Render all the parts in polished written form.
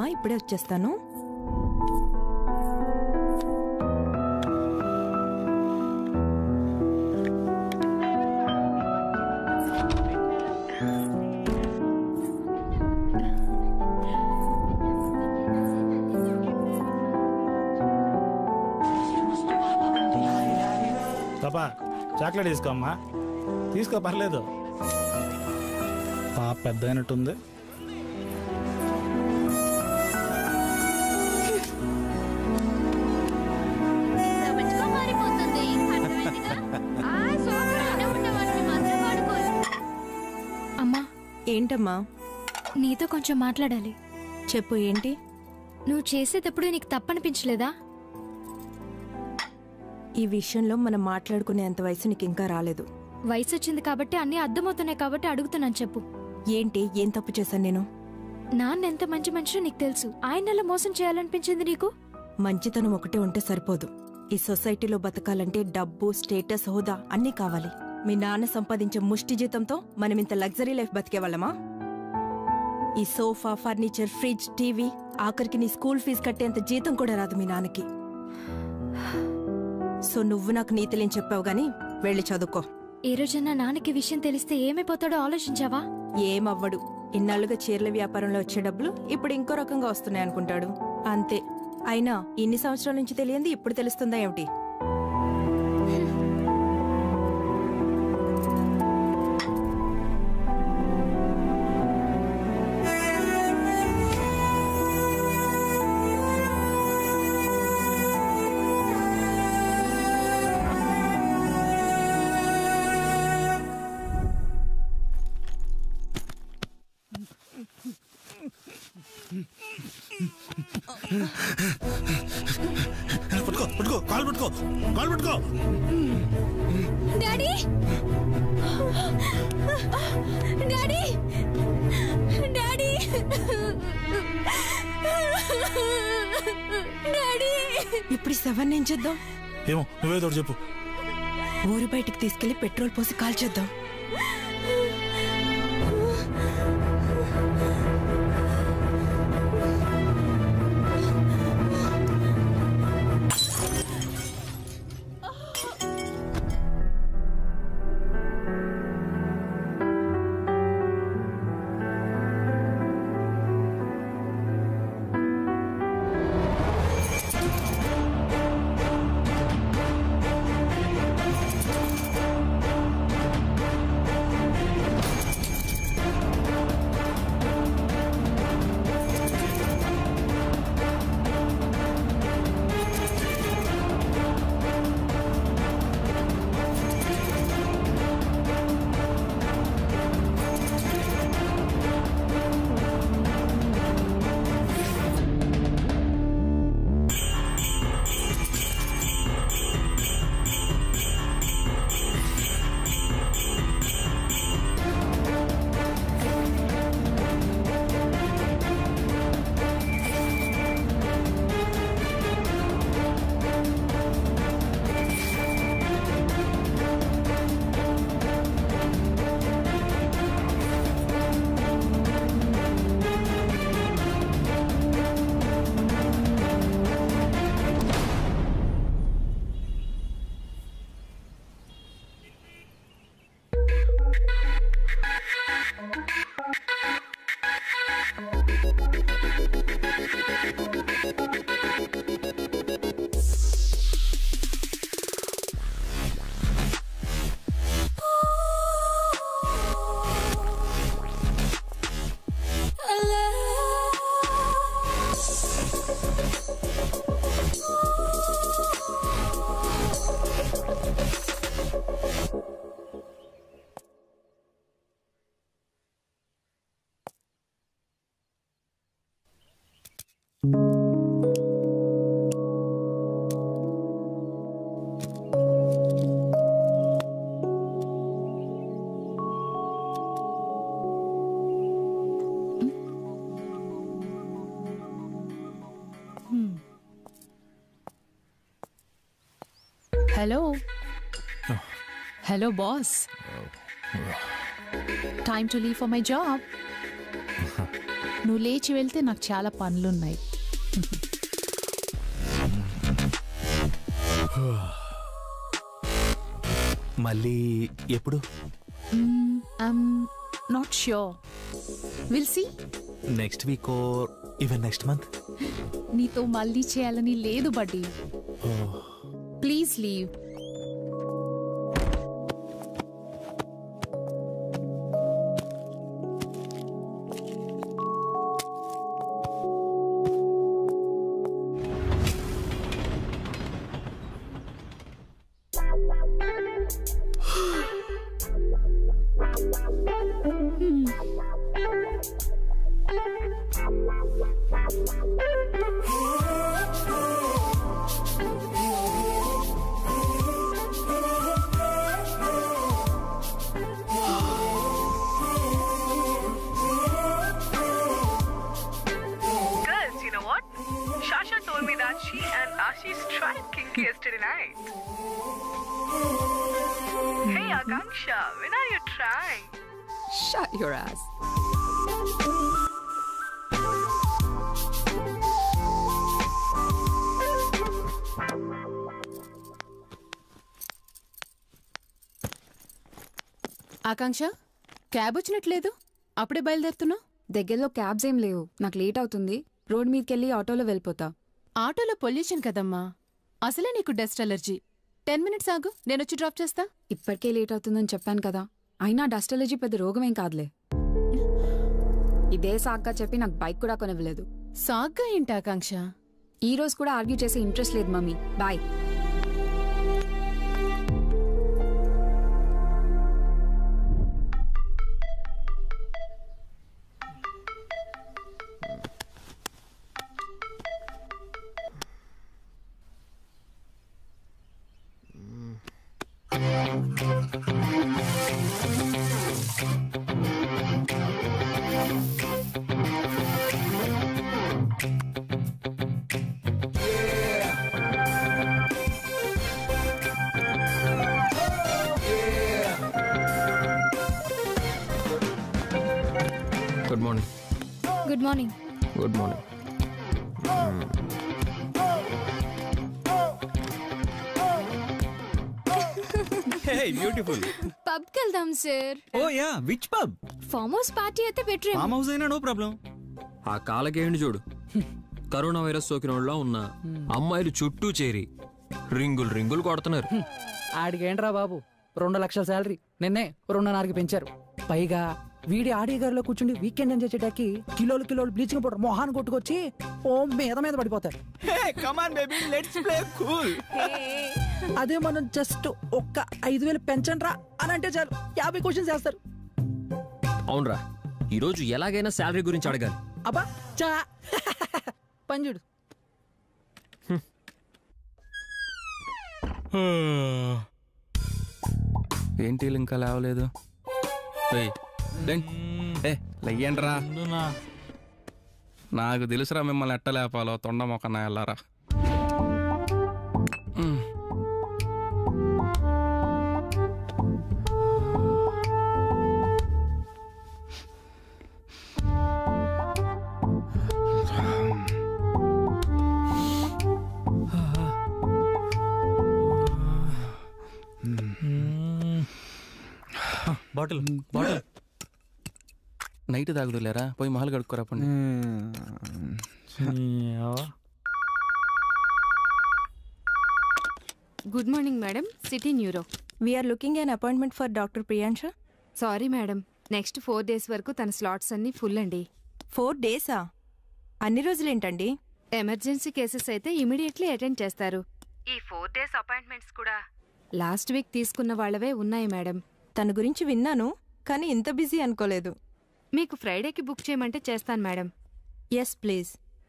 ఉండమ్మా, ఇప్పుడే వచ్చేస్తాను. పాపా చాక్లెట్ తీసుకోమ్మా, తీసుకో పర్లేదు. పాప పెద్ద అయినట్టుంది. అమ్మా, ఏంటమ్మా? నీతో కొంచెం మాట్లాడాలి. చెప్పు, ఏంటి? నువ్వు చేసేటప్పుడు నీకు తప్పనిపించలేదా? ఈ విషయంలో మనం మాట్లాడుకునేంత వయసు నీకు ఇంకా రాలేదు. వయసు వచ్చింది కాబట్టి అన్నీ అర్థమవుతున్నాయి కాబట్టి అడుగుతున్నాను, చెప్పు. ఏంటి? ఏం తప్పు చేశాను నేను? నాన్న ఎంత మంచి మనిషి నీకు తెలుసు. ఆయనలా మోసం చేయాలనిపించింది నీకు? మంచితనం ఒకటే ఉంటే సరిపోదు. ఈ సొసైటీలో బతకాలంటే డబ్బు, స్టేటస్, హోదా అన్నీ కావాలి. మీ నాన్న సంపాదించే ముష్టి జీతంతో మనం ఇంత లగ్జరీ లైఫ్ బతికేవాళ్ళమా? ఈ సోఫా, ఫర్నిచర్, ఫ్రిడ్జ్, టీవీ, ఆఖరికి నీ స్కూల్ ఫీజు కట్టేంత జీతం కూడా రాదు మీ నాన్నకి. సో నువ్వు నాకు నీతులేం చెప్పావు గాని వెళ్ళి చదువుకో. ఏ రోజన్నా నాన్నకి విషయం తెలిస్తే ఏమైపోతాడో ఆలోచించావా? ఏమవ్వడు. ఇన్నాళ్లుగా చీరల వ్యాపారంలో వచ్చే డబ్బులు ఇప్పుడు ఇంకో రకంగా వస్తున్నాయి అనుకుంటాడు, అంతే. అయినా ఇన్ని సంవత్సరాల నుంచి తెలియంది ఇప్పుడు తెలుస్తుందా ఏమిటి? పట్టుకో పట్టుకో, కాలు పట్టుకో, కాలు పట్టుకో. Daddy, daddy, daddy, daddy. ఇప్పుడు శవాన్ని ఏం చేద్దాం? ఏమో నువ్వేదో చెప్పు. ఊరు బయటికి తీసుకెళ్లి పెట్రోల్ పోసి కాల్చేద్దాం. Hello. Hello, boss. Time to leave for my job. నువ్వు లేచి వెళ్తే నాకు చాలా పనులున్నాయి. మళ్ళీ ఎప్పుడు? I'm not sure. Will see. Next week or even next month? నీతో మళ్ళీ చేయాలని లేదు buddy. Please leave. Ashish tried kinky yesterday night. Hey Akanksha, when are you trying? Shut your ass. Akanksha, cab వచ్చినట్లేదు. అప్పుడే బయలుదేరుతున్నావు? దగ్గరలో క్యాబ్స్ ఏం లేవు. నాకు లేట్ అవుతుంది. రోడ్ మీదకెళ్ళి ఆటోలో వెళ్ళిపోతా. ఆటోలో పొల్యూషన్ కదమ్మా. అసలే నీకు డస్ట్ అలర్జీ. 10 minutes ఆగు, నేనొచ్చి డ్రాప్ చేస్తా. ఇప్పటికే లేట్ అవుతుందని చెప్పాను కదా. అయినా డస్ట్ అలర్జీ పెద్ద రోగమేం కాదులే. ఇదే సాగ్గా చెప్పి నాకు బైక్ కూడా కొనివ్వలేదు. సాగ్గా ఏంటి ఆకాంక్ష? ఈ రోజు కూడా ఆర్గ్యూ చేసే ఇంట్రెస్ట్ లేదు mummy. Bye. Good morning. Good morning. Good morning. Hey beautiful. Pub కి వెళ్దాం sir. Oh yeah, which pub? Farm house party అయితే బెటర్. ఫామ్ హౌస్ అయినా నో ప్రాబ్లం. ఆ కాలకేంటి చూడు, కరోనా వైరస్ సోకిన వాళ్ళ ఉన్న అమ్మాయిలు చుట్టూ చేరి రింగులు రింగులు కొడుతున్నారు. ఆడికేంట్రా బాబు, 2 లక్షల శాలరీ నిన్నే 2.5కి పెంచారు. పైగా వీడి ఆడియో గారిలో కూర్చుండి వీకెండ్ ఎంజాయ్ చేయడానికి కిలోలు కిలోలు బ్లీచింగ్ పౌడర్ మొహాన్ని కొట్టుకొచ్చి ఓ మీద పడిపోతారు. అదే మనం జస్ట్ ఒక్క 5,000 పెంచండి రా అని అంటే చాలు 50 క్వశ్చన్స్ వేస్తారు. అవునరా, ఈరోజు ఎలాగైనా శాలరీ గురించి అడగాలి. అబ్బా చా పంజుడు. ఏంటి ఇంకా లేవలేదు? లెయ్యండ్రా, నాకు తెలుసురా మిమ్మల్ని ఎట్ట లేపాలో. తొండ మొక్కన వెళ్ళారా. బాటిల్ నైట్ తాగుదులేరా, పోయి మొహాలు కడుక్కోరాపండి. Good morning madam, city neuro. We're looking an appointment for doctor Priyansha. Sorry madam, next 4 days వరకు తన స్లాట్స్ అన్ని ఫుల్ అండి. 4 days? అన్ని రోజులేంటండి? ఎమర్జెన్సీ కేసెస్ అయితే ఇమీడియట్లీ అటెండ్ చేస్తారు. ఈ 4 days అపాయింట్మెంట్స్ కూడా లాస్ట్ వీక్ తీసుకున్న వాళ్ళవే ఉన్నాయి మేడం. తన గురించి విన్నాను, కానీ ఇంత బిజీ అనుకోలేదు. మీకు ఫ్రైడేకి బుక్ చేయమంటే చేస్తాను madam. Yes please.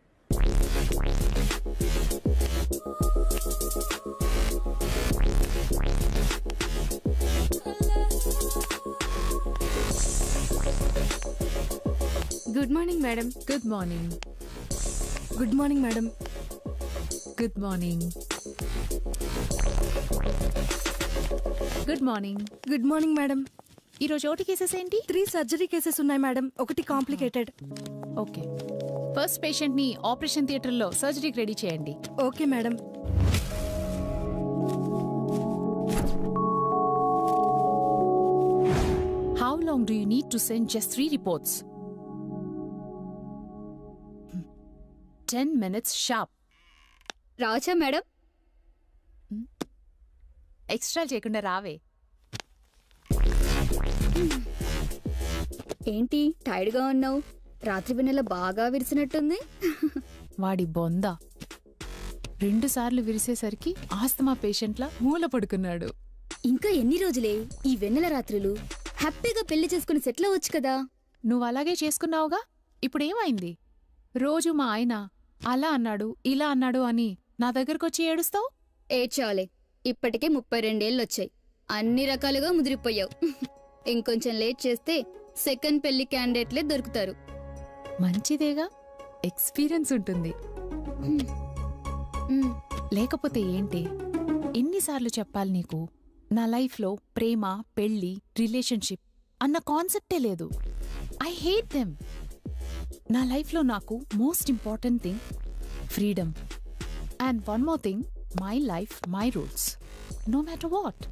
Good morning madam. Good morning. Good morning madam. Good morning. Good morning. Good morning madam. ఈరోజు ఓటీ కేసెస్ ఏంటి? 3 సర్జరీ కేసెస్ ఉన్నాయి మేడం. ఒకటి కాంప్లికేటెడ్. ఓకే, ఫస్ట్ పేషెంట్ ని ఆపరేషన్ థియేటర్ లో సర్జరీకి రెడీ చేయండి. Okay madam. How long do you need to send just 3 reports? 10 minutes sharp. రావచ్చా madam? Extra చేయకుండా రావే. ఏంటి టైర్డ్గా ఉన్నావు? రాత్రి వెన్నెల బాగా విరిసినట్టుంది. వాడి బొంద 2 సార్లు విరిసేసరికి ఆస్తమా పేషెంట్లా మూల పడుకున్నాడు. ఇంకా ఎన్ని రోజులే ఈ వెన్నెల రాత్రులు? హ్యాపీగా పెళ్లి చేసుకుని సెటిల్ అవ్వచ్చు కదా. నువ్వు అలాగే చేసుకున్నావుగా, ఇప్పుడేమైంది? రోజు మా ఆయన అలా అన్నాడు ఇలా అన్నాడు అని నా దగ్గరకొచ్చి ఏడుస్తావు. ఏడ్చాలే, ఇప్పటికే 32 ఏళ్ళొచ్చాయి. అన్ని రకాలుగా ముదిరిపోయావు. ఇంకొంచెం లేట్ చేస్తే సెకండ్ పెళ్లి క్యాండిడేట్లే దొరుకుతారు. మంచిదేగా, ఎక్స్పీరియన్స్ ఉంటుంది. లేకపోతే ఏంటి, ఎన్నిసార్లు చెప్పాలి నీకు? నా లైఫ్లో ప్రేమ, పెళ్లి, రిలేషన్షిప్ అన్న కాన్సెప్టే లేదు. I hate them. నా లైఫ్లో నాకు most important thing freedom. And one more thing, my life my rules, no matter what.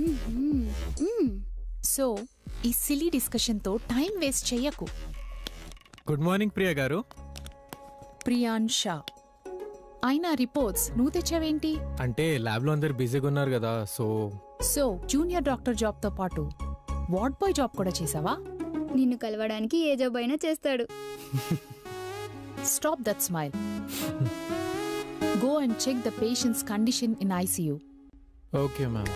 So ఈ సిలీ డిస్కషన్తో టైం వేస్ట్ చెయ్యకు. Good morning Priya garu. ప్రియాంషా. అయినా రిపోర్ట్స్ నువ్వు తెచ్చావేంటి? అంటే ల్యాబ్లో అందరు బిజీగా ఉన్నారు కదా, సో జూనియర్ డాక్టర్ జాబ్తో పాటు వార్డ్ బాయ్ జాబ్ కూడా చేసావా? నిన్ను కలవడానికి ఏ జాబ్ అయినా చేస్తాడు. Stop that smile. Go and check the patients condition in ICU. Okay ma'am.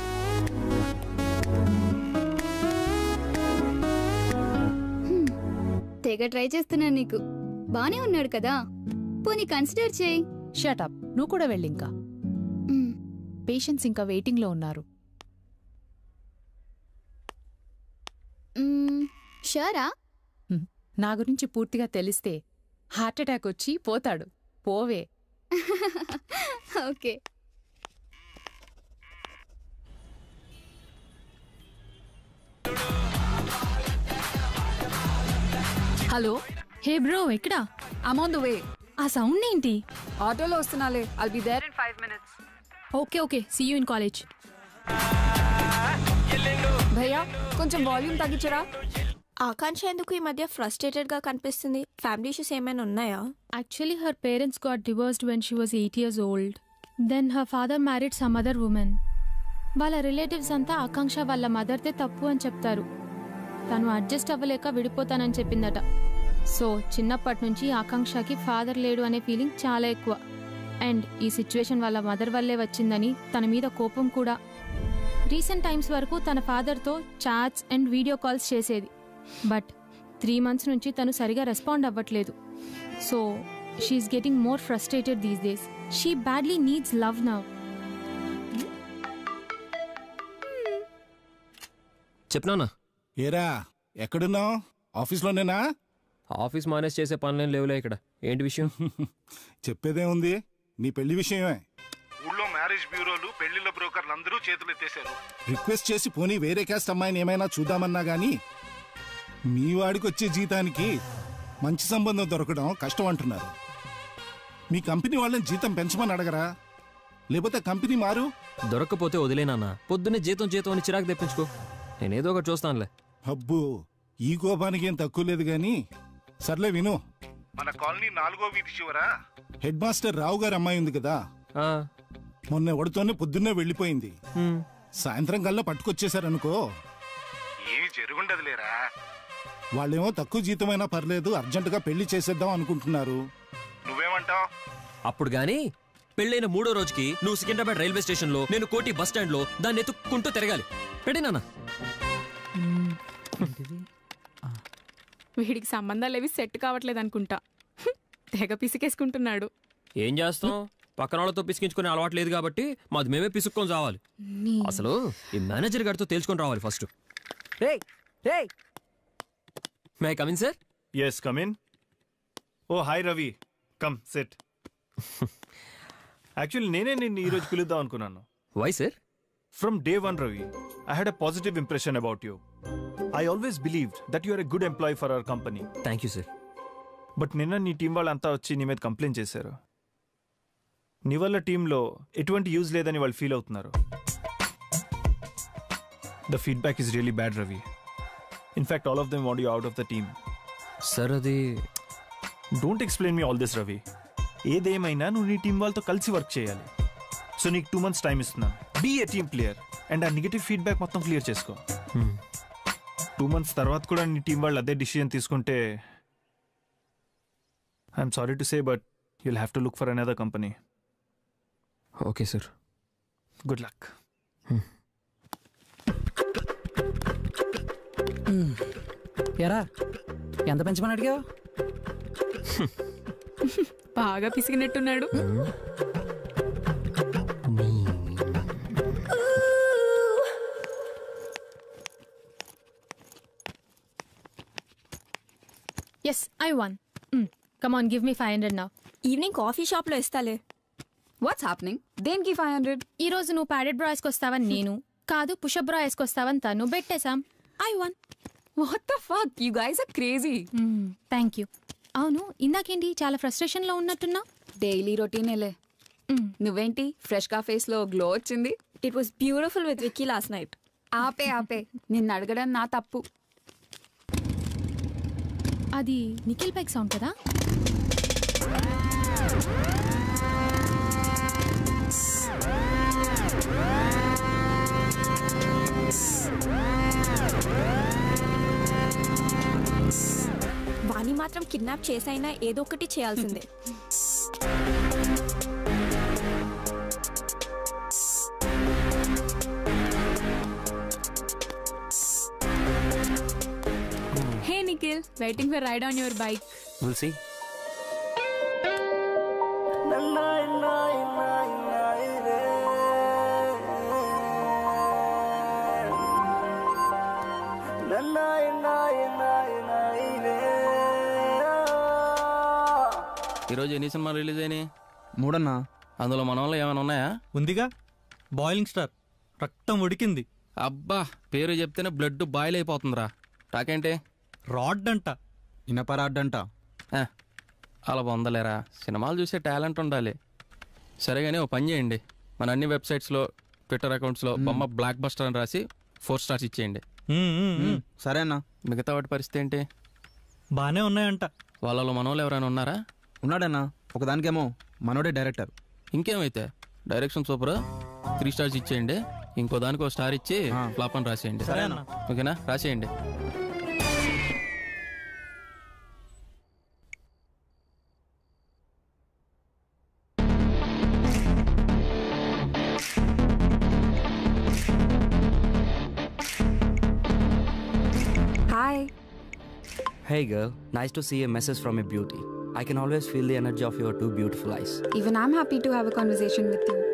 తెగ ట్రై చేస్తున్నాను నీకు. బానే ఉన్నాడు కదా, పోనీ కన్సిడర్ చేయి. షటప్, నువ్వు కూడా వెళ్ళింకా. పేషెంట్స్ ఇంకా వెయిటింగ్లో ఉన్నారు. షూరా? నా గురించి పూర్తిగా తెలిస్తే హార్ట్అటాక్ వచ్చి పోతాడు. పోవే. ఓకే. హలో. హే బ్రో, ఎక్కడా? I'm on the way. ఆ సౌండ్ ఏంటి? ఆటోలో వస్తున్నాలే. I'll be there in 5 minutes. Okay okay, see you in college. భయ్యా కొంచెం వాల్యూమ్ తగ్గించరా. ఆకాంక్ష ఎందుకు ఈ మధ్య ఫ్రస్ట్రేటెడ్ గా కనిపిస్తుంది? ఫ్యామిలీ ఇష్యూస్ ఏమైనా ఉన్నాయా? Actually, her parents got divorced when she was 8 years old. Then her father married some other woman. వాళ్ళ రిలేటివ్స్ అంతా ఆకాంక్ష వాళ్ళ మదర్దే తప్పు అని చెప్తారు. తను అడ్జస్ట్ అవ్వలేక విడిపోతానని చెప్పిందట. సో చిన్నప్పటి నుంచి ఆకాంక్షకి ఫాదర్ లేడు అనే ఫీలింగ్ చాలా ఎక్కువ. అండ్ ఈ సిచ్యువేషన్ వాళ్ళ మదర్ వల్లే వచ్చిందని తన మీద కోపం కూడా. రీసెంట్ టైమ్స్ వరకు తన ఫాదర్తో చాట్స్ అండ్ వీడియో కాల్స్ చేసేది. బట్ 3 months నుంచి తను సరిగా రెస్పాండ్ అవ్వట్లేదు. So she is getting more frustrated these days. She badly needs love now. చెప్పనా? ఏరా ఎక్కడున్నావు? ఆఫీస్లోనేనా? ఆఫీస్ మేనేజ్ చేసే పనులేం లేవులే ఇక్కడ. ఏంటి విషయం? చెప్పేదే ఉంది, నీ పెళ్లి విషయమే. ఊళ్ళో మ్యారేజ్ బ్యూరోలు, పెళ్లిళ్ళ బ్రోకర్లు అందరూ చేతులు ఎత్తేశారు. రిక్వెస్ట్ చేసి పోనీ వేరే క్యాస్ట్ అమ్మాయిని ఏమైనా చూద్దామన్నా గానీ మీ వాడికి వచ్చే జీతానికి మంచి సంబంధం దొరకడం కష్టం అంటున్నారు. మీ కంపెనీ వాళ్ళని జీతం పెంచమని అడగరా? లేకపోతే కంపెనీ మారు. దొరక్కపోతే వదిలేనన్నా. పొద్దున్నే జీతం అని చిరాకు తెప్పించుకో. నేనేదో ఒకటి చూస్తానులే. అబ్బో, ఈ కోపానికి ఏం తక్కువ లేదు గాని సర్లే విను. మన కాలనీ 4వ వీధి చివర హెడ్ మాస్టర్ రావు గారి అమ్మాయి ఉంది కదా, మొన్న ఎవడితోనే పొద్దున్నే వెళ్ళిపోయింది. సాయంత్రం కల్లా పట్టుకొచ్చేసారనుకో, ఏమి జరుగుండదులేరా. వాళ్ళేమో తక్కువ జీతమైనా పర్లేదు, అర్జెంటుగా పెళ్లి చేసేద్దాం అనుకుంటున్నారు. నువ్వేమంటావు? అప్పుడు గాని పెళ్ళైన 3వ రోజుకి నువ్వు సికింద్రాబాద్ రైల్వే స్టేషన్ లో, నేను కోటి బస్ స్టాండ్ లో దాన్ని ఎత్తుక్కుంటూ తిరగాలి. పెట్టినానా? వీడికి సంబంధాలేవి సెట్ కావట్లేదు అనుకుంటా. తెగ పిసికేసుకుంటున్నాడు. ఏం చేస్తాం, పక్కన వాళ్ళతో పిసికించుకునే అలవాటు లేదు కాబట్టి మాది మేమే పిసుక్కొని రావాలి. అసలు ఈ మేనేజర్ గారితో తేల్చుకొని రావాలి first. May I come in sir? Yes, come in. Oh, hi Ravi. Come, sit. Actually, నేనే నిన్ను ఈ రోజు పిలుద్దాం అనుకున్నాను. Why, sir? From day one, Ravi, I had a positive impression about you. I always believed that you are a good employee for our company. Thank you, sir. But నిన్న నీ team వాళ్ళంతా వచ్చి నీ మీద కంప్లైంట్ చేశారు. నీ వల్ల టీంలో ఎటువంటి యూజ్ లేదని వాళ్ళు ఫీల్ అవుతున్నారు. The feedback is really bad Ravi. In fact all of them want you out of the team. Sir అది don't explain me all this Ravi. ఏదేమైనా నువ్వు నీ టీం వాళ్ళతో కలిసి వర్క్ చేయాలి. సో నీకు 2 months టైం ఇస్తున్నాను. Be a team player and ఆ నెగిటివ్ ఫీడ్బ్యాక్ మొత్తం క్లియర్ చేసుకో. 2 months తర్వాత కూడా నీ టీం వాళ్ళు అదే డిసిజన్ తీసుకుంటే I'm sorry to say but you'll have to look for another company. Okay sir. Good luck. ఎరా ఎంత పెంచమని అడిగావు? బాగా పిసిగినట్టున్నాడు. Yes, I won. Come on, give me 500 now. Evening coffee షాప్లో ఇస్తాలే. What's happening? దేనికి 500? ఈ రోజు నువ్వు ప్యాడెడ్ బ్రా వేసుకొస్తావని నేను, కాదు పుషప్ బ్రా వేసుకొస్తావని తను బెట్టేశాం. I won. What the fuck, you guys are crazy. Thank you. అవును, ఇందాకేంటి చాలా ఫ్రస్ట్రేషన్లో ఉన్నట్టున్నా? డైలీ రొటీనేలే. నువ్వేంటి ఫ్రెష్ గా ఫేస్ లో గ్లో వచ్చింది? It was beautiful with Vicky last night. ఆపే నిన్ను అడగడం నా తప్పు. అది నిఖిల్ బైక్ సౌండ్ కదా? వాణి మాత్రం కిడ్నాప్ చేసైనా ఏదో ఒకటి చేయాల్సిందే. Hey Nikhil, waiting for a ride on your bike. We'll see. ఈరోజు ఎన్ని సినిమాలు రిలీజ్ అయినాయి? 3 అన్నా. అందులో మన వాళ్ళు ఏమైనా ఉన్నాయా? ఉందిగా, బాయిలింగ్ స్టార్, రక్తం ఉడికింది. అబ్బా, పేరు చెప్తేనే బ్లడ్ బాయిల్ అయిపోతుందిరా. రాకేంటి? రాడ్ అంట, ఇనప రాడ్ అంట. అలా పొందలేరా, సినిమాలు చూసే టాలెంట్ ఉండాలి. సరే కానీ ఓ పని చేయండి, మన అన్ని వెబ్సైట్స్లో ట్విట్టర్ అకౌంట్స్లో బొమ్మ బ్లాక్ బస్టర్ అని రాసి 4 stars ఇచ్చేయండి. సరే అన్న. మిగతా వాటి పరిస్థితి ఏంటి? బాగానే ఉన్నాయంట. వాళ్ళలో మనోళ్ళు ఎవరైనా ఉన్నారా? ఉన్నాడన్నా, ఒకదానికేమో మనోడే డైరెక్టర్. ఇంకేమైతే డైరెక్షన్ సూపర్, 3 stars ఇచ్చేయండి. ఇంకో దానికి 1 star ఇచ్చి ఫ్లాప్ అని రాసేయండి. ఓకేనా? రాసేయండి. Hi. Hey girl, nice to see a message from a beauty. I can always feel the energy of your 2 beautiful eyes. Even I'm happy to have a conversation with you.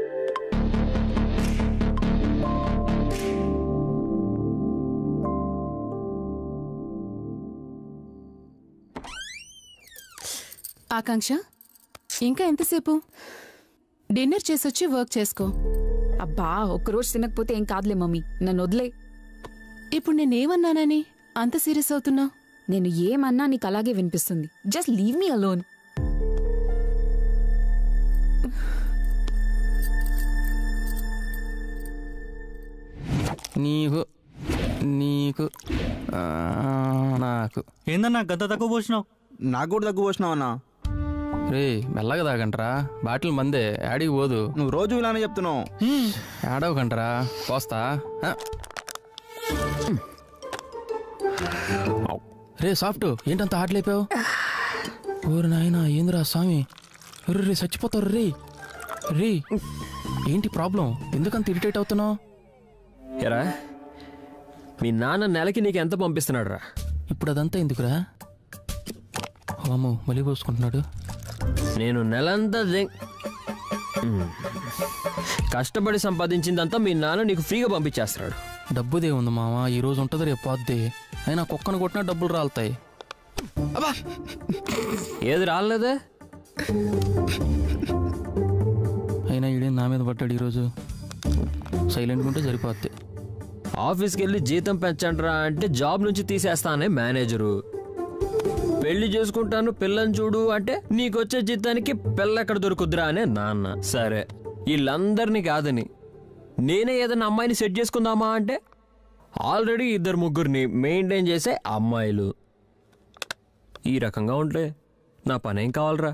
ఆకాంక్ష, ఇంకా ఎంతసేపు? Dinner చేసొచ్చి work చేసుకో. అబ్బా, ఒక్కరోజు తినకపోతే ఏం కాదులే mummy, నన్ను వదిలే. ఇప్పుడు నేనేమన్నానని అంత సీరియస్ అవుతున్నా? నేను ఏమన్నా నీకు అలాగే వినిపిస్తుంది. Just leave me alone. నీకు నీకు నాకు ఏందన్నా గద్ద తక్కువ పోసినావు? నాకు కూడా తక్కువ పోసినావు అన్నా. రే మెల్లగా తాగంటరా, బాటిల్ మందే యాడికి పోదు. నువ్వు రోజు ఇలానే చెప్తున్నావు. ఏడవకంటరా, పోస్తా. రే సాఫ్ట్, ఏంటంత హాట్ లేపావు? ఓరు నాయనా, ఏందిరా స్వామి, రే చచ్చిపోతారు. రే రే ఏంటి ప్రాబ్లం? ఎందుకంత ఇరిటేట్ అవుతున్నావు? ఎరా, మీ నాన్న నెలకి నీకు ఎంత పంపిస్తున్నాడు రా? ఇప్పుడు అదంతా ఎందుకురా? వాము మళ్ళీ పోసుకుంటున్నాడు. నేను నెలంతా కష్టపడి సంపాదించిందంతా మీ నాన్న నీకు ఫ్రీగా పంపించేస్తున్నాడు. డబ్బుదే ఉంది మామ, ఈ రోజు ఉంటుంది రేపు పోద్ది. అయినా కుక్కను కొట్టినా డబ్బులు రాలుతాయి. ఏది రాలేదే? అయినా ఈడే నా మీద పడ్డాడు ఈరోజు. సైలెంట్గా ఉంటే సరిపోద్ది. ఆఫీస్కి వెళ్ళి జీతం పెంచండిరా అంటే జాబ్ నుంచి తీసేస్తానే మేనేజరు. పెళ్లి చేసుకుంటాను పిల్లని చూడు అంటే నీకొచ్చే జీతానికి పిల్ల ఎక్కడ దొరుకుద్దురా అనే నాన్న. సరే వీళ్ళందరినీ కాదని నేనే ఏదైనా అమ్మాయిని సెట్ చేసుకుందామా అంటే ఆల్రెడీ 2-3 మెయింటైన్ చేసే అమ్మాయిలు. ఈ రకంగా ఉంటే నా పనేం కావాలరా?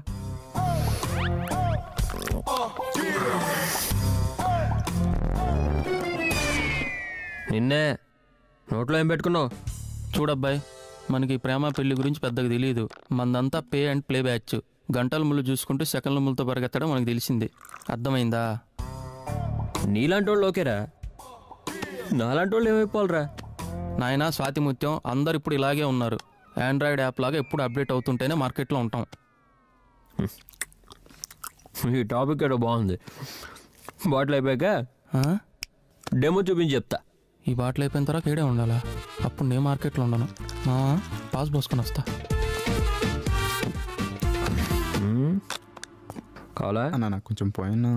నిన్నే నోట్లో ఏం పెట్టుకున్నావు? చూడబ్బాయి, మనకి ప్రేమ పెళ్లి గురించి పెద్దగా తెలియదు. మనదంతా పే అండ్ ప్లే బ్యాచ్. గంటల ముళ్ళు చూసుకుంటూ సెకండ్ల ముళ్ళతో పరిగెత్తడం మనకు తెలిసింది. అర్థమైందా? నీలాంటి వాళ్ళు ఓకేరా, నాలాంటి వాళ్ళు ఏమైపోవాలరా? నాయనా స్వాతిముత్యం, అందరు ఇప్పుడు ఇలాగే ఉన్నారు. ఆండ్రాయిడ్ యాప్ లాగా ఎప్పుడు అప్డేట్ అవుతుంటేనే మార్కెట్లో ఉంటాం. ఈ టాపిక్ ఏదో బాగుంది. బాటిల్ అయిపోయాక డెమో చూపించి చెప్తా. ఈ బాటిల్ అయిపోయిన తర్వాత ఏడే ఉండాలా? అప్పుడు నేను మార్కెట్లో ఉండను. పాస్ పోసుకొని వస్తా. కావాలా అన్న? నాకు కొంచెం పోయినా.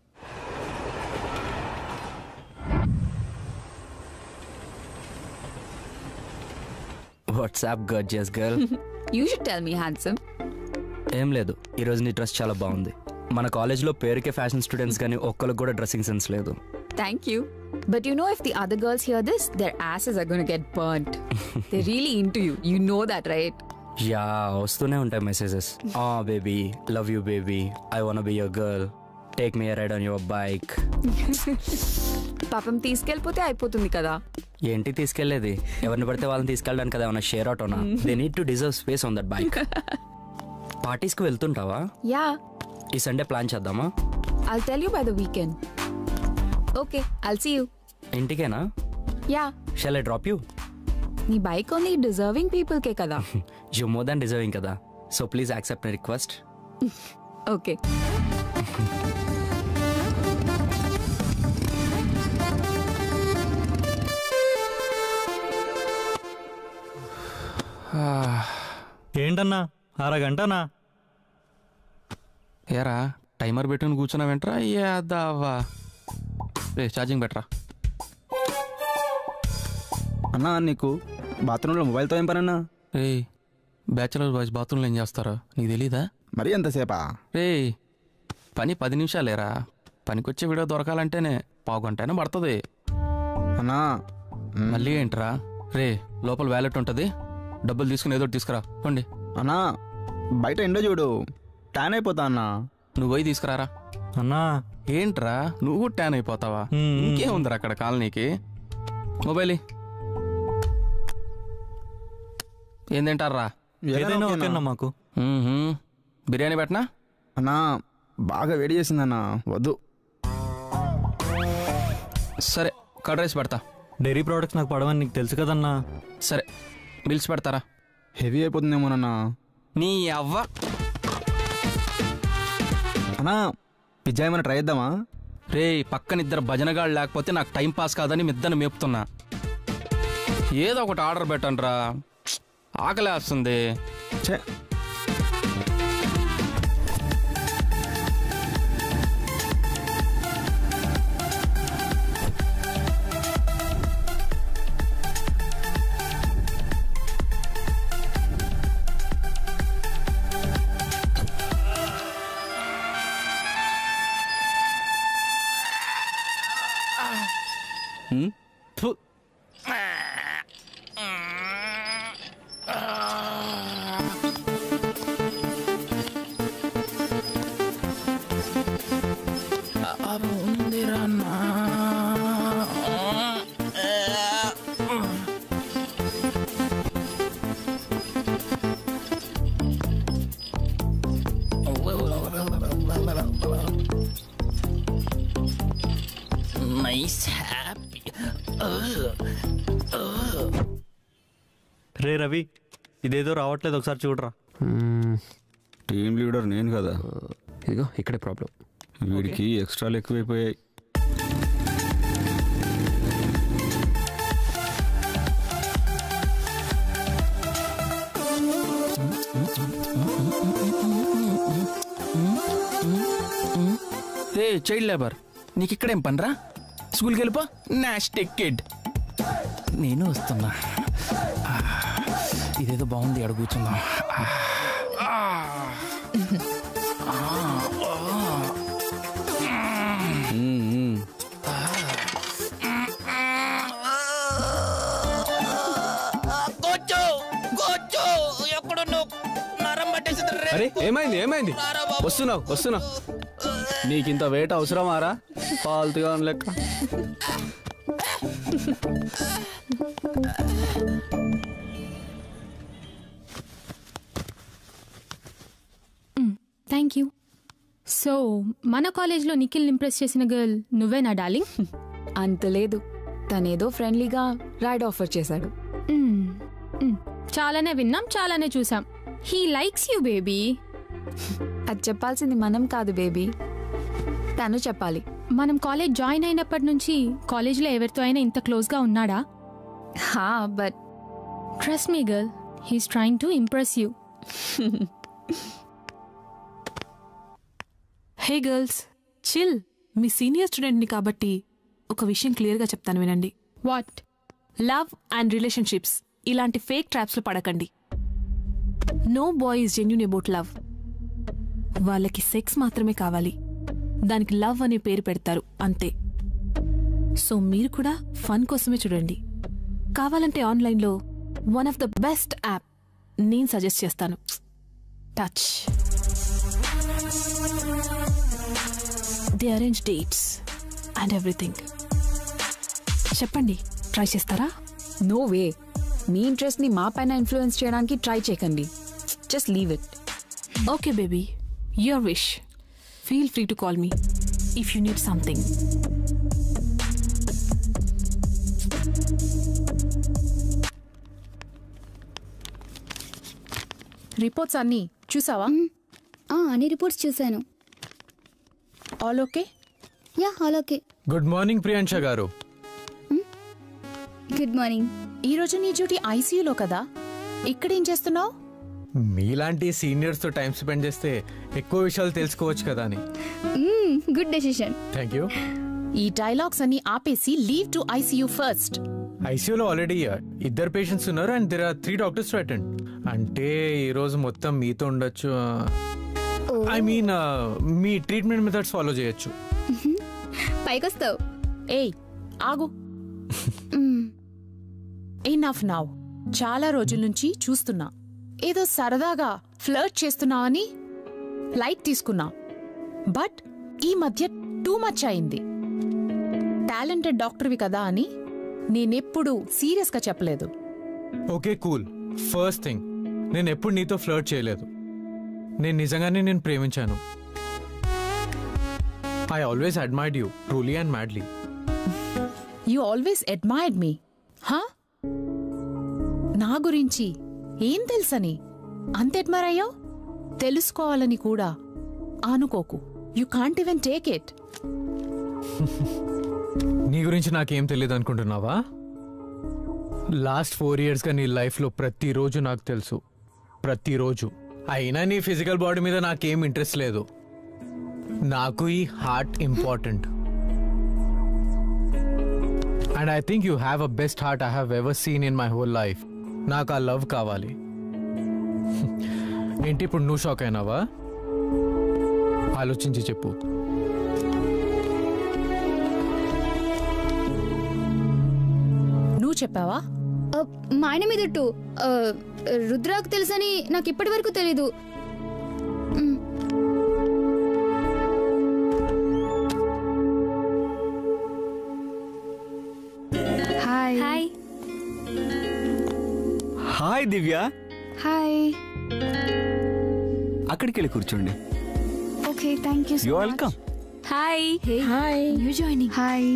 What's up gorgeous girl. You should tell me handsome. ఏం లేదు, ఈరోజు నీ డ్రెస్ చాలా బాగుంది. మన కాలేజ్లో పేరుకే ఫ్యాషన్ స్టూడెంట్స్ కానీ ఒక్కరికి కూడా డ్రెస్సింగ్ సెన్స్ లేదు. Thank you. But you know if the other girls hear this, their asses are going to get burnt. They're really into you. You know that, right? Yeah, వస్తూనే ఉంటాయి messages. Baby, love you baby, I want be your girl, take me ride on your bike. పాపం తీసుకెళ్ళిపోతే అయిపోతుంది కదా. ఏంటి తీసుకెళ్లేది? ఎవరిని పడితే వాళ్ళని తీసుకెళ్ళడానికి కదా ఏమన్నా షేర్ ఆటోనా? They need to deserve space on that bike. పార్టీస్కి వెళ్తుంటావా? యా. ఈ సండే ప్లాన్ చేద్దామా? I'll tell you by the weekend. Okay, I'll see you. ఇంటికేనా? Yeah. Shall I drop you? నీ బైక్ ఓన్లీ డిజర్వింగ్ పీపుల్ కే కదా. You more than deserving కదా. So please accept my request. Okay. ఏంటన్నా అరగంటనా? ఏరా timer పెట్టుకుని కూర్చున్నా వెంటరా? యాదావా, రే ఛార్జింగ్ పెట్టరా. అన్నా నీకు బాత్రూంలో మొబైల్తో ఏం పనన్నా? రే బ్యాచులర్ బాయ్స్ బాత్రూంలో ఏం చేస్తారో నీకు తెలీదా? మరి ఎంతసేపా? రే పని 10 నిమిషాలేరా. పనికొచ్చే వీడియో దొరకాలంటేనే పావుగంటైనా పడుతుంది. అన్నా మళ్ళీ ఏంట్రా? రే లోపల వ్యాలెట్ ఉంటుంది, డబ్బులు తీసుకుని ఏదో తీసుకురా పండి. అన్నా బయట ఎండో చూడు, ట్యాన్ అయిపోతా అన్నా. నువ్వు పోయి తీసుకురారా. అన్నా ఏంట్రా నువ్వు ట్యాన్ అయిపోతావా? ఇంకేముందిరా అక్కడ కాలనీకి. మొబైల్ ఏం తింటారా? ఏదైనా ఓకేనా మాకు? బిర్యానీ పెట్టనా? అన్నా బాగా వేడి చేసిందన్నా, వద్దు. సరే కర్డ్ రైస్ పెడతా. డైరీ ప్రోడక్ట్స్ నాకు పడవని నీకు తెలుసు కదన్నా. సరే బిల్స్ పెడతారా? హెవీ అయిపోతుందేమోనన్నా. నీ అవ్వ. అన్నా పిజ్జా ఏమైనా ట్రై చేద్దామా? రే పక్కనిద్దరు భజనగాళ్ళు లేకపోతే నాకు టైం పాస్ కాదని మిద్దను మేపుతున్నా. ఏదో ఒకటి ఆర్డర్ పెట్టండి రా, ఆకలేస్తుంది. ఛే రే రవి, ఇదేదో రావట్లేదు, ఒకసారి చూడరా. టీమ్ లీడర్ నేను కదా. ఇదిగో ఇక్కడే ప్రాబ్లం. వీడికి ఎక్స్ట్రాలు ఎక్కువైపోయాయి. రే చైల్డ్ లేబర్, నీకు ఇక్కడేం పనిరా? స్కూల్కి వెళ్ళిపో. Nasty kid. నేను వస్తున్నా. ఇదేదో బాగుంది, అక్కడ కూర్చుందాం. అరే ఏమైంది ఏమైంది? వస్తున్నా. నీకింత వెయిట్ అవసరమారా? ఫాల్తుగా లెక్క. Thank you. సో మన కాలేజ్లో నిఖిల్ ఇంప్రెస్ చేసిన గర్ల్ నువ్వేనా డార్లింగ్? అంత లేదు, తనేదో ఫ్రెండ్లీగా రైడ్ ఆఫర్ చేశాడు. చాలానే విన్నాం, చాలానే చూసాం. He likes you baby. అది చెప్పాల్సింది మనం కాదు బేబీ, తను చెప్పాలి. మనం కాలేజ్ జాయిన్ అయినప్పటి నుంచి కాలేజ్లో ఎవరితో అయినా ఇంత క్లోజ్గా ఉన్నాడా? హా, but trust me girl, he's trying to impress you. Hey girls, chill. మీ సీనియర్ స్టూడెంట్ని కాబట్టి ఒక విషయం క్లియర్గా చెప్తాను వినండి. వాట్? లవ్ అండ్ రిలేషన్షిప్స్ ఇలాంటి ఫేక్ ట్రాప్స్లో పడకండి. No boy is genuine about love. వాళ్ళకి సెక్స్ మాత్రమే కావాలి, దానికి లవ్ అనే పేరు పెడతారు అంతే. సో మీరు కూడా ఫన్ కోసమే చూడండి. కావాలంటే ఆన్లైన్లో one of the best app నేను సజెస్ట్ చేస్తాను, Touch. They arrange dates and everything. చెప్పండి, ట్రై చేస్తారా? No way. మీ ఇంట్రెస్ట్ని మా పైన ఇన్ఫ్లుయెన్స్ చేయడానికి ట్రై చేయకండి. Just leave it. Okay baby, your wish. Feel free to call me if you need something. Reports అన్నీ చూసావా? అన్ని రిపోర్ట్స్ చూశాను. All okay? Yeah, all okay. Good morning Priyansha గారు. Good morning. ఈరోజు నీ డ్యూటీ ఐసీయూలో కదా, ఇక్కడేం చేస్తున్నావు? మీలాంటి సీనియర్స్తో టైం స్పెండ్ చేస్తే ఎక్కువ విషయాలు తెలుసుకోవచ్చు కదా అని. Good decision. Thank you. ఈ డైలాగ్స్ అన్ని ఆపేసి లీవ్ టు ఐసీయూ ఫస్ట్. ఐసీయూలో ఆల్రెడీ 2 పేషెంట్స్ ఉన్నారు and there are 3 doctors to attend. అంటే ఈరోజు మొత్తం మీతో ఉండొచ్చు. ఐ మీన్ మీ ట్రీట్మెంట్ మెథడ్స్ ఫాలో చేయొచ్చు. పైకొస్తావు. ఏయ్ ఆగు. Enough now. చాలా రోజుల నుంచి చూస్తున్నా, ఏదో సరదాగా ఫ్లర్ట్ చేస్తున్నావని లైట్ తీసుకున్నా. బట్ ఈ మధ్య టూ మచ్ అయింది. టాలెంటెడ్ డాక్టర్వి కదా అని నేనెప్పుడు సీరియస్గా చెప్పలేదు. Okay cool. ఫస్ట్ థింగ్, నేను ఎప్పుడు నీతో ఫ్లర్ట్ చేయలేదు. నేను నిజంగానే నేను ప్రేమించాను. I always admired you truly and madly. You always admired me? హా? నా గురించి ఏం తెలుసని అంత అడ్మైర్ అయ్యావు? తెలుసుకోవాలని కూడా అనుకోకు. You can't even take it. నీ గురించి నాకేం తెలియదు అనుకుంటున్నావా? లాస్ట్ 4 yearsగా నీ లైఫ్లో ప్రతిరోజు నాకు తెలుసు, ప్రతిరోజు. అయినా నీ ఫిజికల్ బాడీ మీద నాకేం ఇంట్రెస్ట్ లేదు. నాకు ఈ heart important. And I think you have a best heart I have ever seen in my whole life. నాకు ఆ లవ్ కావాలి. ఏంటి ఇప్పుడు నువ్వు షాక్ అయినావా? ఆలోచించి చెప్పు. నువ్వు చెప్పావా? మా ఆయన మీద రుద్రాకు తెలుసని నాకు ఇప్పటి వరకు తెలీదు. Hi. Hi. Hi Divya. Hi. అక్కడికి వెళ్ళి కూర్చోండి. Okay, thank you. You welcome. Hi. Hi. You joining? Hi.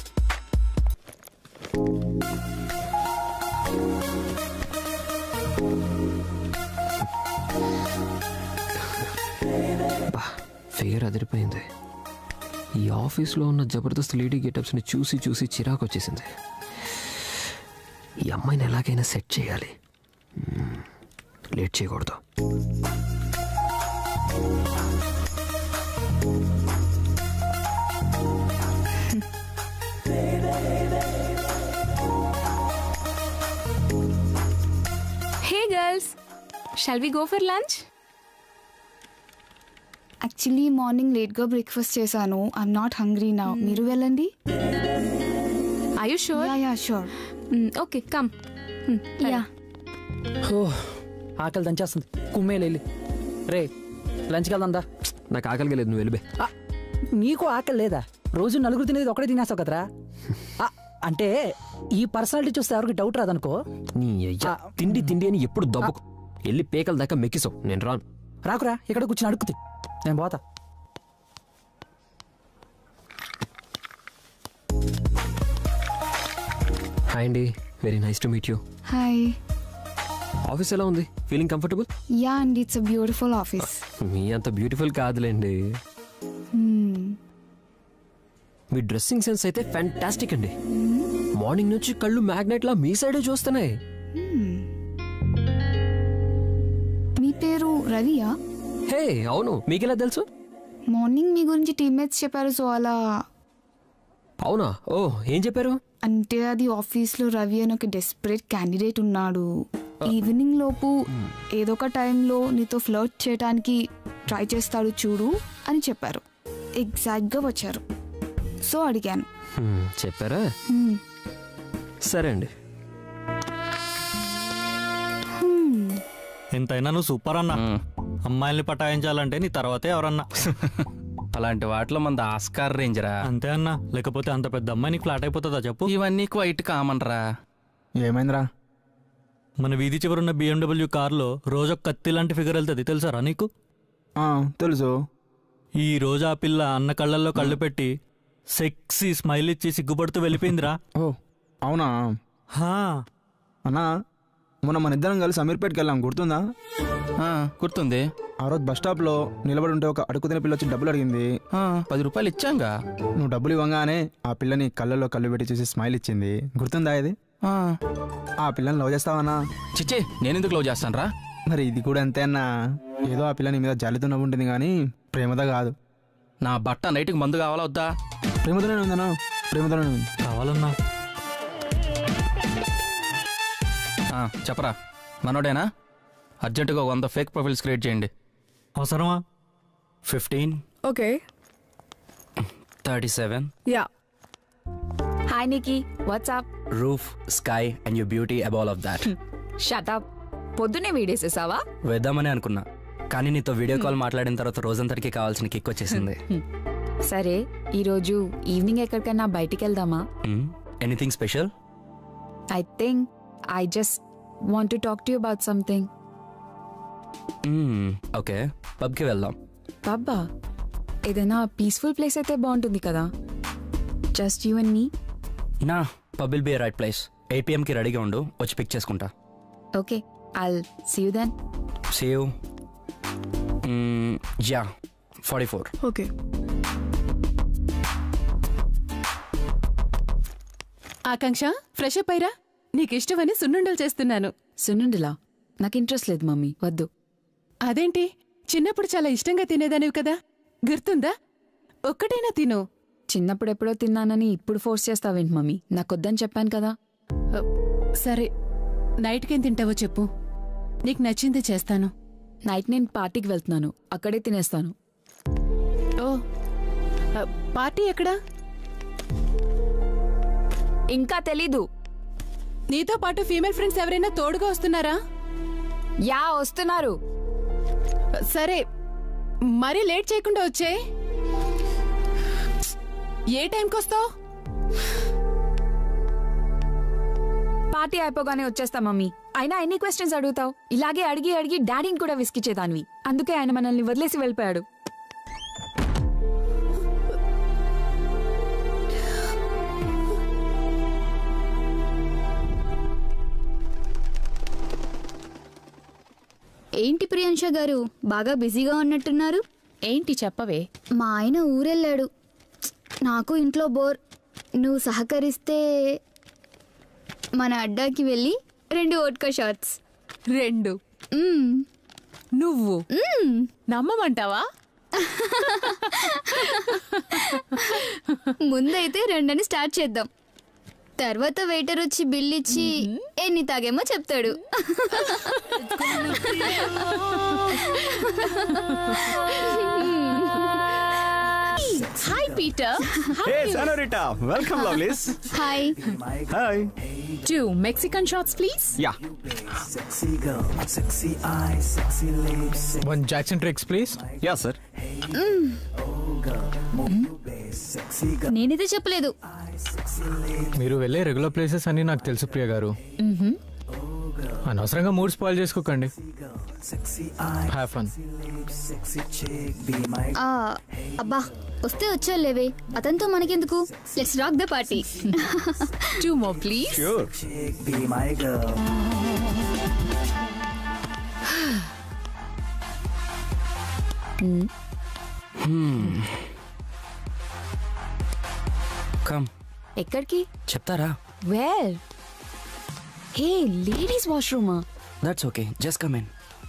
ఫేర్ అదిరిపోయింది. ఈ ఆఫీస్లో ఉన్న జబర్దస్త్ లేడీ గెటప్స్ని చూసి చూసి చిరాకు వచ్చేసింది. ఈ అమ్మాయిని ఎలాగైనా సెట్ చేయాలి, లేట్ చేయకూడదు. Hey girls. Shall we go for lunch? Actually morning లేట్గా బ్రేక్ఫాస్ట్ చేశాను. I'm not hungry now. మీరు వెళ్ళండి. Are you sure? Yeah sure. Okay, come. Yeah. ఆకలి దంచేస్తుంది. కుమ్మేలు వెళ్ళి రే లంచ్కి వెళ్దా. నాకు ఆకలిగా లేదు, నువ్వు వెళ్ళిపోయి. నీకు ఆకలి లేదా? రోజు నలుగురు తినేది ఒకటే తినేస్తావు కదరా. అంటే ఈ పర్సనాలిటీ చూస్తే ఎవరికి డౌట్ రాదనుకో. నీ అయ్యా తిండి తిండి అని ఎప్పుడు దబ్బకు వెళ్ళి పేకల దాకా మెక్కిసావు. నేను రాను. రాకురా, ఇక్కడ కూర్చొని అడుగుతుంది. నేను పోతా. హాయ్ అండి, very nice to meet you. Hi. Office ఎలా ఉంది? Feeling comfortable? యా అండి, ఇట్స్ అ బ్యూటిఫుల్ ఆఫీస్. మీ అంత బ్యూటిఫుల్ కాదులేండి. మీ డ్రెస్సింగ్ సెన్స్ అయితే ఫ్యాంటాస్టిక్ అండి. మార్నింగ్ నుంచి కళ్ళు మ్యాగ్నెట్ లా మీ సైడే చూస్తున్నాయి. మీ పేరు రవియా? హే అవును, మీకెలా తెలుసు? మార్నింగ్ మీ గురించి టీమ్మేట్స్ చెప్పారు, సో అలా. అవునా? ఓ ఏం చెప్పారు? అంటే అది ఆఫీస్లో రవి అని ఒక డెస్పరేట్ క్యాండిడేట్ ఉన్నాడు. ఈవినింగ్ లోపు ఏదో ఒక టైంలో నీతో ఫ్లర్ట్ చేయడానికి ట్రై చేస్తాడు చూడు అని చెప్పారు. ఎగ్జాక్ట్గా వచ్చారు, సో అడిగాను. చెప్పారా? సరే అండి. ఎంతైనా నువ్వు సూపర్ అన్నా. అమ్మాయిల్ని పటాయించాలంటే నీ తర్వాతే ఎవరన్నా. అలాంటి వాటిలో మన ఆస్కార్ రేంజరా. అంతే అన్నా, లేకపోతే అంత పెద్ద అమ్మాయి నీకు ఫ్లాట్ అయిపోతుందా చెప్పు. ఇవన్నీ క్వైట్ కామన్ రా. ఏమైందిరా? మన వీధి చివరున్న BMW కార్లో రోజు ఒక కత్తి లాంటి ఫిగర్ వెళ్తుంది, తెలుసారా నీకు? తెలుసు. ఈ రోజు ఆ పిల్ల అన్న కళ్ళల్లో కళ్ళు పెట్టి సెక్సీ స్మైల్ ఇచ్చి సిగ్గుపడుతూ వెళ్ళిపోయిందిరా. ఓ అవునా? అన్నా, మొన్న మన ఇద్దరం కలిసి అమీర్పేట్కి వెళ్ళాం, గుర్తుందా? గుర్తుంది. ఆ రోజు బస్ స్టాప్ లో నిలబడి ఉంటే ఒక అడుగుతున్న పిల్ల వచ్చి డబ్బులు అడిగింది. 10 రూపాయలు ఇచ్చాంగా. నువ్వు డబ్బులు ఇవ్వగానే ఆ పిల్లని కళ్ళల్లో కళ్ళు పెట్టి చూసి స్మైల్ ఇచ్చింది, గుర్తుందా? ఇది ఆ పిల్లని లవ్ చేస్తావన్నా? చిచ్చే, నేను ఎందుకు లవ్ చేస్తాను రా? మరి ఇది కూడా అంతే అన్నా. ఏదో ఆ పిల్లని మీద జాలితో నవ్వుంటుంది కానీ ప్రేమతో కాదు. నా బట్ట నైట్కి మందు కావాలా వద్దా? ప్రేమతోనే ఉందన్నా, ప్రేమతోనే ఉంది. కావాలన్నా చెప్పరా, మనోడేనా? అర్జెంటుగా 100 ఫేక్ ప్రొఫైల్స్ క్రియేట్ చేయండి. అవసరమా? 15. Okay. 37. Yeah. Hi Nikki, what's up? Roof, sky and your beauty above all of that. Shut up. పొద్దునే వీడేసేసావా? వేద్దామని అనుకున్నా, కానీ నీతో వీడియో కాల్ మాట్లాడిన తర్వాత రోజంతటికి కావాల్సిన కిక్ వచ్చేసింది. సరే, ఈరోజు ఈవినింగ్ ఎక్కడికైనా బయటికి వెళ్దామా? Anything special? I think I just want to talk to you about something. Okay, పబ్కి వెళ్దాం. పబ్బా? ఏదైనా పీస్ఫుల్ ప్లేస్ అయితే బాగుంటుంది కదా. Just you and me. నా pub will be right place. 8 PM రెడీగా ఉండు, వచ్చి పిక్ చేసుకుంటా. Okay, I'll see you then. See you. Yeah, 44. Okay. Akanksha, fresh up అయ్యరా. నీకు ఇష్టమని సున్నుండలు చేస్తున్నాను. సున్నుండలా? నాకు ఇంట్రెస్ట్ లేదు మమ్మీ, వద్దు. అదేంటి, చిన్నప్పుడు చాలా ఇష్టంగా తినేదానివి కదా, గుర్తుందా? ఒక్కటైనా తిను. చిన్నప్పుడు ఎప్పుడో తిన్నానని ఇప్పుడు ఫోర్స్ చేస్తావేంటి మమ్మీ? నాకొద్దని చెప్పాను కదా. సరే, నైట్కేం తింటావో చెప్పు, నీకు నచ్చింది చేస్తాను. నైట్ నేను పార్టీకి వెళ్తున్నాను, అక్కడే తినేస్తాను. ఓ, పార్టీ ఎక్కడా? ఇంకా తెలీదు. నీతో పాటు ఫీమేల్ ఫ్రెండ్స్ ఎవరైనా తోడుగా వస్తున్నారా? యా, వస్తున్నారు. సరే, మరీ లేట్ చేయకుండా వచ్చే. ఏ టైంకి వస్తావు? పార్టీ అయిపోగానే వచ్చేస్తా మమ్మీ. అయినా ఎన్ని క్వశ్చన్స్ అడుగుతావు? ఇలాగే అడిగి అడిగి డాడీని కూడా విసిగిచ్చేదానివి. అందుకే ఆయన మనల్ని వదిలేసి వెళ్ళిపోయాడు. ఏంటి ప్రియాంష గారు, బాగా బిజీగా ఉన్నట్టున్నారు? ఏంటి చెప్పవే? మా ఆయన ఊరెళ్ళాడు, నాకు ఇంట్లో బోర్. నువ్వు సహకరిస్తే మన అడ్డాకి వెళ్ళి 2 వోడ్కా షాట్స్. 2? నువ్వు నమ్మమంటావా? ముందైతే 2 అని స్టార్ట్ చేద్దాం, తర్వాత వెయిటర్ వచ్చి బిల్ ఇచ్చి ఎన్ని తాగేమో చెప్తాడు. Hi, Peter. Hey, Senorita. Welcome, lovelies. Hi. Hi. 2 Mexican shots, please. Yeah. Sexy girl, sexy eyes, sexy lips. 1 Jackson Tricks, please. Yeah, sir. నేనిదే చెప్పలేదు. మీరు వెళ్ళే రెగ్యులర్ ప్లేసెస్ అన్ని నాకు తెలుసు ప్రియ గారు. అనవసరంగా మూడ్ స్పాయిల్ చేసుకోకండి. Have fun. అబ్బా వస్తే వచ్చేలేవే, అతనితో మనకెందుకు? Let's rock the party. 2 more, please. Sure. Be my girl. Come. ఎక్కడికి? చెప్తారా? వేర్? హే, లేడీస్ వాష్రూమా? That's okay, just come in.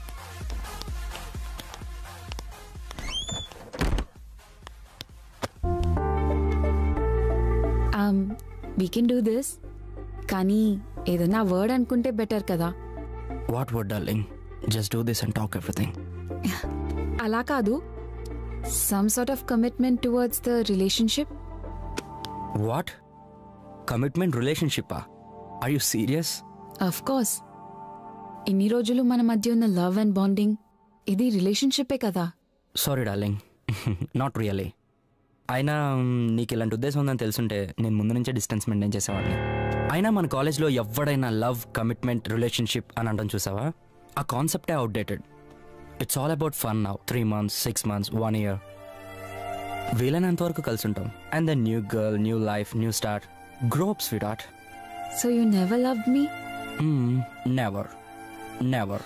We can do this, కానీ ఏదైనా వర్డ్ అనుకుంటే బెటర్ కదా. What word darling? Just do this and talk everything. అలా కాదు, some sort of commitment towards the relationship. What? Commitment రిలేషన్షిప్పా? Are you serious? Of course. ఇన్ని రోజులు మన మధ్య ఉన్న లవ్ అండ్ బాండింగ్, ఇది రిలేషన్షిప్పే కదా. Sorry darling, not really. అయినా నీకు ఇలాంటి ఉద్దేశం ఉందని తెలుసుంటే నేను ముందు నుంచే డిస్టెన్స్ మెయింటైన్ చేసేవాడిని. అయినా మన కాలేజ్లో ఎవడైనా లవ్, కమిట్మెంట్, రిలేషన్షిప్ అని అంటాం చూసావా, ఆ కాన్సెప్టే outdated. It's all about fun now. 3 months, 6 months, 1 year. వీలైనంత వరకు కలిసి ఉంటాం. And then new girl, new life, new start. Grow up sweet. So you never loved me? Never, never.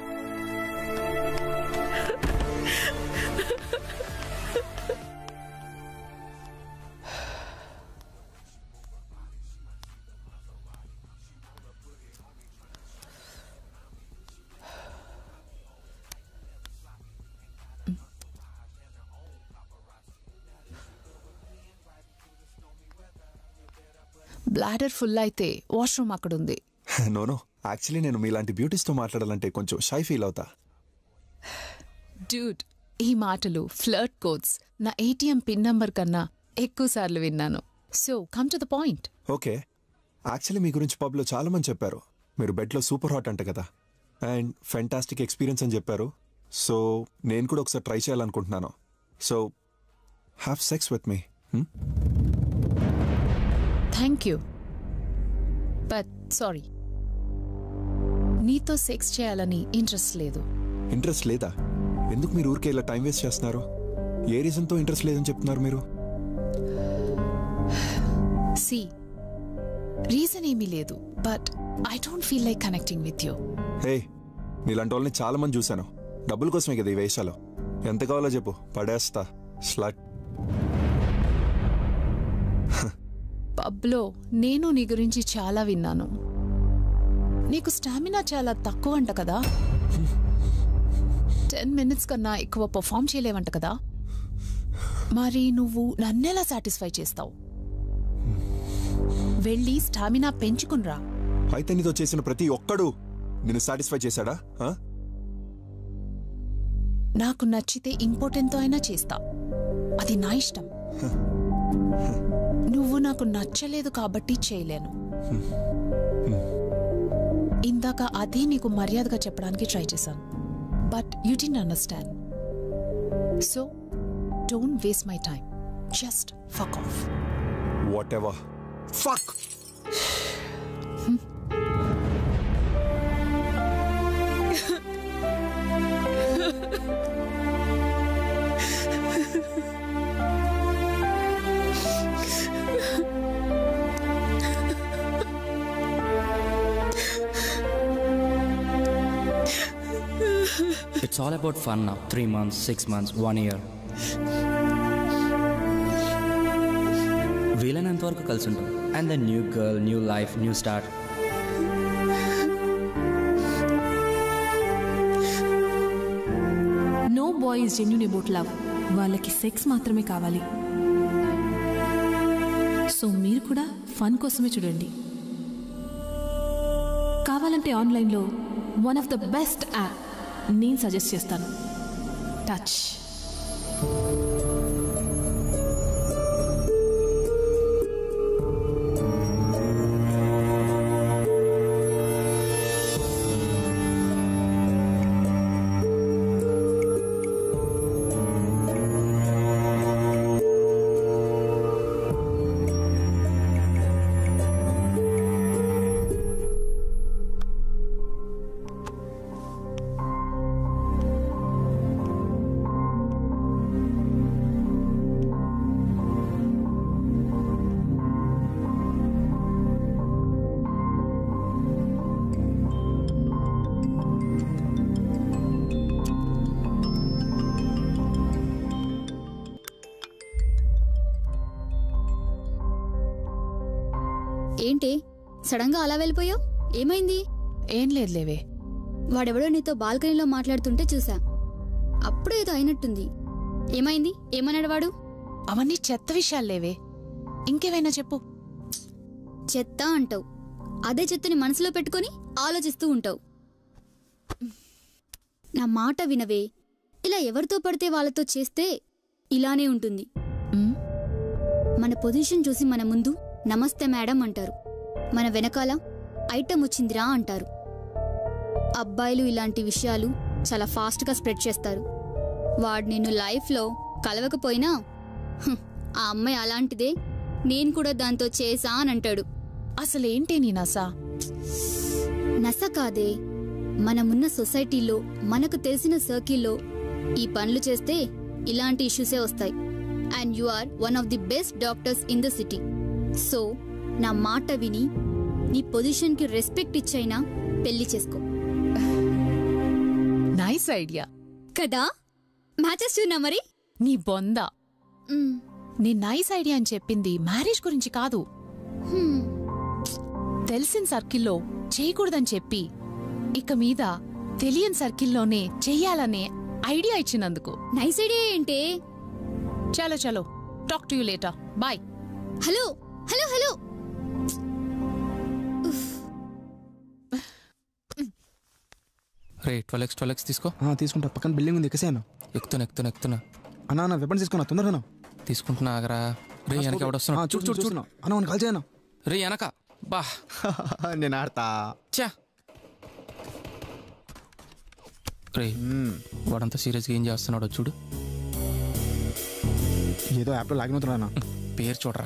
Bladder full అయితే వాష్రూమ్ అక్కడ ఉంది. నో యాక్చువల్లీ నేను మీలాంటి బ్యూటీస్తో మాట్లాడాలంటే కొంచెం షై ఫీల్ అవుతా. డ్యూడ్, ఈ మాటలు, ఫ్లర్ట్ కోడ్స్ నా ATM పిన్ నంబర్ కన్నా ఎక్కువ సార్లు విన్నాను. So come to the point. Okay, actually మీ గురించి పబ్లో చాలా మంది చెప్పారు. మీరు బెడ్లో సూపర్ హాట్ అంట కదా, అండ్ ఫెంటాస్టిక్ ఎక్స్పీరియన్స్ అని చెప్పారు. సో నేను కూడా ఒకసారి ట్రై చేయాలనుకుంటున్నాను. So have sex with me. Thank you, but sorry, నీతో సెక్స్ చేయాలని ఇంట్రెస్ట్ లేదు. ఇంట్రెస్ట్ లేదా? ఎందుకు మీరు ఊరికే ఇలా టైం వేస్ట్ చేస్తున్నారు? ఏ రీజన్తో ఇంట్రెస్ట్ లేదని చెప్తున్నారు మీరు? సి, రీజన్ ఏమీ లేదు, but I don't feel like connecting with you. Hey, నీలాంటి వాళ్ళని చాలా మంది చూశాను. డబ్బుల కోసమే కదా ఈ వేషాలు. ఎంత కావాలో చెప్పు, పడేస్తా. స్లట్. పబ్లో నేను నీ గురించి చాలా విన్నాను. నీకు స్టామినా చాలా తక్కువ అంట కదా. 10 minutes కన్నా ఎక్కువ పర్ఫామ్ చేయలేవంట కదా. మరి నువ్వు నన్నెలా సాటిస్ఫై చేస్తావు? వెళ్ళి స్టామినా పెంచుకునిరా. అయితే నీతో చేసిన ప్రతి ఒక్కడు నిన్ను సాటిస్ఫై చేశాడా? నాకు నచ్చితే ఇంపార్టెంట్తో అయినా చేస్తా, అది నా ఇష్టం. నువ్వు నాకు నచ్చలేదు కాబట్టి చేయలేను. ఇందాక అదే నీకు మర్యాదగా చెప్పడానికి ట్రై చేశాను, but you didn't understand. So don't waste my time. Just fuck off. Whatever. Fuck! It's all about fun now. 3 months, 6 months, 1 year. వీలైనంత వరకు కలిసి ఉంటాం. And then new girl, new life, new start. No boy is genuine about love. వాళ్ళకి sex మాత్రమే కావాలి. So మీరు కూడా fun కోసమే చూడండి. కావాలంటే ఆన్లైన్లో one of the best app నేను సజెస్ట్ చేస్తాను, టచ్. ఏంటి సడన్ గా అలా వెళ్ళిపోయావు? ఏమైంది? ఏం లేదులేవే. వాడెవడో నీతో బాల్కనీలో మాట్లాడుతుంటే చూసా. అప్పుడు ఏదో అయినట్టుంది. ఏమైంది? ఏమన్నాడు వాడు? అవన్నీ చెత్త విషయాలు లేవే, ఇంకేమైనా చెప్పు. చెత్త అంటావు, అదే చెత్తని మనసులో పెట్టుకొని ఆలోచిస్తూ ఉంటావు. నా మాట వినవే. ఇలా ఎవరితో పడితే వాళ్ళతో చేస్తే ఇలానే ఉంటుంది. మన పొజిషన్ చూసి మన ముందు నమస్తే మేడం అంటారు, మన వెనకాల ఐటమ్ వచ్చిందిరా అంటారు. అబ్బాయిలు ఇలాంటి విషయాలు చాలా ఫాస్ట్గా స్ప్రెడ్ చేస్తారు. వాడు నిన్ను లైఫ్లో కలవకపోయినా ఆ అమ్మాయి అలాంటిదే, నేను కూడా దాంతో చేసా అని అంటాడు. అసలేంటి నీ నస? నస కాదే, మనమున్న సొసైటీలో మనకు తెలిసిన సర్కిల్లో ఈ పనులు చేస్తే ఇలాంటి ఇష్యూసే వస్తాయి. And you are one of the best doctors in the city. So నా మాట విని నీ పొజిషన్కి రెస్పెక్ట్ ఇచ్చైనా పెళ్లి చేసుకో. నైస్ ఐడియా కదా? మ్యాచెస్ చూనా మరి? నీ బొందా. నీ నైస్ ఐడియా అని చెప్పింది మ్యారేజ్ గురించి కాదు. తెలిసిన సర్కిల్లో చేయకూడదని చెప్పి ఇక మీద తెలియని సర్కిల్లోనే చెయ్యాలనే ఐడియా ఇచ్చినందుకు. నైస్ ఐడియా ఏంటి? చలో చలో, talk to you later, bye. Hello hello hello. రే 12x తీసుకో. తీసుకుంటా. పక్కన బిల్డింగ్ ఉంది, ఎక్కసేనా? ఎక్కుతున్నా. అన్నా నా వెపన్స్ తీసుకున్నా, తొందరగా తీసుకుంటున్నా. ఆగరా. రే వెనక ఎవడొస్తున్నా? చూడు అన్న కాల్ చేయనా? రే వెనక బా. నేను ఆడతా. చా రే, వాడంతా సీరియస్గా ఏం చేస్తున్నాడో చూడు. ఏదో యాప్లో లాగిన్ అవుతున్నా. పేరు చూడరా.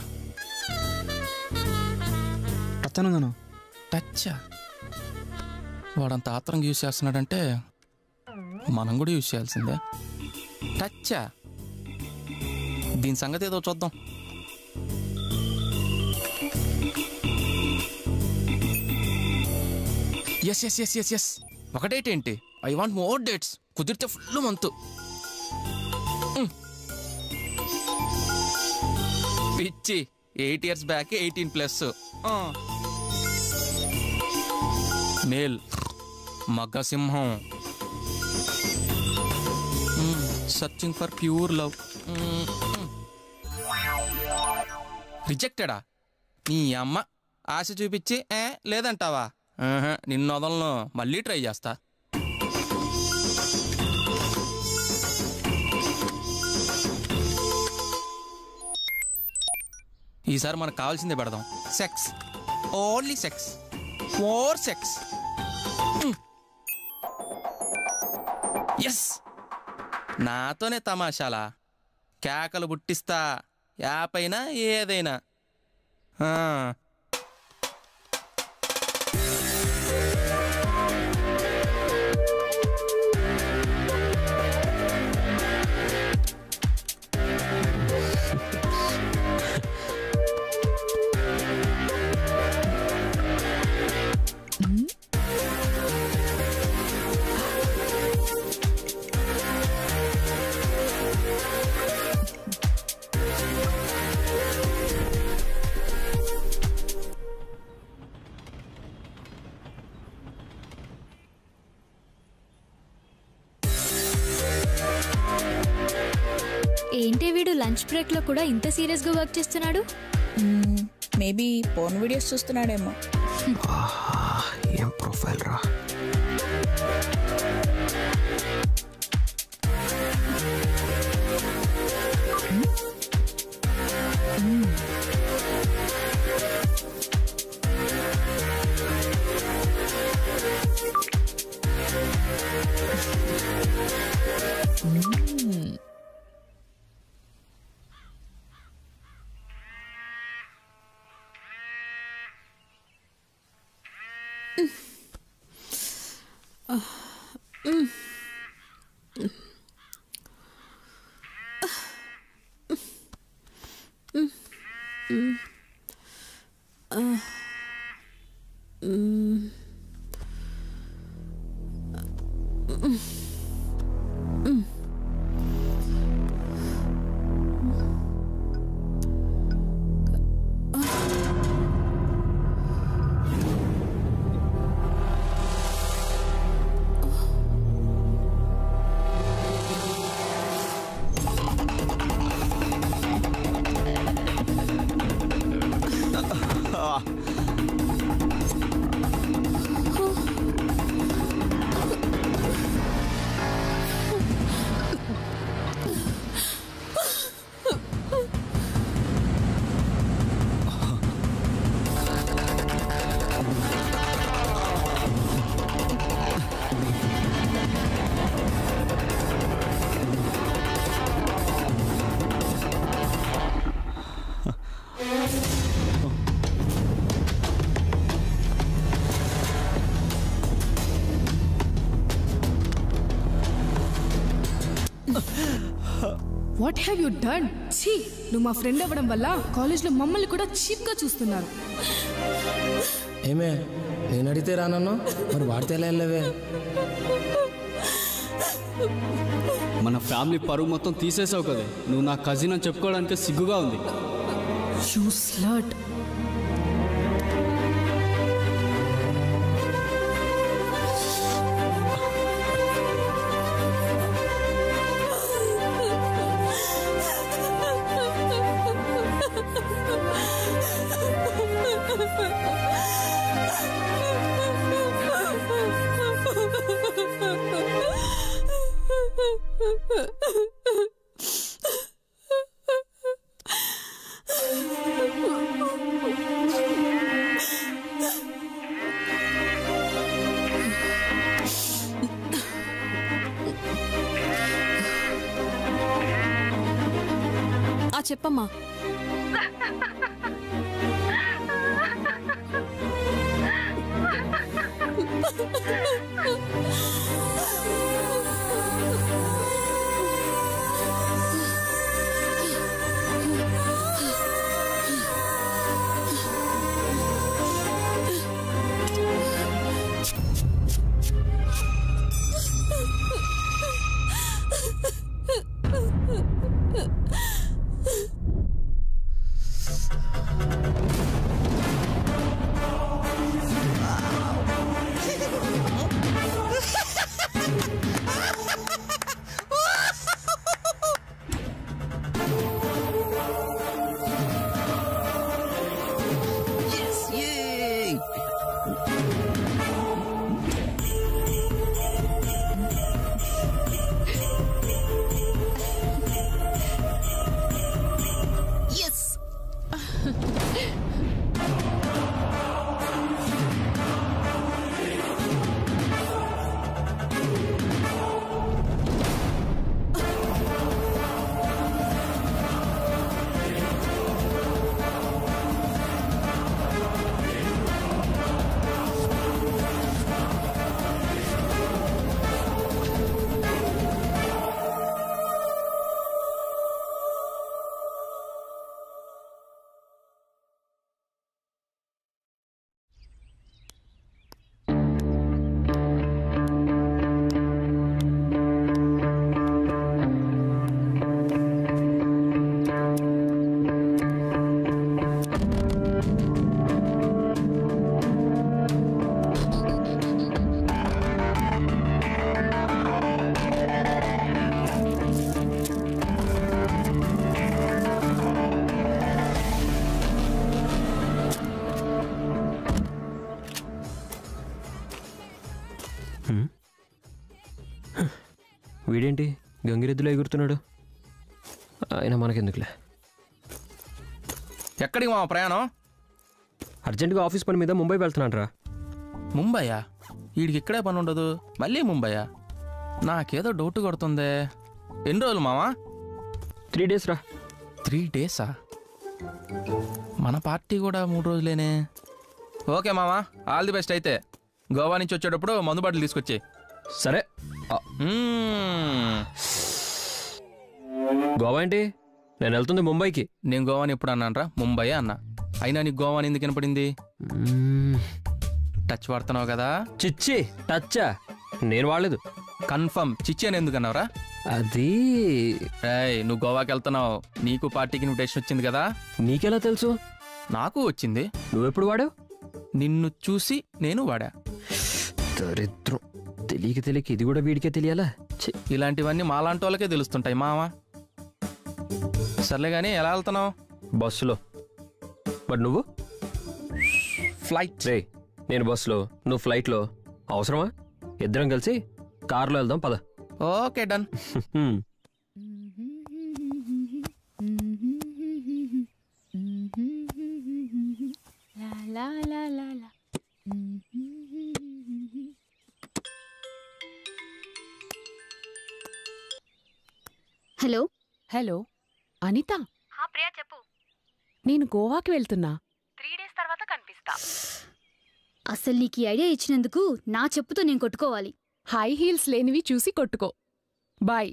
టచ్ అని ఉందన్నా. టచ్చా? వాడంత ఆత్రంగా యూజ్ చేస్తున్నాడంటే మనం కూడా యూజ్ చేయాల్సిందే. టచ్చా? దీని సంగతి ఏదో చూద్దాం. ఎస్. ఒక డేట్ ఏంటి? I want more dates. కుదిరితే ఫుల్ మంత్. పిచ్చి 8 years బ్యాక్ 18+. మేల్ మగసింహం. Searching for pure love. రిజెక్టెడా? నీ అమ్మ ఆశ చూపించి లేదంటావా? నిన్ను వదలను, మళ్ళీ ట్రై చేస్తా. ఈసారి మనకు కావాల్సిందే పెడదాం. Sex, only sex, more sex. Yes, నాతోనే తమాషాలా? కేకలు పుట్టిస్తా, యాపైనా ఏదైనా. ఏంటి వీడు లంచ్ బ్రేక్ లో కూడా ఇంత సీరియస్ గా వర్క్ చేస్తున్నాడు? మేబీ పోర్న్ వీడియోస్ చూస్తున్నాడేమో. ఏం ప్రొఫైల్ రా. What have you done? ఛీ, నువ్వు మా ఫ్రెండ్ అవ్వడం వల్ల కాలేజ్లో మమ్మల్ని కూడా చీప్గా చూస్తున్నారు. ఏమే నేను అడిగితే రానన్నా, మరి వాడితే ఎలా వెళ్ళవే? మన ఫ్యామిలీ పరువు మొత్తం తీసేసావు కదా, నువ్వు నా కజిన్ అని చెప్పుకోవడానికి సిగ్గుగా ఉంది. You slut. చెప్పమ్మా. వీడేంటి గంగిరెద్దులో ఎగురుతున్నాడు? ఆయన మనకెందుకులే. ఎక్కడికి మా ప్రయాణం? అర్జెంటుగా ఆఫీస్ పని మీద ముంబై వెళ్తున్నాను రా. ముంబైయా? వీడికి ఇక్కడే పని ఉండదు, మళ్ళీ ముంబైయా? నాకేదో డౌట్ కొడుతుందే. ఎన్ని రోజులు మావా? 3 days రా. 3 days? మన పార్టీ కూడా 3 రోజులేనే. ఓకే మావా, ఆల్ ది బెస్ట్. అయితే గోవా నుంచి వచ్చేటప్పుడు మందు బాటలు తీసుకొచ్చి. సరే. గోవా ఏంటి? నేను వెళ్తుంది ముంబైకి. నేను గోవాని ఎప్పుడు అన్నాను రా? ముంబై అన్నా. అయినా నీకు గోవాని ఎందుకు వినపడింది? టచ్ వాడుతున్నావు కదా. చిచ్చి టచ్చా? నేను వాడలేదు. కన్ఫర్మ్ చిచ్చి అని ఎందుకు అన్నావురా? అది నువ్వు గోవాకి వెళ్తున్నావు, నీకు పార్టీకి ఇన్విటేషన్ వచ్చింది కదా. నీకెలా తెలుసు? నాకు వచ్చింది. నువ్వెప్పుడు వాడావు? నిన్ను చూసి నేను వాడా. దరిద్రం. తెలియక ఇది కూడా వీడికే తెలియాలా? ఇలాంటివన్నీ మాలాంటి వాళ్ళకే తెలుస్తుంటాయి మావా. సర్లే కానీ ఎలా వెళ్తున్నావు? బస్సులో. బట్ నువ్వు? ఫ్లైట్. రే, నేను బస్సులో, నువ్వు ఫ్లైట్లో. అవసరమా? ఇద్దరం కలిసి కార్లో వెళ్దాం పద. Okay done. Hello. Hello Anitha. Priya చెప్పు. నేను గోవాకి వెళ్తున్నా. 3 days తర్వాత కనిపిస్తా. అసలు నీకు ఈ ఐడియా ఇచ్చినందుకు నా చెప్పుతో నేను కొట్టుకోవాలి. హై హీల్స్ లేనివి చూసి కొట్టుకో. బాయ్.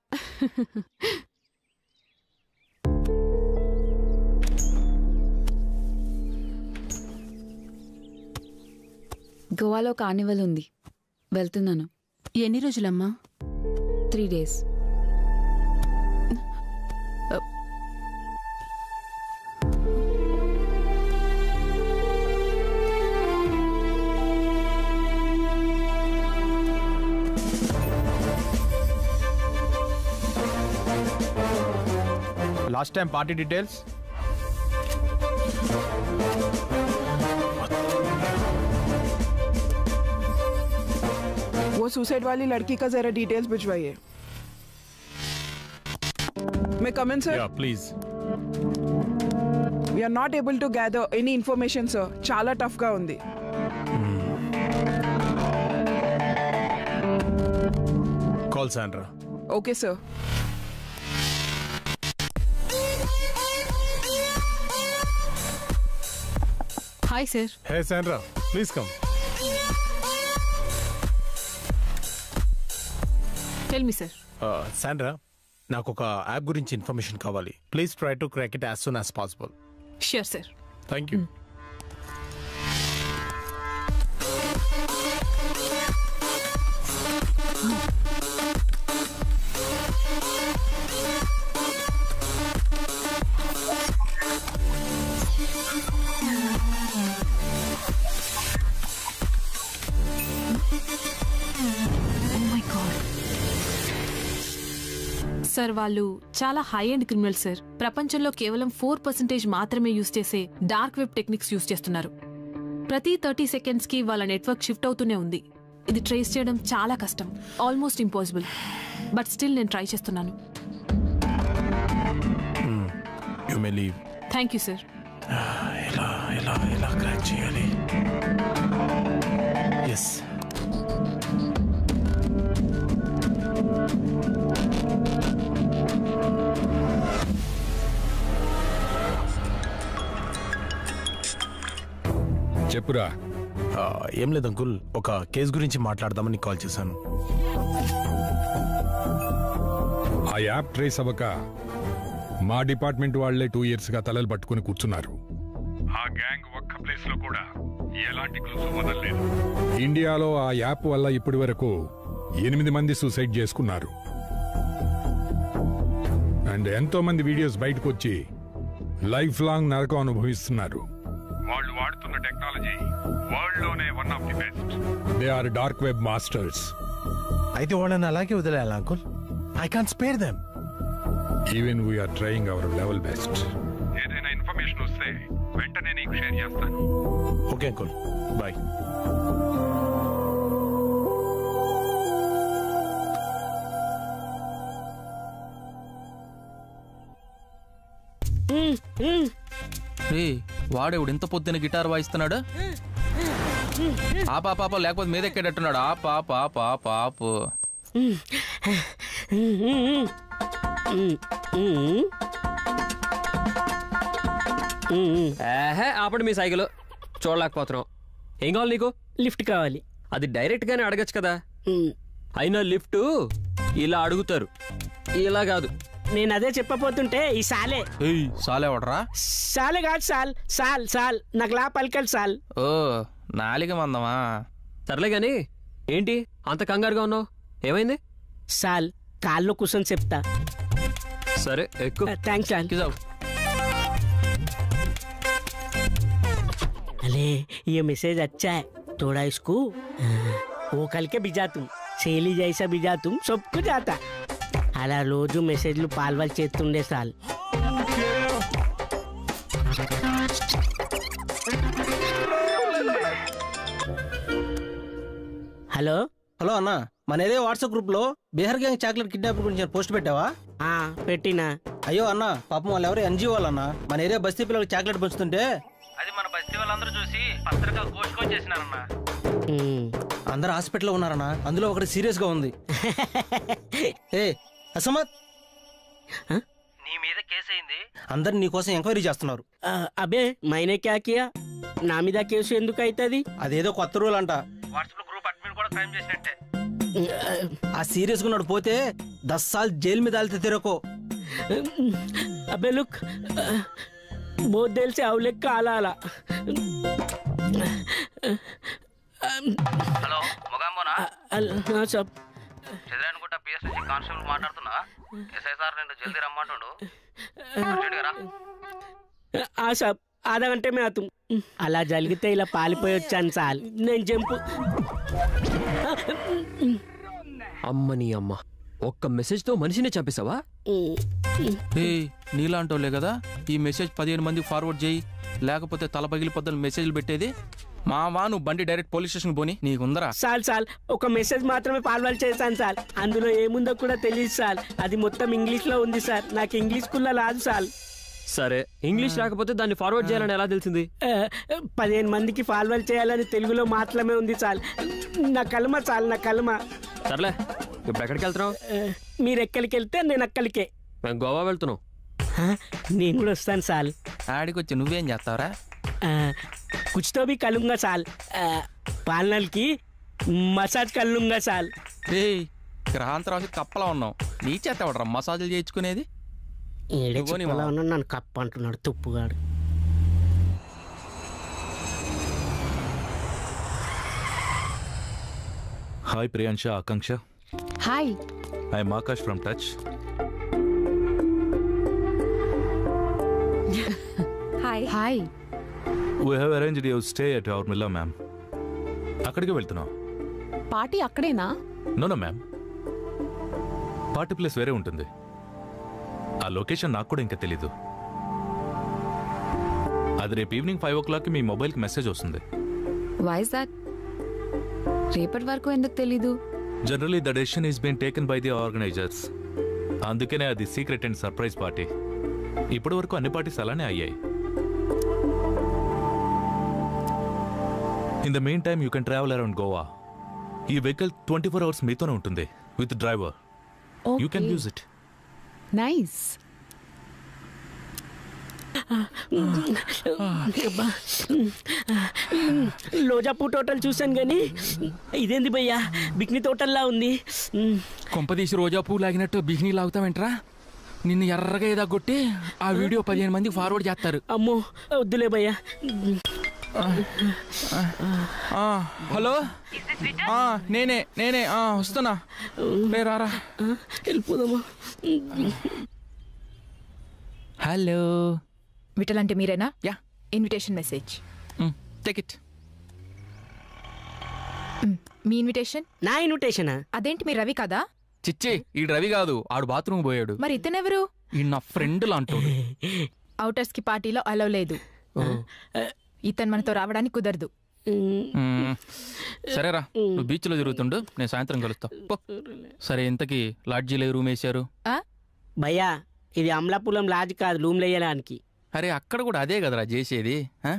గోవాలో కార్నివల్ ఉంది, వెళ్తున్నాను. ఎన్ని రోజులమ్మా? 3 days. Last time party details? वो सुसाइड वाली लड़की का जरा डिटेल्स भिजवाइए. May come in, sir? Yeah, please. We are not able to gather any information, sir. చాలా టఫ్ గా ఉంది. Call Sandra. Okay, sir. Hi, sir. Hey, Sandra. Please come. Tell me, sir. Sandra, నాకు ఒక app గురించి information కావాలి. Please try to crack it as soon as possible. Sure, sir. Thank you. Sir వాళ్ళు చాలా high end criminal sir. ప్రపంచంలో కేవలం 4% మాత్రమే use చేసే డార్క్ వెబ్ టెక్నిక్స్ యూజ్ చేస్తున్నారు. ప్రతి 30 seconds కి వాళ్ళ నెట్వర్క్ షిఫ్ట్ అవుతూనే ఉంది. ఇది ట్రేస్ చేయడం చాలా కష్టం, ఆల్మోస్ట్ ఇంపాసిబుల్. బట్ స్టిల్ నేను ట్రై చేస్తున్నాను. You may leave. Thank you sir. ఎలా క్రాక్ చేయాలి? ఎస్. చెప్పురా. ఏం లేదు అంకుల్, ఒక కేసు గురించి మాట్లాడదామని కాల్ చేశాను. ఆ యాప్ ట్రేస్ అవ్వక మా డిపార్ట్మెంట్ వాళ్లే 2 yearsగా తలలు పట్టుకుని కూర్చున్నారు. ఆ గ్యాంగ్ ఒక్క ప్లేస్ లో కూడా ఎలాంటి క్లూస్ వదలలేదు. ఇండియాలో ఆ యాప్ వల్ల ఇప్పటి వరకు 8 మంది సూసైడ్ చేసుకున్నారు. అండ్ ఎంతో మంది వీడియోస్ బయటకు వచ్చి లైఫ్ లాంగ్ నరకం అనుభవిస్తున్నారు. వాళ్ళు వాడుతున్న టెక్నాలజీ వరల్డ్ లోనే one of the best. They are dark web masters. అయితే వాళ్ళని అలాగే వదిలేయాలి uncle. I can't spare them. Even we're trying our level best. ఏదైనా ఇన్ఫర్మేషన్ వస్తే వెంటనే నీకు షేర్ చేస్తాను. Okay uncle, bye. వాడేవుడు ఇంత పొద్దున గిటార్ వాయిస్తున్నాడు. ఆ పాప లేకపోతే మీద ఎక్కేటట్టున్నాడు. ఆ పాపు ఆపండి మీ సైకిల్. చూడలేకపోతున్నావు. ఏం కావాలి నీకు? లిఫ్ట్ కావాలి. అది డైరెక్ట్ గానే అడగచ్చు కదా. అయినా లిఫ్ట్ ఇలా అడుగుతారు, ఇలా కాదు. నేను అదే చెప్పబోతుంటే ఈ సాలే సాలే వాడరా? సాలే కాదు సాల్ సాల్ సాల్ నాకు లా పలికలు సాల్. ఓ నాలిక మందమా? సర్లే గాని ఏంటి అంత కంగారుగా ఉన్నావు? ఏమైంది? సాల్ కాల్లో కూర్చొని చెప్తా. సరే ఎక్కువ. థ్యాంక్స్ సాల్. अरे ये मैसेज अच्छा है, थोड़ा इसको वो कल के भिजा तुम సేలి జైసా భిజా तुम सबको जाता. అలా రోజు మెసేజ్లు పాల్వాల్ చేస్తుండే సాల్. హలో హలో అన్న, మన ఏదో వాట్సాప్ గ్రూప్ లో బీహార్ గ్యాంగ్ చాక్లెట్ కిడ్నాప్ గురించి పోస్ట్ పెట్టావా? పెట్టినా. అయ్యో అన్న, పాపం వాళ్ళు ఎవరో ఎన్జిఓ వాళ్ళన్న మన ఏరియా బస్తీ పిల్లలకు చాక్లెట్ పంచుతుంటే అది మన బస్తీ వాళ్ళందరూ చూసి పత్రిక కోసుకొచ్చేసినారన్నా. అందరు హాస్పిటల్లో ఉన్నారన్న, అందులో ఒకటి సీరియస్ గా ఉంది. ఏ అసమత్, నీ మీద కేసు అయింది. అందరు నీ కోసం ఎంక్వైరీ చేస్తున్నారు. అబే మైనే క్యా కియా? నా మీద కేసు ఎందుకు అవుతుంది? అదేదో కొత్త రూల్ అంట. వాట్సాప్ గ్రూప్ అడ్మిన్ కూడా క్రైమ్ చేసినట్టే. ఆ సీరియస్ గా ఉన్నాడు, పోతే 10 साल జైలు మీద వెళ్తే తిరకో. అబే లుక్ बहुत देर से आवले काला आला. హలో మొగాంబోనా? సబ్ చంద్రాయనగుట్ట పిఎస్ నుంచి కానిస్టేబుల్ మాట్లాడుతున్నా. ఎస్ఐ సార్ నేను జల్దీ రమ్మంటాడు. సబ్ ఆధా గంట మే ఆతుం. అలా జరిగితే ఇలా పాలిపోయి వచ్చాను సాల్. నేను జంపు. అమ్మని అమ్మ, ఒక్క మెసేజ్ తో మనిషిని చంపేశావా? నీలాంటోలే కదా ఈ మెసేజ్ 15 మందికి ఫార్వర్డ్ చేయి, లేకపోతే తల పగిలిపోద్దని మెసేజ్లు పెట్టేది. మావా నువ్వు బండి డైరెక్ట్ పోలీస్ స్టేషన్ పోని, నీకుందరా? సాల్ సాల్ ఒక మెసేజ్ మాత్రమే ఫార్వర్డ్ చేశాను సార్. అందులో ఏముందో కూడా తెలియదు సార్. అది మొత్తం ఇంగ్లీష్ లో ఉంది సార్. నాకు ఇంగ్లీష్ స్కూల్లో రాదు సార్. సరే ఇంగ్లీష్ రాకపోతే దాన్ని ఫార్వర్డ్ చేయాలని ఎలా తెలిసింది? 15 మందికి ఫార్వర్డ్ చేయాలని తెలుగులో మాత్రమే ఉంది సార్. నా కలమ సార్, నా కలమ. సర్లే, ఇప్పుడు ఎక్కడికి వెళ్తున్నావు? మీరు ఎక్కడికి వెళ్తే నేను అక్కడికే. మేము గోవా వెళ్తున్నాం. నేను కూడా వస్తాను సార్. ఆడికి వచ్చి నువ్వేం చేస్తావరా? కుచ్తో బి కలుంగా సార్. పాలనల్కి మసాజ్ కలుంగా సార్. క్రాంతరావు కప్పలా ఉన్నావు, నీ చేత ఎవడరా మసాజులు చేయించుకునేది? నన్ను కప్ప అంటున్నాడు తుప్పుగాడు. Hi Priyansha, Akanksha. Hi. I am Akash from Touch. Hi. Hi. We have arranged your stay at our villa, ma'am. అక్కడికి వెళ్తున్నాం. పార్టీ అక్కడేనా? నో మ్యామ్, పార్టీ ప్లేస్ వేరే ఉంటుంది. ఆ లొకేషన్ నాకు కూడా ఇంకా తెలీదు. అది రేపు ఈవినింగ్ 5 o'clock మీ మొబైల్కి మెసేజ్ వస్తుంది. Why is that? రేపటి వరకు ఎందుకు తెలీదు? Generally the decision is been taken by the organisers. అందుకనే అది సీక్రెట్ అండ్ సర్ప్రైజ్ పార్టీ. ఇప్పటి వరకు అన్ని పార్టీస్ అలానే అయ్యాయి. In the main time you can travel around Goa. ఈ వెహికల్ 24 hours మీతోనే ఉంటుంది with driver. You can use it. Nice. లోజాపూర్ టోటల్ చూసాను కానీ ఇదేంది భయ్యా బిక్ని తోటల్లా ఉంది. కొంపదీసి రోజా పువ్వు లాగినట్టు బిగిని లాగుతావేంట్రా? నిన్ను ఎర్రగా ఏదా కొట్టి ఆ వీడియో 15 మందికి ఫార్వర్డ్ చేస్తారు. అమ్మో వద్దులే భయ్యా. హలో, నేనే వస్తున్నా. రారా, వెళ్ళిపోదామా? హలో, విఠల్ అంటే మీరేనా? Yeah. Invitation message. Take it. మీ ఇన్విటేషన్? నా ఇన్విటేషనా? అదేంటి మీ రవి కదా? చిచ్చి, ఈ రవి కాదు, ఆడు బాత్రూమ్ పోయాడు. మరి ఇతనెవరు? ఈ నా ఫ్రెండ్ లాంటోడు. అవుటర్స్ కి పార్టీలో అలౌ లేదు. ఇతను మనతో రావడానికి కుదరదు. సరేరా, నువ్వు బీచ్లో తిరుగుతుండు, నేను సాయంత్రం కలుస్తా. సరే, ఇంతకీ లాడ్జీలో రూమ్ వేసారు? భయ్యా ఇది అమలాపురం లాజ్ కాదు రూమ్ వేయడానికి. అరే అక్కడ కూడా అదే కదరా చేసేది.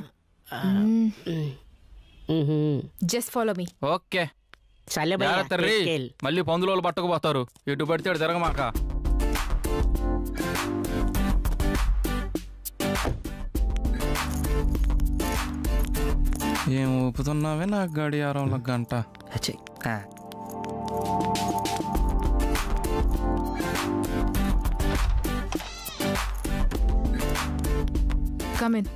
Just follow me. ఓకే చల్లే జాగ్రత్త రే, మళ్ళీ పందులోళ్ళు పట్టుకుపోతారు. ఎటు పడితే అటు తిరగమాక. ఏం ఊపుతున్నావే నా గడియారంలో గంట. Come in.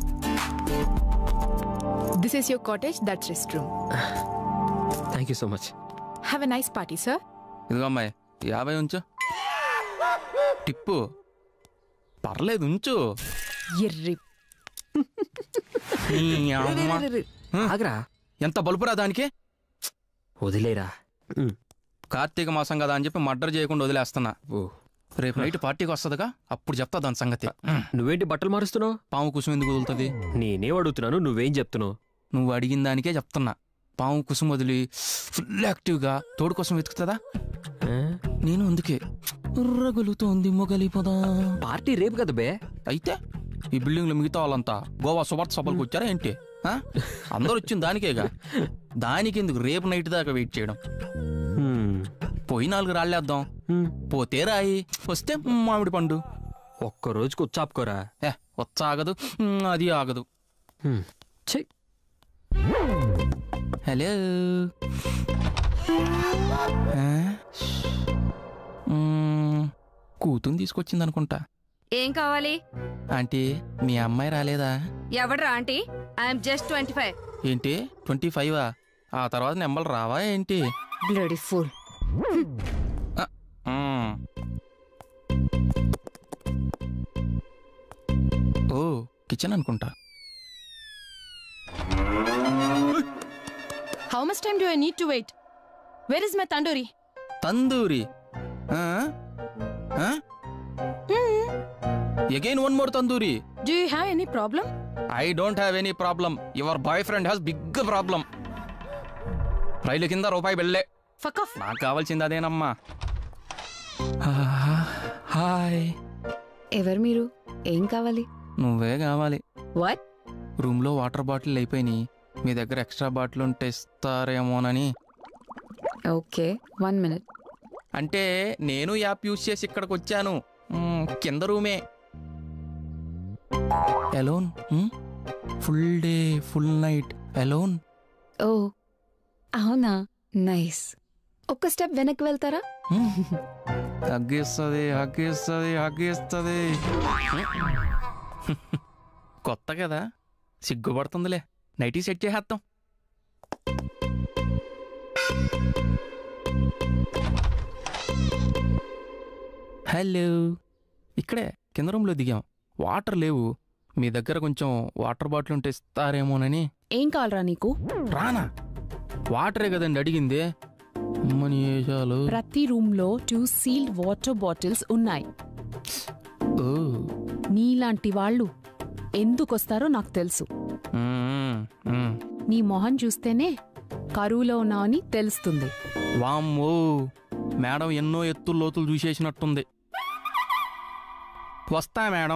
This is your cottage, that's restroom. Thank you so much. Have a nice party, sir. ఇదిగో అమ్మాయి 50 ఉంచు. టిప్పు పర్లేదు ఉంచు. ఎర్రి ఆగరా, ఎంత బలుపురా దానికి. వదిలేరా, కార్తీక మాసం కదా అని చెప్పి మర్డర్ చేయకుండా వదిలేస్తున్నా. రేపు నైట్ పార్టీకి వస్తుందిగా, అప్పుడు చెప్తా దాని సంగతి. నువ్వేంటి బట్టలు మారుస్తున్నావు? పాము కుసుమ ఎందుకు వదులుతుంది? నేనేం అడుగుతున్నాను, నువ్వేం చెప్తున్నావు? నువ్వు అడిగిన దానికే చెప్తున్నా. పాము కుసుమ వదిలి ఫుల్ యాక్టివ్గా తోడు కోసం వెతుకుతుందా? నేను అందుకే రగులుతోంది మొగలిపదా. పార్టీ రేపు కదా బే. అయితే ఈ బిల్డింగ్ లో మిగతా వాళ్ళంతా గోవా సుభాత్ సభలకు వచ్చారా ఏంటి? అందరూ వచ్చింది దానికేగా. దానికి ఎందుకు రేపు నైట్ దాకా వెయిట్ చేయడం? పోయి 4 రాళ్ళేద్దాం. పోతే రాయి, వస్తే మామిడి పండు. ఒక్క రోజుకి వచ్చాపుకోరా. వచ్చాగదు, అది ఆగదు. హలో, కూతుని తీసుకొచ్చింది అనుకుంటా. ఏం కావాలి ఆంటీ? మీ అమ్మాయి రాలేదా? ఎవడ్రా ఆంటీ? I'm just 25. ఏంటి 25? ఆ తర్వాత నెంబర్లు రావా ఏంటి? Bloody fool. ఓ కిచెన్ అనుకుంటా. How much time do I need to wait? Where is my tandoori? Tandoori? Again one more tandoori. Do you have any problem? I don't have any problem. Your boyfriend has big problem. రైలు కింద రూపాయి బెల్లే. Fuck off. నాకు కావాల్సింది అదేనమ్మా. Hi. ఎవరు మీరు? ఏం కావాలి? నువ్వే కావాలి. వాట్? రూమ్లో వాటర్ బాటిల్ అయిపోయినాయి. మీ దగ్గర ఎక్స్ట్రా బాటిల్ ఉంటే ఇస్తారేమోనని. Okay 1 minute. అంటే నేను యాప్ యూజ్ చేసి ఇక్కడికి వచ్చాను. కింద రూమే. Alone? Full day full night alone? ఓ అవునా, నైస్. ఒక్క స్టెప్ వెనక్కి వెళ్తారా? హగ్గిస్తుంది హగ్గిస్తుంది హగ్గిస్తుంది. కొత్త కదా, సిగ్గుపడుతుందిలే. నైటీ సెట్ చేసేద్దాం. హలో, ఇక్కడే కింద రూమ్లో దిగాం. వాటర్ లేవు. మీ దగ్గర కొంచెం వాటర్ బాటిల్ ఉంటే ఇస్తారేమోనని. ఏం కావాలరా నీకు? రానా? వాటరే కదండి అడిగింది. అమ్మని ఏషాలు. ప్రతి రూమ్ లో 2 సీల్డ్ వాటర్ బాటిల్స్ ఉన్నాయి. నీలాంటి వాళ్ళు ఎందుకొస్తారో నాకు తెలుసు. నీ మొహం చూస్తేనే కరువులో ఉన్నావని తెలుస్తుంది. వామ్మో, మేడం ఎన్నో ఎత్తులు లోతులు చూసేసినట్టుంది. వస్తా మేడం.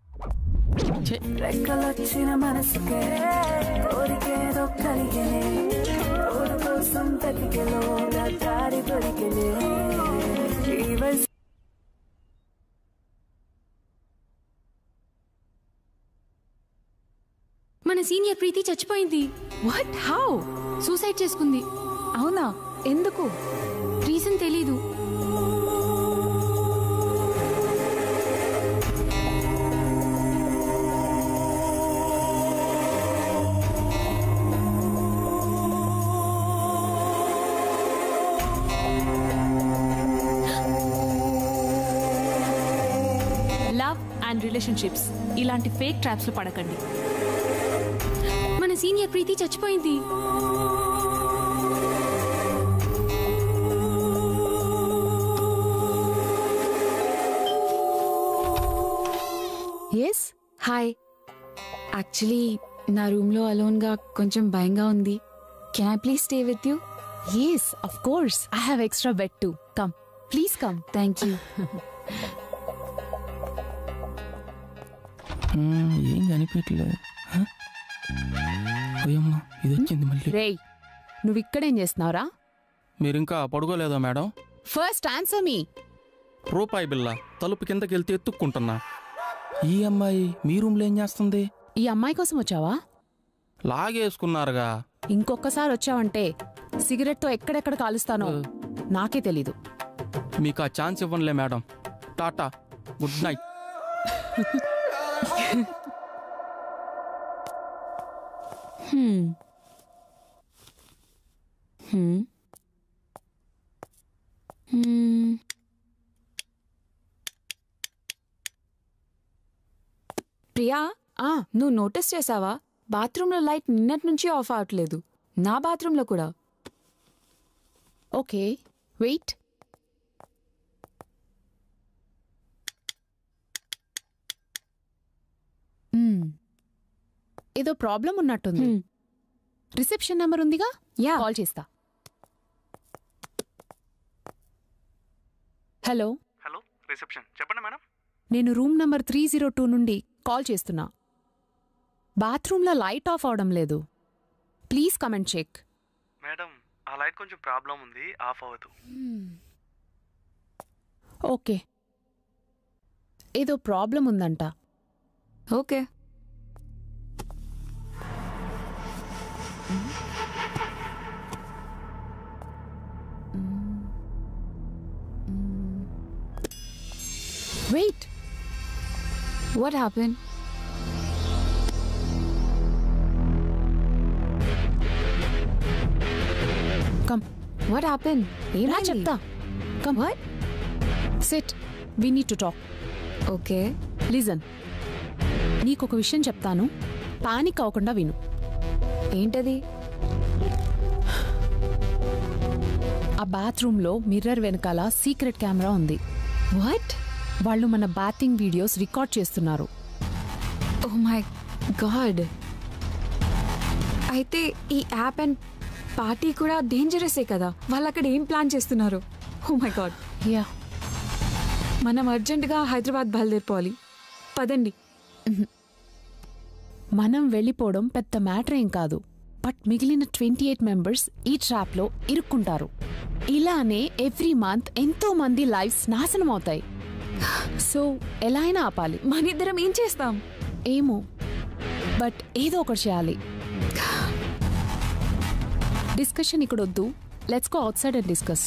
రెక్కలొచ్చిన మనసుకే కోరికేదో కలిగేనే, ఓరు కోసం తతికెలోగా దారి దొరికెనే. మన సీనియర్ ప్రీతి చచ్చిపోయింది. వాట్? హౌ? సూసైడ్ చేసుకుంది. అవునా? ఎందుకు? రీజన్ తెలీదు. లవ్ అండ్ రిలేషన్షిప్స్ ఇలాంటి ఫేక్ ట్రాప్స్ లో పడకండి. మన సీనియర్ ప్రీతి చచ్చిపోయింది. ఎస్. హాయ్. యాక్చువల్లీ నా రూమ్లో అలోన్గా కొంచెం భయంగా ఉంది. Can I please stay with you? Yes, of course. I have extra bed too. Come, please come. Thank you. ఏం కనిపించలేదు. అయ్యమ్మా ఇది వచ్చింది మళ్ళీ. రేయ్ నువ్వు ఇక్కడేం చేస్తున్నావురా? మీరు ఇంకా పడుకోలేదా మేడం? ఫస్ట్ ఆన్సర్ మీ. రూపాయి బిల్ల తలుపు కిందకి వెళ్తే ఎత్తుక్కుంటున్నా. ఈ అమ్మాయి మీ రూమ్లో ఏం చేస్తుంది? ఈ అమ్మాయి కోసం వచ్చావా? లాగేసుకున్నారుగా. ఇంకొకసారి వచ్చావంటే సిగరెట్తో ఎక్కడెక్కడ కాలుస్తానో నాకే తెలీదు. మీకు ఆ ఛాన్స్ ఇవ్వనులే madam. Tata, good night. Priya, నువ్వు నోటీస్ చేసావా? బాత్రూంలో లైట్ నిన్నటి నుంచి ఆఫ్ అవట్లేదు. నా బాత్రూంలో కూడా. Okay wait. ఏదో ప్రాబ్లం ఉన్నట్టుంది. రిసెప్షన్ నెంబర్ ఉందిగా, కాల్ చేస్తా. హలో హలో రిసెప్షన్, చెప్పండి మేడం. నేను రూమ్ నెంబర్ 302 నుండి కాల్ చేస్తున్నా. బాత్రూంలో లైట్ ఆఫ్ అవడం లేదు. Please come and check. Madam ఆ లైట్ కొంచెం ప్రాబ్లం ఉంది, ఆఫ్ అవ్వదు. ఓకే, ఏదో ప్రాబ్లం ఉందంట. Okay. Wait. What happened? Come. What happened? నా చెప్తా. Come. What? Sit. We need to talk. Okay. Listen. నీకొక విషయం చెప్తాను, పానిక్ అవ్వకుండా విను. ఏంటది? ఆ బాత్రూంలో మిర్రర్ వెనకాల సీక్రెట్ కెమెరా ఉంది. వాట్? వాళ్ళు మన బాతింగ్ వీడియోస్ రికార్డ్ చేస్తున్నారు. Oh my god. అయితే ఈ యాప్ అండ్ పార్టీ కూడా డేంజరసే కదా. వాళ్ళు అక్కడ ఏం ప్లాన్ చేస్తున్నారు? Oh my God. యా, మనం అర్జెంటుగా హైదరాబాద్ బయలుదేరిపోవాలి. పదండి. మనం వెళ్ళిపోవడం పెద్ద మ్యాటర్ ఏం కాదు, బట్ మిగిలిన 28 మెంబర్స్ ఈ ట్రాప్లో ఇరుక్కుంటారు. ఇలానే ఎవ్రీ మంత్ ఎంతో మంది లైఫ్స్ నాశనం అవుతాయి. సో ఎలా అయినా ఆపాలి. మనిద్దరం ఏం చేస్తాం ఏమో, బట్ ఏదో ఒకటి చేయాలి. డిస్కషన్ ఇక్కడ వద్దు. Let's go outside and discuss.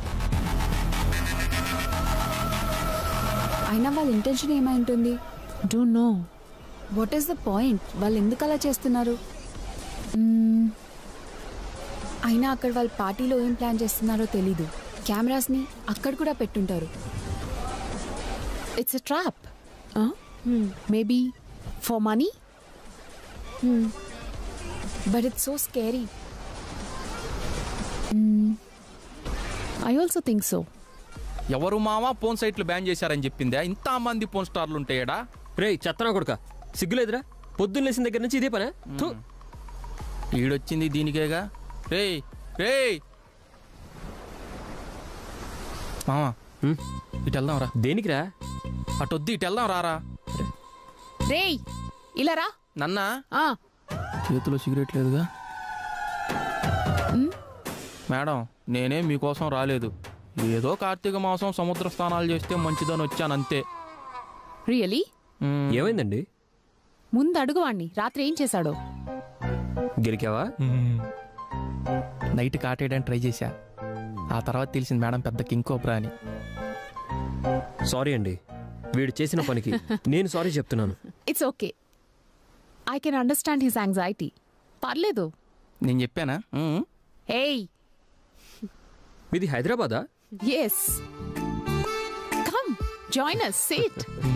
అయినా వాళ్ళ ఇంటెన్షన్ ఏమై ఉంటుంది? Don't know. What is the point? వాళ్ళు ఎందుకు అలా చేస్తున్నారు? అయినా అక్కడ వాళ్ళ పార్టీలో ఏం ప్లాన్ చేస్తున్నారో తెలీదు. కెమెరాస్ని అక్కడ కూడా పెట్టుంటారు. It's a trap. Maybe for money. But it's so scary. I also think so. ఎవరు మావా ఫోన్ సైట్లు బ్యాన్ చేశారని చెప్పిందా? ఇంతమంది ఫోన్ స్టార్లు ఉంటాయడా? రే చెత్తనా కొడుక, సిగ్గులేదురా? పొద్దున్న లేసిన దగ్గర నుంచి ఇదే పనే. ఈడొచ్చింది దీనికేగా. రే రే మావా, ఇటు వెళ్దాం రా. దేనికిరా? అటొద్దు, ఇటు వెళ్దాం రారా. రేయ్ ఇలా రా. నన్నా చేతిలో సిగరెట్ లేదుగా. మేడం నేనే మీకోసం రాలేదు. ఏదో కార్తీక మాసం సముద్ర స్నానాలు చేస్తే మంచిదని వచ్చానంతే. రియలీ? ఏమైందండి? ముందు అడుగు వాణ్ణి, రాత్రి ఏం చేశాడో. గెలికావా? నైట్ కాటేయడానికి ట్రై చేశా. ఆ తర్వాత తెలిసింది మేడం పెద్ద కింగ్ కోబ్రా అని. సారీ అండి, వీడు చేసిన పనికి నేను సారీ చెప్తున్నాను. It's okay, I can understand his anxiety. పర్లేదు. నేను చెప్పానా? ఏయ్, మీది హైదరాబాదా? Yes. Come join us, sit.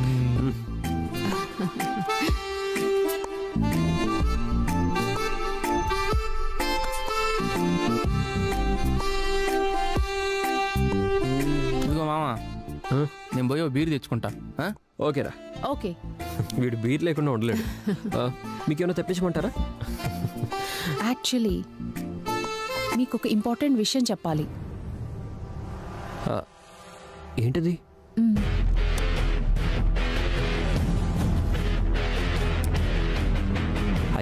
ఇదిగో మామా, నేను పోయి బీర్ తెచ్చుకుంటా. ఓకేరా. ఓకే. వీడు బీర్ లేకుండా ఉండలేడు. మీకేమైనా తెప్పించమంటారా? యాక్చువల్లీ మీకు ఒక ఇంపార్టెంట్ విషయం చెప్పాలి. ఏంటది?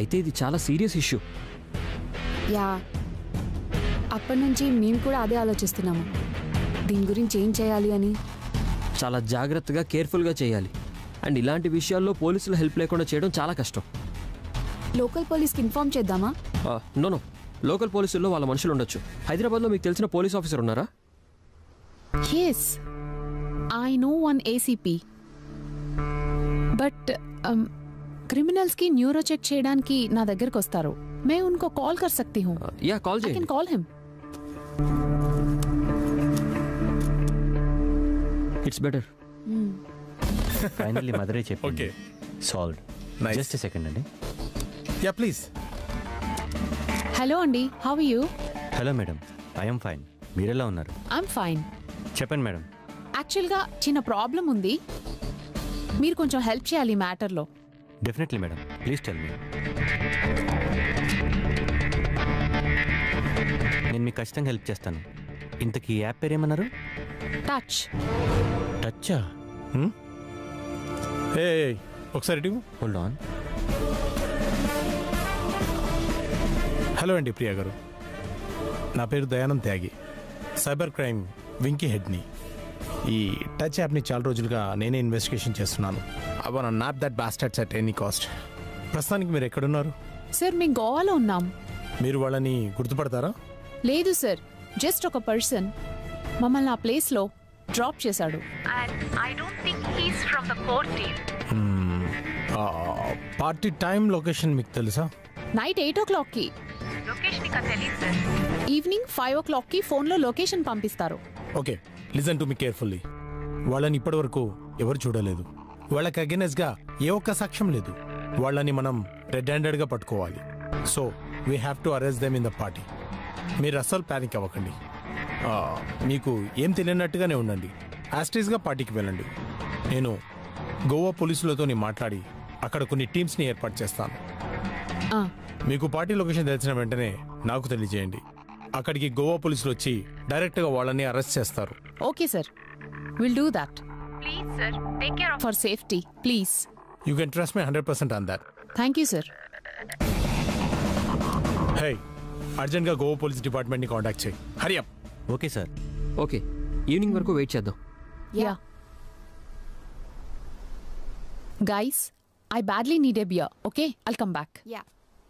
అయితే ఇది చాలా సీరియస్ ఇష్యూ. యా, అప్పటి నుంచి మేము కూడా అదే ఆలోచిస్తున్నాము, దీని గురించి ఏం చేయాలి అని. చాలా జాగ్రత్తగా కేర్ఫుల్గా చేయాలి. అండ్ ఇలాంటి విషయాల్లో పోలీసుల హెల్ప్ లేకుండా చేయడం చాలా కష్టం. లోకల్ పోలీస్కి ఇన్ఫార్మ్ చేద్దామా? నో, లోకల్ పోలీసుల్లో వాళ్ళ మనుషులు ఉండొచ్చు. హైదరాబాద్లో మీకు తెలిసిన పోలీస్ ఆఫీసర్ ఉన్నారా? Yes, I know one ACP. But criminals की न्यूरो चेक చేయడానికి నా దగ్గరికి వస్తారు. मैं उनको कॉल कर सकती हूँ. Yeah, call I can call him. It's better. Finally మదరే చెప్పి ఓకే సాల్వ్డ్. జస్ట్ సెకండ్ అండి. Yeah please. హలో అండి, how are you? Hello madam, I'm fine. మీరెలా ఉన్నారు? I'm fine. చెప్పండి మేడం. యాక్చువల్గా చిన్న ప్రాబ్లం ఉంది, మీరు కొంచెం హెల్ప్ చేయాలి ఈ మ్యాటర్లో. Definitely madam, please tell me. నేను మీకు ఖచ్చితంగా హెల్ప్ చేస్తాను. ఇంతకీ యాప్ పేరు ఏమన్నారు? టచ్. టచ్చా? ఒకసారి హోల్డ్ ఆన్. హలో అండి ప్రియా గారు, నా పేరు దయానంద్ త్యాగి, సైబర్ క్రైమ్ వింకీ హెడ్ని. ఈ టచ్ యాప్ని చాలా రోజులుగా నేనే ఇన్వెస్టిగేషన్ చేస్తున్నాను. I want nab that bastards at any cost. ప్రస్తుతానికి మీరు ఎక్కడున్నారు? సార్ మేము గోవాలో ఉన్నాం. మీరు వాళ్ళని గుర్తుపడతారా? లేదు సార్, జస్ట్ ఒక పర్సన్ మమ్మల్ని ఆ ప్లేస్లో డ్రాప్ చేశాడు. పార్టీ టైం లొకేషన్ మీకు తెలుసా? నైట్ 8 o'clockకి. ఈవినింగ్ 5 o'clockకి ఫోన్లో లొకేషన్ పంపిస్తారు. Okay, listen to me carefully. వాళ్ళని ఇప్పటివరకు ఎవరు చూడలేదు. వాళ్ళకి అగెనెస్ట్గా ఏ ఒక్క సాక్ష్యం లేదు. వాళ్ళని మనం రెడ్ హ్యాండెడ్గా పట్టుకోవాలి. So we have to arrest them in the party. మీరు అస్సలు ప్యానిక్ అవ్వకండి. మీకు ఏం తెలియనట్టుగానే ఉండండి. యాస్టీస్గా పార్టీకి వెళ్ళండి. నేను గోవా పోలీసులతో మాట్లాడి అక్కడ కొన్ని టీమ్స్ని ఏర్పాటు చేస్తాను. మీకు పార్టీ లొకేషన్ తెలిసిన వెంటనే నాకు తెలియజేయండి. అక్కడికి గోవా పోలీసులు వచ్చి డైరెక్ట్గా వాళ్ళని అరెస్ట్ చేస్తారు. Okay sir, will do that. Please sir, take care of for safety please. You can trust me 100% on that. Thank you sir. Hey, అర్జెంట్గా గోవా పోలీస్ డిపార్ట్మెంట్ని కాంటాక్ట్ చేయి. Hurry up. Okay sir. Okay, evening వరకు wait చేద్దాం. Yeah guys, I badly need a beer. Okay, I'll come back. Yeah.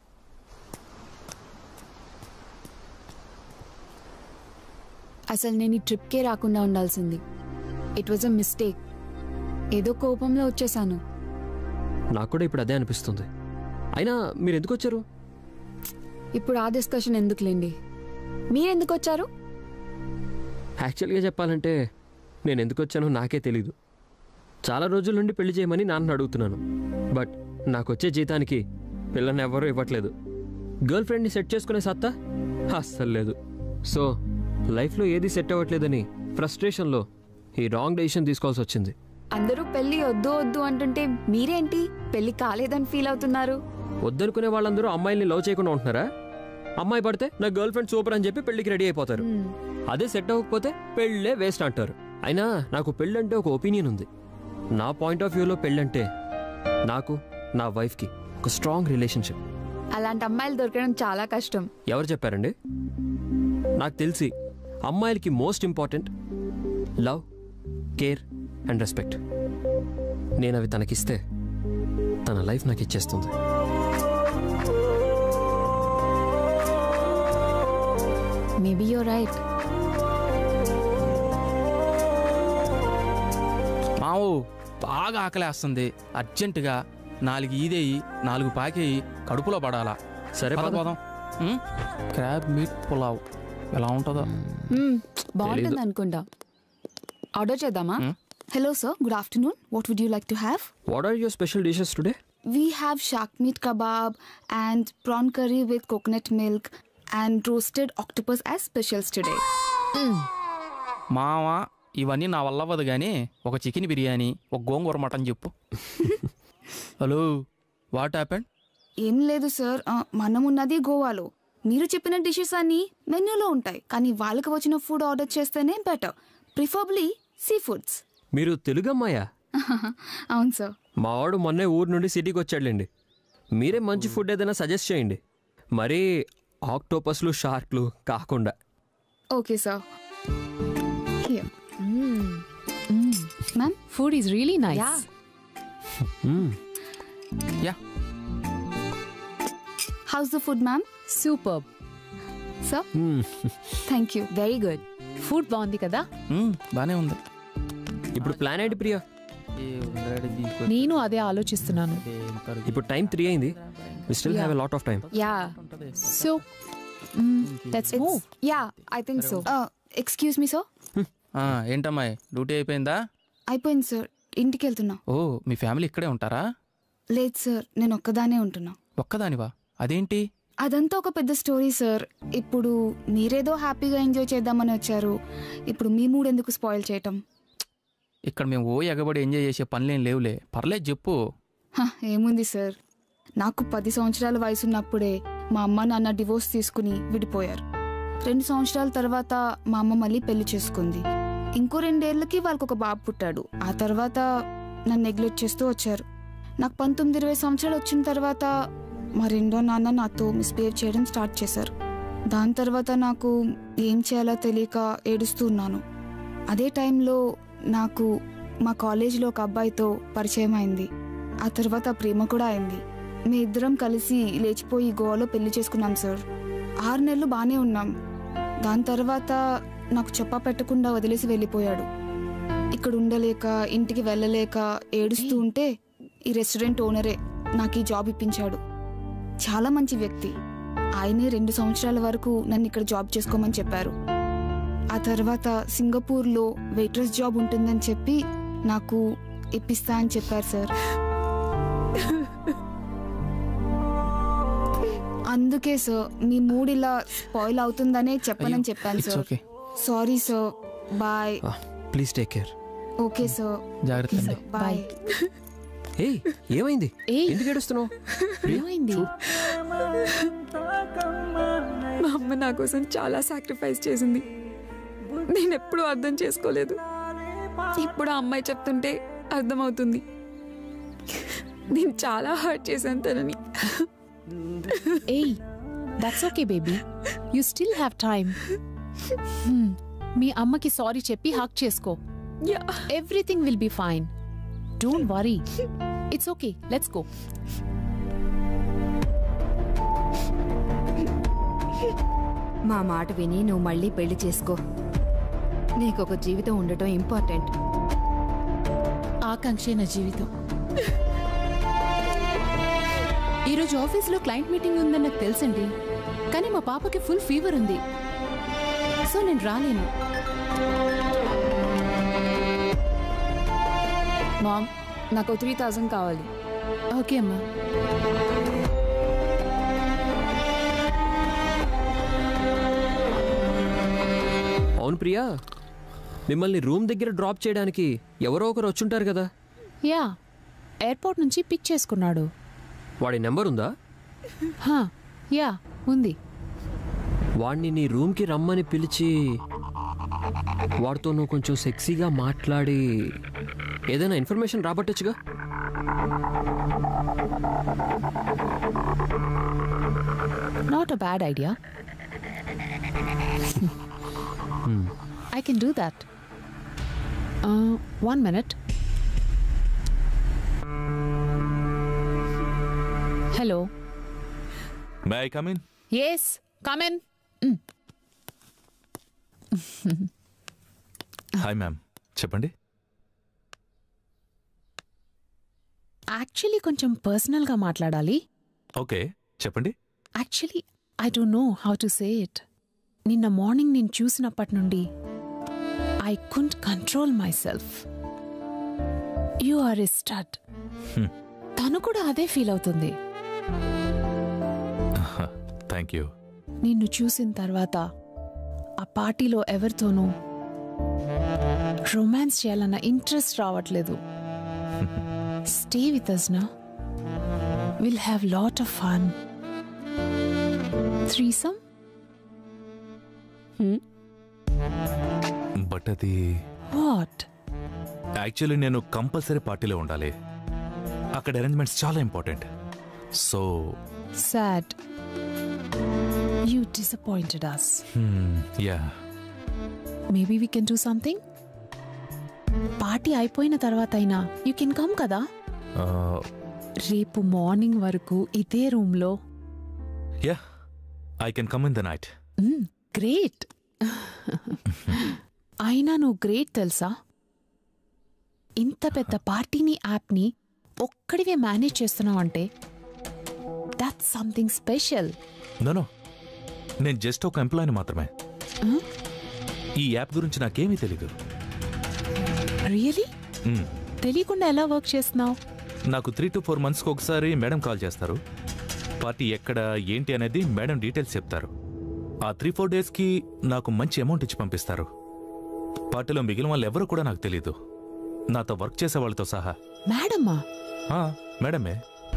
అసలు నేను ఈ ట్రిప్కే రాకుండా ఉండాల్సింది. It was a mistake. ఏదో కోపంలో వచ్చేసాను. నాకు కూడా ఇప్పుడు అదే అనిపిస్తుంది. అయినా మీరు ఎందుకు వచ్చారు? ఇప్పుడు ఆ డిస్కషన్ ఎందుకులేండి. మీరెందుకు వచ్చారు? యాక్చువల్గా చెప్పాలంటే నేను ఎందుకు వచ్చానో నాకే తెలీదు. చాలా రోజుల నుండి పెళ్లి చేయమని నాన్న అడుగుతున్నాను. బట్ నాకు వచ్చే జీతానికి పిల్లని ఎవరూ ఇవ్వట్లేదు. గర్ల్ ఫ్రెండ్ని సెట్ చేసుకునే సత్తా అస్సలు లేదు. సో లైఫ్లో ఏది సెట్ అవ్వట్లేదని ఫ్రస్ట్రేషన్లో ఈ రాంగ్ డెసిషన్ తీసుకోవాల్సి వచ్చింది. అందరూ పెళ్లి వద్దు వద్దు అంటుంటే మీరేంటి పెళ్లి కాలేదని ఫీల్ అవుతున్నారు? వద్దనుకునే వాళ్ళందరూ అమ్మాయిల్ని లవ్ చేయకుండా ఉంటున్నారా? అమ్మాయి పడితే నా గర్ల్ ఫ్రెండ్ సూపర్ అని చెప్పి పెళ్లికి రెడీ అయిపోతారు. అదే సెట్ అవ్వకపోతే పెళ్ళే వేస్ట్ అంటారు. అయినా నాకు పెళ్ళంటే ఒక ఒపీనియన్ ఉంది. నా పాయింట్ ఆఫ్ వ్యూలో పెళ్ళంటే నాకు నా వైఫ్కి ఒక స్ట్రాంగ్ రిలేషన్షిప్. అలాంటి అమ్మాయిలు దొరకడం చాలా కష్టం. ఎవరు చెప్పారండి? నాకు తెలిసి అమ్మాయిలకి most important love, care and respect. నేను అవి తనకిస్తే తన లైఫ్ నాకు ఇచ్చేస్తుంది. Maybe you're right. మావు బాగా ఆకలేస్తుంది. అర్జెంటుగా 4 ఈదేయి 4 పాకేయి కడుపులో పడాలా. సరే పోదాం. క్రాబ్ మీట్ పులావ్ ఎలా ఉంటుందో బాగుంటుంది అనుకుంటా. ఆర్డర్ చేద్దామా? Hello sir, good afternoon. What would you like to have? What are your special dishes today? We have shark meat kebab and prawn curry with coconut milk and roasted octopus as specials today. మావా ఇవన్నీ నా వల్ల అవ్వదు కానీ ఒక chicken biryani, ఒక గోంగూర mutton చెప్పు. Hello, what happened? ఏం లేదు సార్, మనం ఉన్నది గోవాలో. మీరు చెప్పిన డిషెస్ అన్ని మెన్యూలో ఉంటాయి, కానీ వాళ్ళకి వచ్చిన ఫుడ్ ఆర్డర్ చేస్తేనే బెటర్. Preferably sea foods. మీరు తెలుగు అమ్మాయా? అవును సార్. మా వాడు మొన్నే ఊరు నుండి సిటీకి వచ్చాడులేండి. మీరే మంచి ఫుడ్ ఏదైనా సజెస్ట్ చేయండి, మరి ఆక్టోపస్లు షార్క్లు కాకుండా. Okay sir. Ma'am food is really nice. Yeah. How's the food ma'am? Super sir. Thank you. Very good. Food బాగుంది కదా? బానే ఉంది. ఇప్పుడు ప్లాన్ ఏంటి ప్రియా? నేను అదే ఆలోచిస్తున్నాను. ఇప్పుడు టైం 3 అయింది. We still have a lot of time. Yeah. So, let's move. Yeah, I think so. Excuse me, sir. ఏంటమ్మాయి, డ్యూటీ అయిపోయిందా? అయిపోయింది సార్. ఇంటికి వెళ్తున్నా. ఓ, మీ ఫ్యామిలీ ఇక్కడే ఉంటారా? లేదు సార్, నేను ఒక్కదానే ఉంటున్నా. ఒక్కదానివా? అదేంటి? అదంతా ఒక పెద్ద స్టోరీ సార్. ఇప్పుడు మీరేదో హ్యాపీగా ఎంజాయ్ చేద్దామని వచ్చారు, ఇప్పుడు మీ మూడ్ ఎందుకు స్పాయిల్ చేయటం? ఇక్కడ మేము ఎగబడి ఎంజాయ్ చేసే పనులేం లేవులే, పర్లేదు చెప్పు. ఏముంది సార్, నాకు 10 సంవత్సరాల వయసున్నప్పుడే మా అమ్మ నాన్న డివోర్స్ తీసుకుని విడిపోయారు. 2 సంవత్సరాల తర్వాత మా అమ్మ మళ్ళీ పెళ్లి చేసుకుంది. ఇంకో 2 ఏళ్లకి వాళ్ళకి ఒక బాబు పుట్టాడు. ఆ తర్వాత నన్ను నెగ్లెక్ట్ చేస్తూ వచ్చారు. నాకు 19-20 సంవత్సరాలు వచ్చిన తర్వాత మా రెండో నాన్న నాతో మిస్బిహేవ్ చేయడం స్టార్ట్ చేశారు. దాని తర్వాత నాకు ఏం చేయాలో తెలియక ఏడుస్తూ ఉన్నాను. అదే టైంలో నాకు మా కాలేజీలో ఒక అబ్బాయితో పరిచయం అయింది. ఆ తర్వాత ప్రేమ కూడా అయింది. మీ ఇద్దరం కలిసి లేచిపోయి గోవాలో పెళ్లి చేసుకున్నాం సార్. 6 నెలలు బాగానే ఉన్నాం. దాని తర్వాత నాకు చెప్పా పెట్టకుండా వదిలేసి వెళ్ళిపోయాడు. ఇక్కడ ఉండలేక, ఇంటికి వెళ్ళలేక ఏడుస్తూ ఉంటే ఈ రెస్టారెంట్ ఓనరే నాకు ఈ జాబ్ ఇప్పించాడు. చాలా మంచి వ్యక్తి. ఆయనే 2 సంవత్సరాల వరకు నన్ను ఇక్కడ జాబ్ చేసుకోమని చెప్పారు. ఆ తర్వాత సింగపూర్లో వెయిట్రెస్ జాబ్ ఉంటుందని చెప్పి నాకు ఇప్పిస్తా అని చెప్పారు సార్. అందుకే సార్ మీ మూడ్ ఇలా స్పాయిల్ అవుతుందనే చెప్పనని చెప్పాను sir. Sorry sir. Bye. Please take care. Okay sir. జాగ్రత్త. బాయ్. ఏయ్, ఏమైంది? ఎందుకు ఏడుస్తున్నావు? ఏమైంది? మా అమ్మ నా కోసం చాలా సాక్రిఫైస్ చేసింది. నేను ఎప్పుడూ అర్థం చేసుకోలేదు. ఇప్పుడు ఆ అమ్మాయి చెప్తుంటే అర్థమవుతుంది. నేను చాలా హర్ట్ చేశాను తనని. ఏయ్, that's okay baby, you still have time. మీ అమ్మకి సారీ చెప్పి హక్ చేసుకో. Everything will be fine. Don't worry. It's okay, let's go. మా మాట విని నువ్వు మళ్ళీ పెళ్లి చేసుకో. నీకొక జీవితం ఉండటం ఇంపార్టెంట్. ఆకాంక్షే నా జీవితం. ఈరోజు ఆఫీస్లో క్లయింట్ మీటింగ్ ఉందని నాకు తెలుసండి, కానీ మా పాపకి ఫుల్ ఫీవర్ ఉంది, సో నేను రాలేను. మామ్, నాకు 3000 కావాలి. ఓకే అమ్మా. అవును ప్రియా, మిమ్మల్ని రూమ్ దగ్గర డ్రాప్ చేయడానికి ఎవరో ఒకరు వచ్చుంటారు కదా? యా, ఎయిర్పోర్ట్ నుంచి పిక్ చేసుకున్నాడు. వాడి నెంబర్ ఉందా? యా, ఉంది. వాడిని నీ రూమ్కి రమ్మని పిలిచి వాడితో నువ్వు కొంచెం సెక్సీగా మాట్లాడి ఏదైనా ఇన్ఫర్మేషన్ రాబట్టచ్చుగా. Not a bad idea. I can do that. 1 minute. Hello. May I come in? Yes, come in. Hi ma'am, చెప్పండి. యాక్చువల్లీ కొంచెం పర్సనల్గా మాట్లాడాలి. ఓకే, చెప్పండి. Actually I don't know how to say it. నిన్న మార్నింగ్ నేను చూసినప్పటి నుండి I couldn't control myself. You are a stud. తను కూడా అదే ఫీల్ అవుతుంది. Thank you. నిన్ను చూసిన తర్వాత ఆ పార్టీలో ఎవరితోనూ రొమాన్స్ చేయాలన్న ఇంట్రెస్ట్ రావట్లేదు. స్టే విత్ us నా. Will have lot of fun. Threesome. But అది వాట్? యాక్చువల్లీ నేను కంపల్సరీ పార్టీలో ఉండాలి. అక్కడ అరేంజ్మెంట్స్ చాలా important. So Sad. You disappointed us. Yeah Maybe we can do something? Party అయిపోయిన తర్వాత అయినా యూ కెన్ కమ్ కదా. రేపు మార్నింగ్ వరకు ఇదే రూమ్లో. Yeah I can come in the night. Great. అయినా నువ్వు గ్రేట్ తెలుసా? ఇంత పెద్ద పార్టీని యాప్ని ఒక్కడివే మేనేజ్ చేస్తున్నావు అంటే దట్స్ సంథింగ్ స్పెషల్. నో నేను జస్ట్ ఒక ఎంప్లాయీని మాత్రమే. ఈ యాప్ గురించి నాకేమీ తెలీదు. రియలీ? తెలియకుండా ఎలా వర్క్ చేస్తున్నావు? నాకు 3 to 4 monthsకి ఒకసారి మేడం కాల్ చేస్తారు. పార్టీ ఎక్కడ ఏంటి అనేది మేడం డీటెయిల్స్ చెప్తారు. ఆ 3-4 డేస్కి నాకు మంచి అమౌంట్ ఇచ్చి పంపిస్తారు. పార్టీలో మిగిలిన వాళ్ళు ఎవరు కూడా నాకు తెలీదు, నాతో వర్క్ చేసే వాళ్ళతో సహా. మేడమా? మేడమే.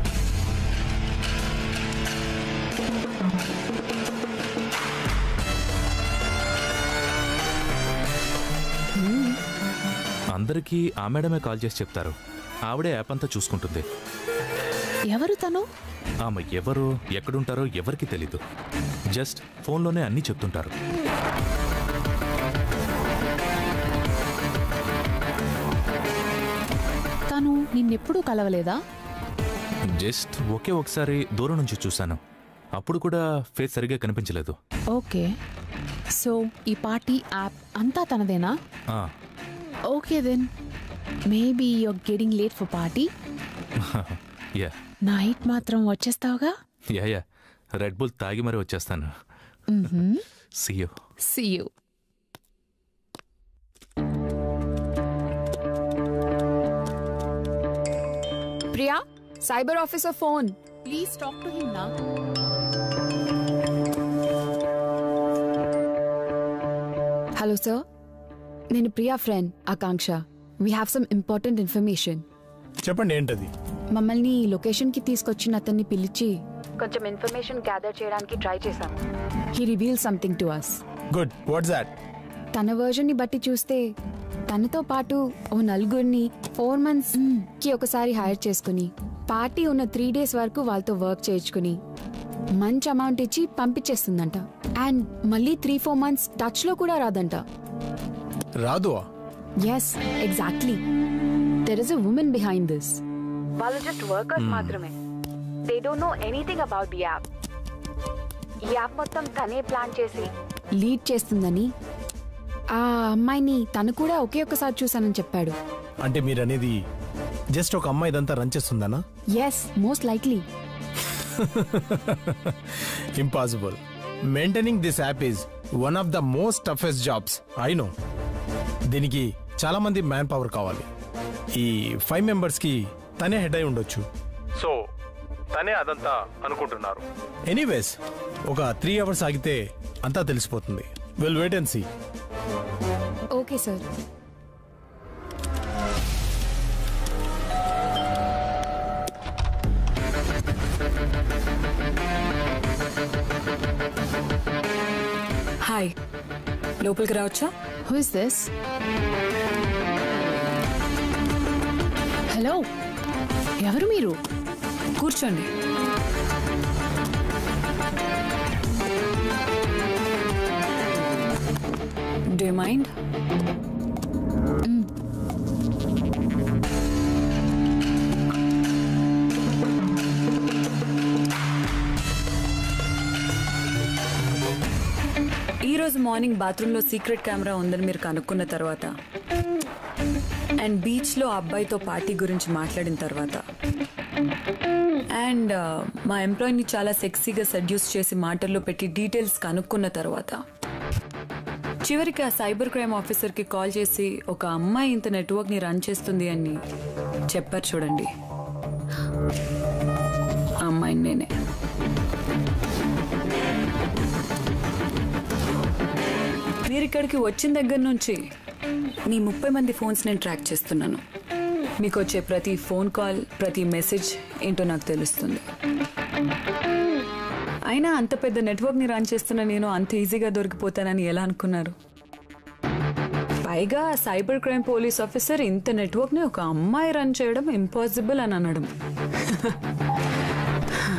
అందరికీ ఆ మేడమే కాల్ చేసి చెప్తారు. ఆవిడే యాప్ అంతా చూసుకుంటుంది. ఎవరు తను? ఆమె ఎవరు, ఎక్కడుంటారో ఎవరికి తెలీదు. జస్ట్ ఫోన్లోనే అన్నీ చెప్తుంటారు. తను నిన్నెప్పుడూ కలవలేదా? జస్ట్ ఒకే ఒకసారి దూరం నుంచి చూశాను. అప్పుడు కూడా ఫేస్ సరిగా కనిపించలేదు. ఓకే, సో ఈ పార్టీ యాప్ అంతా తనదేనా? Okay then maybe you're getting late for party. Yeah night మాత్రం వచ్చేస్తావుగా? యా రెడ్ బుల్ తాగి మరీ వచ్చేస్తాను. See you. See you. Priya, cyber officer phone. Please talk to him నా. హలో సార్, నేను Priya friend Akanksha. We have some important information. చెప్పండి, ఏంటది? మమ్మల్ని లొకేషన్కి తీసుకొచ్చిన అతన్ని పిలిచి కొంచెం ఇన్ఫర్మేషన్ గ్యాదర్ చేయడానికి ట్రై చేశాం. He reveal something to us. Good. What's that? తన వర్జన్ని బట్టి చూస్తే తనతో పాటు ఓ నలుగురిని 4 months కి ఒకసారి హైర్ చేసుకుని పార్టీ ఉన్న 3 days వరకు వాళ్ళతో వర్క్ చేయించుకుని మంచి అమౌంట్ ఇచ్చి పంపించేస్తుందంట. అండ్ మళ్ళీ 3-4 months టచ్ లో కూడా రాదంట. రాదు? Yes, exactly. There is a women behind this. వాళ్ళు జస్ట్ వర్కర్స్ మాత్రమే. They don't know anything about the app. ఈ యాప్ మొత్తం తనే ప్లాన్ చేసి లీడ్ చేస్తుందని ఆ అమ్మాయిని తను కూడా ఒకే ఒకసారి చూసానని చెప్పాడు. అంటే మీరు అనేది జస్ట్ ఒక అమ్మాయి ఇదంతా రన్ చేస్తుందనా? Yes, most likely. Impossible. Maintaining this app is one of the most toughest jobs. I know. దీనికి చాలా మంది మ్యాన్ పవర్ కావాలి. ఈ 5 members కి తనే హెడ్ అయి ఉండొచ్చు. సో తనే అదంతా అనుకుంటున్నారు. ఎనీవేస్, ఒక 3 hours ఆగితే అంతా తెలిసిపోతుంది. Will wait and see. Okay sir. Hi, లోపలికి రావచ్చా? Who is this? హలో, ఎవరు మీరు? కూర్చోండి. Do you mind? ఈరోజు మార్నింగ్ బాత్రూంలో సీక్రెట్ కెమెరా ఉందని మీరు కనుక్కున్న తర్వాత అండ్ బీచ్లో అబ్బాయితో పార్టీ గురించి మాట్లాడిన తర్వాత అండ్ మా ఎంప్లాయీని చాలా సెక్సీగా సెడ్యూస్ చేసి మాటల్లో పెట్టి డీటెయిల్స్ కనుక్కున్న తర్వాత చివరికి ఆ సైబర్ క్రైమ్ ఆఫీసర్కి కాల్ చేసి ఒక అమ్మాయి ఇంత నెట్వర్క్ని రన్ చేస్తుంది అని చెప్పారు చూడండి. ఆ అమ్మాయిని నేనే. మీరు ఇక్కడికి వచ్చిన దగ్గర నుంచి మీ 30 మంది ఫోన్స్ నేను ట్రాక్ చేస్తున్నాను. మీకు వచ్చే ప్రతి ఫోన్ కాల్, ప్రతి మెసేజ్ ఏంటో నాకు తెలుస్తుంది. అయినా అంత పెద్ద నెట్వర్క్ని రన్ చేస్తున్న నేను అంత ఈజీగా దొరికిపోతానని ఎలా అనుకున్నారు? పైగా సైబర్ క్రైమ్ పోలీస్ ఆఫీసర్ ఇంత నెట్వర్క్ని ఒక అమ్మాయి రన్ చేయడం ఇంపాసిబుల్ అని అనడం.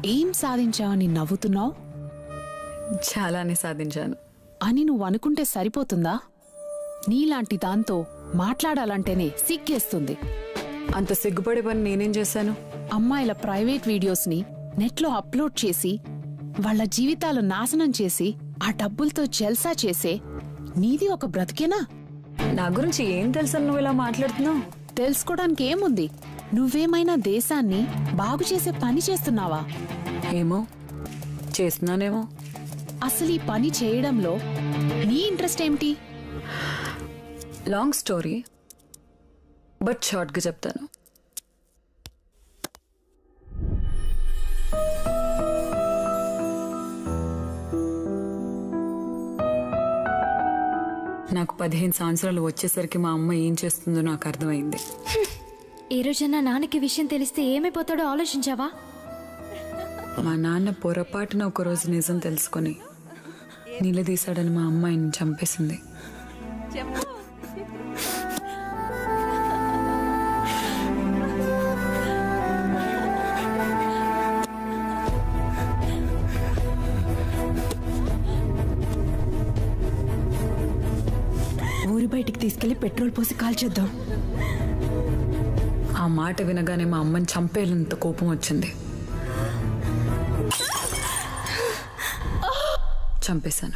ఏం సాధించావని నవ్వుతున్నావు? చాలానే సాధించాను అని నువ్వు అనుకుంటే సరిపోతుందా? నీలాంటి దాంతో మాట్లాడాలంటేనే సిగ్గేస్తుంది. అంత సిగ్గుపడే పని నేనేం చేశాను? అమ్మాయిల ప్రైవేట్ వీడియోస్ని నెట్లో అప్లోడ్ చేసి వాళ్ళ జీవితాలు నాశనం చేసి ఆ డబ్బులతో జల్సా చేసే నీది ఒక బ్రతికేనా? నా గురించి ఏం తెలుసని నువ్వు ఇలా మాట్లాడుతున్నావు? తెలుసుకోవడానికి ఏముంది? నువ్వేమైనా దేశాన్ని బాగు చేసే పని చేస్తున్నావా? ఏమో చేస్తున్నానేమో. అసలు ఈ పని చేయడంలో నీ ఇంట్రెస్ట్ ఏమిటి? లాంగ్ స్టోరీ, బట్ షార్ట్గా చెప్తాను. నాకు 15 సంవత్సరాలు వచ్చేసరికి మా అమ్మ ఏం చేస్తుందో నాకు అర్థమైంది. ఏ రోజన్నా నాన్నకి విషయం తెలిస్తే ఏమైపోతాడో ఆలోచించావా? మా నాన్న పొరపాటున ఒకరోజు నిజం తెలుసుకొని నిలదీశాడని మా అమ్మ ఆయన్ని చంపేసింది. ఊరి బయటికి తీసుకెళ్లి పెట్రోల్ పోసి కాల్చేద్దాం. ఆ మాట వినగానే మా అమ్మని చంపేలంత కోపం వచ్చింది. చంపేశాను.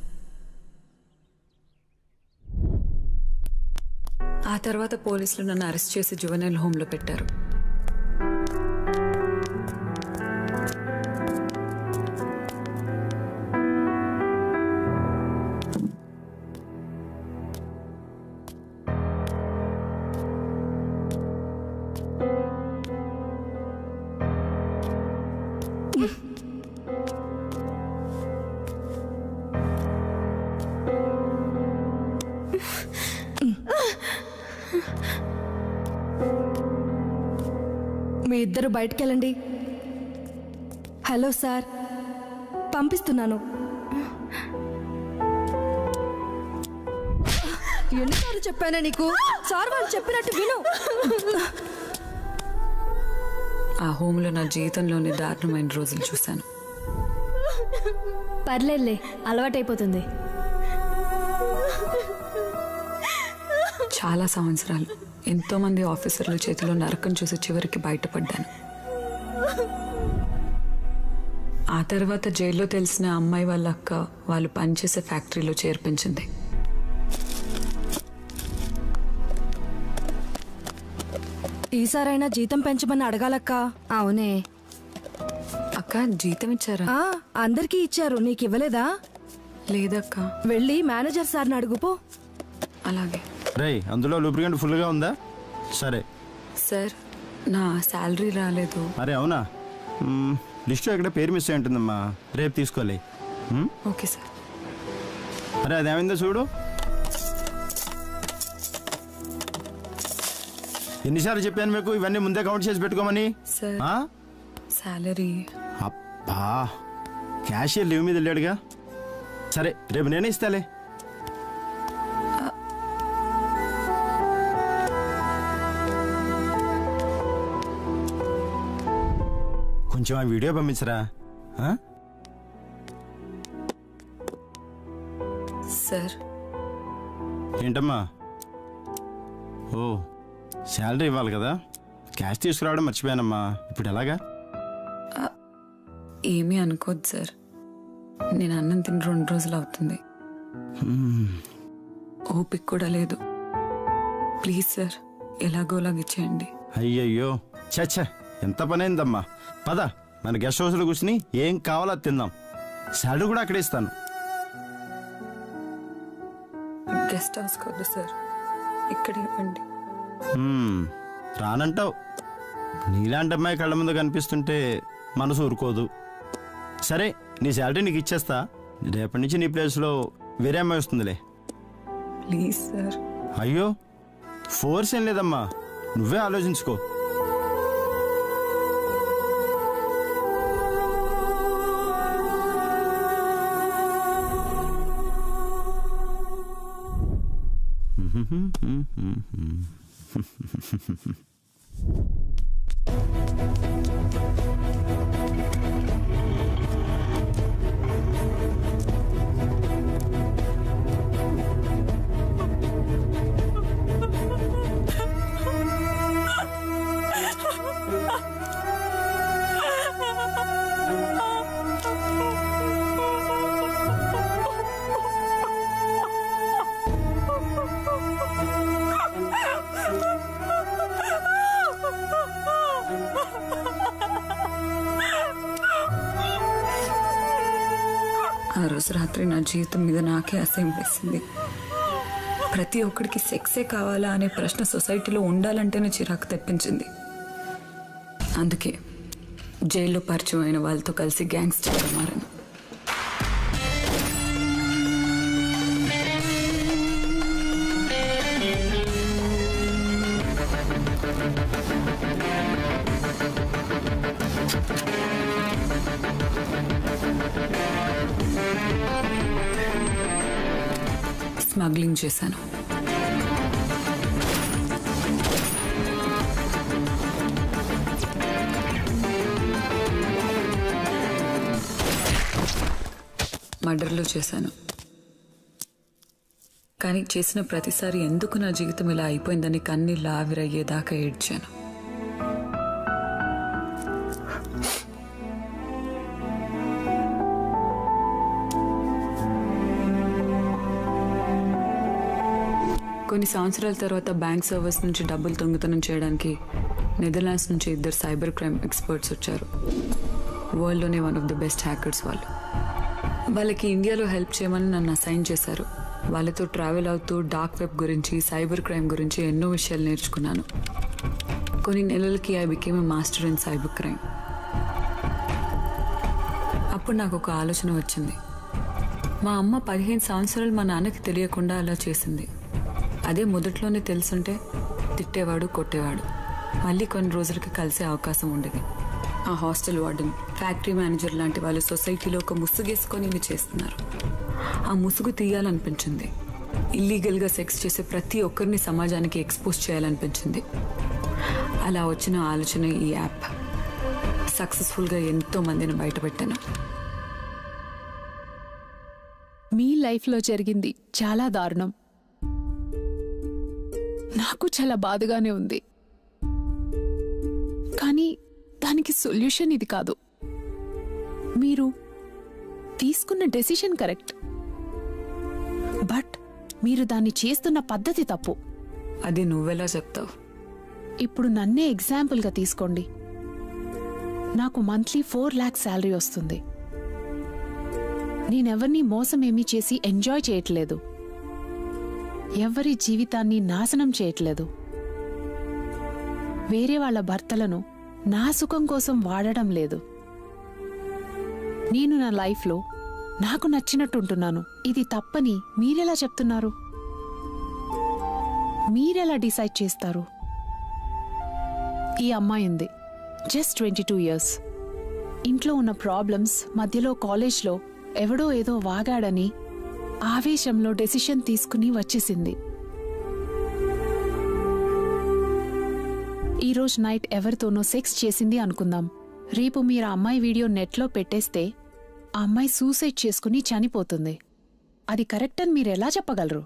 ఆ తర్వాత పోలీసులు నన్ను అరెస్ట్ చేసి జువెనైల్ హోమ్లో పెట్టారు. మీ ఇద్దరు బయటకెళ్ళండి. హలో సార్, పంపిస్తున్నాను. ఎన్నిసార్లు చెప్పానా నీకు? సార్ వాళ్ళు చెప్పినట్టు విను. ఆ హోమ్లో నా జీవితంలోని దారుణమైన రోజులు చూశాను. పర్లేదులే, అలవాటైపోతుంది. చాలా సంవత్సరాలు ఎంతో మంది ఆఫీసర్ల చేతిలో నరకం చూసి చివరికి బయటపడ్డాను. ఆ తర్వాత జైల్లో తెలిసిన అమ్మాయి వాళ్ళ అక్క వాళ్ళు పనిచేసే ఫ్యాక్టరీలో చేర్పించింది. ఈసారైనా జీతం పెంచమని అడగాలక్క. అవునే అక్క, జీతం ఇచ్చారా? అందరికీ ఇచ్చారు, నీకు ఇవ్వలేదా? లేదక్క. వెళ్ళి మేనేజర్ సార్ని అడుగుపో. అలాగే. రేయ్, అందులో లూబ్రికెంట్ ఫుల్గా ఉందా? సరే సార్, నా శాలరీ రాలేదు. అరే అవునా? లిస్టు ఎక్కడ పేరు మిస్ అయి ఉంటుందమ్మా, రేపు తీసుకోలే. Okay sir. అరే అదేమైందో చూడు. ఎన్నిసార్లు చెప్పాను మీకు ఇవన్నీ ముందే కౌంట్ చేసి పెట్టుకోమని? Sir, salary. అబ్బా, క్యాషియర్ లీవ్ మీద వెళ్ళాడుగా. సరే రేపు నేనే ఇస్తాలే. కొంచెం ఆ వీడియో పంపించరా? సార్. ఏంటమ్మా? ఓ, శాలరీ ఇవ్వాలి కదా, క్యాష్ తీసుకురావడం మర్చిపోయానమ్మా. ఇప్పుడు ఎలాగా? ఏమీ అనుకోద్దు సార్, నేను అన్నం తిని 2 రోజులు అవుతుంది. ఓపిక కూడా లేదు. ప్లీజ్ సార్, ఎలాగోలాగిచ్చేయండి. అయ్యయ్యో, చచ్చా, ఎంత పనైందమ్మా. పద, మన గెస్ట్ హౌస్లో కూర్చుని ఏం కావాలో అది తిందాం. శాలరీ కూడా అక్కడే ఇస్తాను. గెస్ట్ హౌస్ కొద్దు సార్, ఇక్కడే ఇవ్వండి. రానంటావు. నీలాంటి అమ్మాయి కళ్ళ ముందు కనిపిస్తుంటే మనసు ఊరుకోదు. సరే, నీ శాలరీ నీకు ఇచ్చేస్తా. రేపటి నుంచి నీ ప్లేస్లో వేరే అమ్మాయి వస్తుందిలే. Please sir. అయ్యో, ఫోర్స్ ఏం లేదమ్మా, నువ్వే ఆలోచించుకో. రోజు రాత్రి నా జీవితం మీద నాకే అసహ్యం వేసింది. ప్రతి ఒక్కడికి సెక్సే కావాలా అనే ప్రశ్న సొసైటీలో ఉండాలంటేనే చిరాకు తెప్పించింది. అందుకే జైల్లో పరిచయం అయిన వాళ్ళతో కలిసి గ్యాంగ్స్టర్గా మారాను. స్మగ్లింగ్ చేశాను. మర్డర్లు చేశాను. కానీ చేసిన ప్రతిసారి ఎందుకు నా జీవితం ఇలా అయిపోయిందని కన్నీళ్ళు ఆవిరయ్యేదాకా ఏడ్చాను. కొన్ని సంవత్సరాల తర్వాత బ్యాంక్ సర్వీస్ నుంచి డబ్బులు దొంగతనం చేయడానికి నెదర్లాండ్స్ నుంచి 2 సైబర్ క్రైమ్ ఎక్స్పర్ట్స్ వచ్చారు. వరల్డ్లోనే one of the best hackers వాళ్ళు. వాళ్ళకి ఇండియాలో హెల్ప్ చేయమని నన్ను అసైన్ చేశారు. వాళ్ళతో ట్రావెల్ అవుతూ డార్క్ వెబ్ గురించి, సైబర్ క్రైమ్ గురించి ఎన్నో విషయాలు నేర్చుకున్నాను. కొన్ని నెలలకి I became a master in cyber crime. అప్పుడు నాకు ఒక ఆలోచన వచ్చింది. మా అమ్మ 15 సంవత్సరాలు మా నాన్నకి తెలియకుండా అలా చేసింది. అదే మొదట్లోనే తెలుసుంటే తిట్టేవాడు, కొట్టేవాడు. మళ్ళీ కొన్ని రోజులకి కలిసే అవకాశం ఉండేది. ఆ హాస్టల్ వార్డెన్, ఫ్యాక్టరీ మేనేజర్ లాంటి వాళ్ళు సొసైటీలో ఒక ముసుగేసుకొని ఇవి చేస్తున్నారు. ఆ ముసుగు తీయాలనిపించింది. ఇల్లీగల్గా సెక్స్ చేసే ప్రతి ఒక్కరిని సమాజానికి ఎక్స్పోజ్ చేయాలనిపించింది. అలా వచ్చిన ఆలోచన ఈ యాప్. సక్సెస్ఫుల్గా ఎంతో మందిని బయటపెట్టాను. మీ లైఫ్లో జరిగింది చాలా దారుణం. నాకు చాలా బాధగానే ఉంది. కానీ దానికి సొల్యూషన్ ఇది కాదు. మీరు తీసుకున్న డెసిషన్ కరెక్ట్, బట్ మీరు దాన్ని చేస్తున్న పద్ధతి తప్పు. అది నువ్వెలా చెప్తావు? ఇప్పుడు నన్నే ఎగ్జాంపుల్గా తీసుకోండి. నాకు మంత్లీ 4 lakhs శాలరీ వస్తుంది. నేనెవరిని మోసం ఏమీ చేసి ఎంజాయ్ చేయట్లేదు. ఎవరి జీవితాన్ని నాశనం చేయట్లేదు. వేరే వాళ్ళ భర్తలను నా సుఖం కోసం వాడడం లేదు. నేను నా లైఫ్లో నాకు నచ్చినట్టుంటున్నాను. ఇది తప్పని మీరెలా చెప్తున్నారు? మీరెలా డిసైడ్ చేస్తారు? ఈ అమ్మాయి ఉంది, జస్ట్ 22 years. ఇంట్లో ఉన్న ప్రాబ్లమ్స్ మధ్యలో కాలేజ్లో ఎవడో ఏదో వాగాడని ఆవేశంలో డెసిషన్ తీసుకుని వచ్చేసింది. ఈరోజు నైట్ ఎవరితోనో సెక్స్ చేసింది అనుకుందాం. రేపు మీరు ఆ అమ్మాయి వీడియో నెట్లో పెట్టేస్తే ఆ అమ్మాయి సూసైడ్ చేసుకుని చనిపోతుంది. అది కరెక్ట్ అని మీరు ఎలా చెప్పగలరు?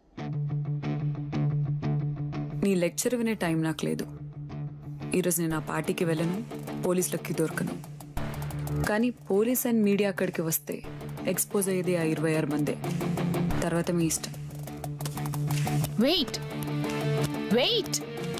నీ లెక్చర్ వినే టైం నాకు లేదు. ఈరోజు నేను ఆ పార్టీకి వెళ్ళను, పోలీసులకి దొరకను. కానీ పోలీస్ అండ్ మీడియా అక్కడికి వస్తే ఎక్స్పోజ్ అయ్యేది ఆ 26 మందే. తర్వాత మీ ఇష్టం. వెయిట్ వెయిట్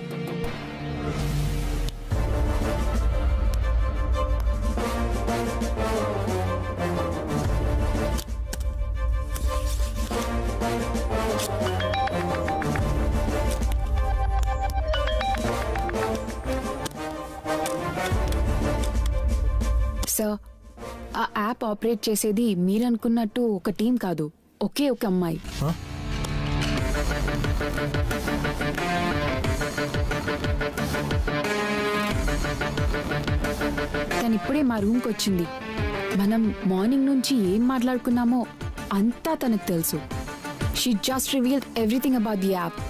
సార్, ఆ యాప్ ఆపరేట్ చేసేది మీరనుకున్నట్టు ఒక టీం కాదు, ఒకే ఒక అమ్మాయి. తను ఇప్పుడే మా రూమ్కి వచ్చింది. మనం మార్నింగ్ నుంచి ఏం మాట్లాడుకున్నామో అంతా తనకు తెలుసు. She just revealed everything about the app.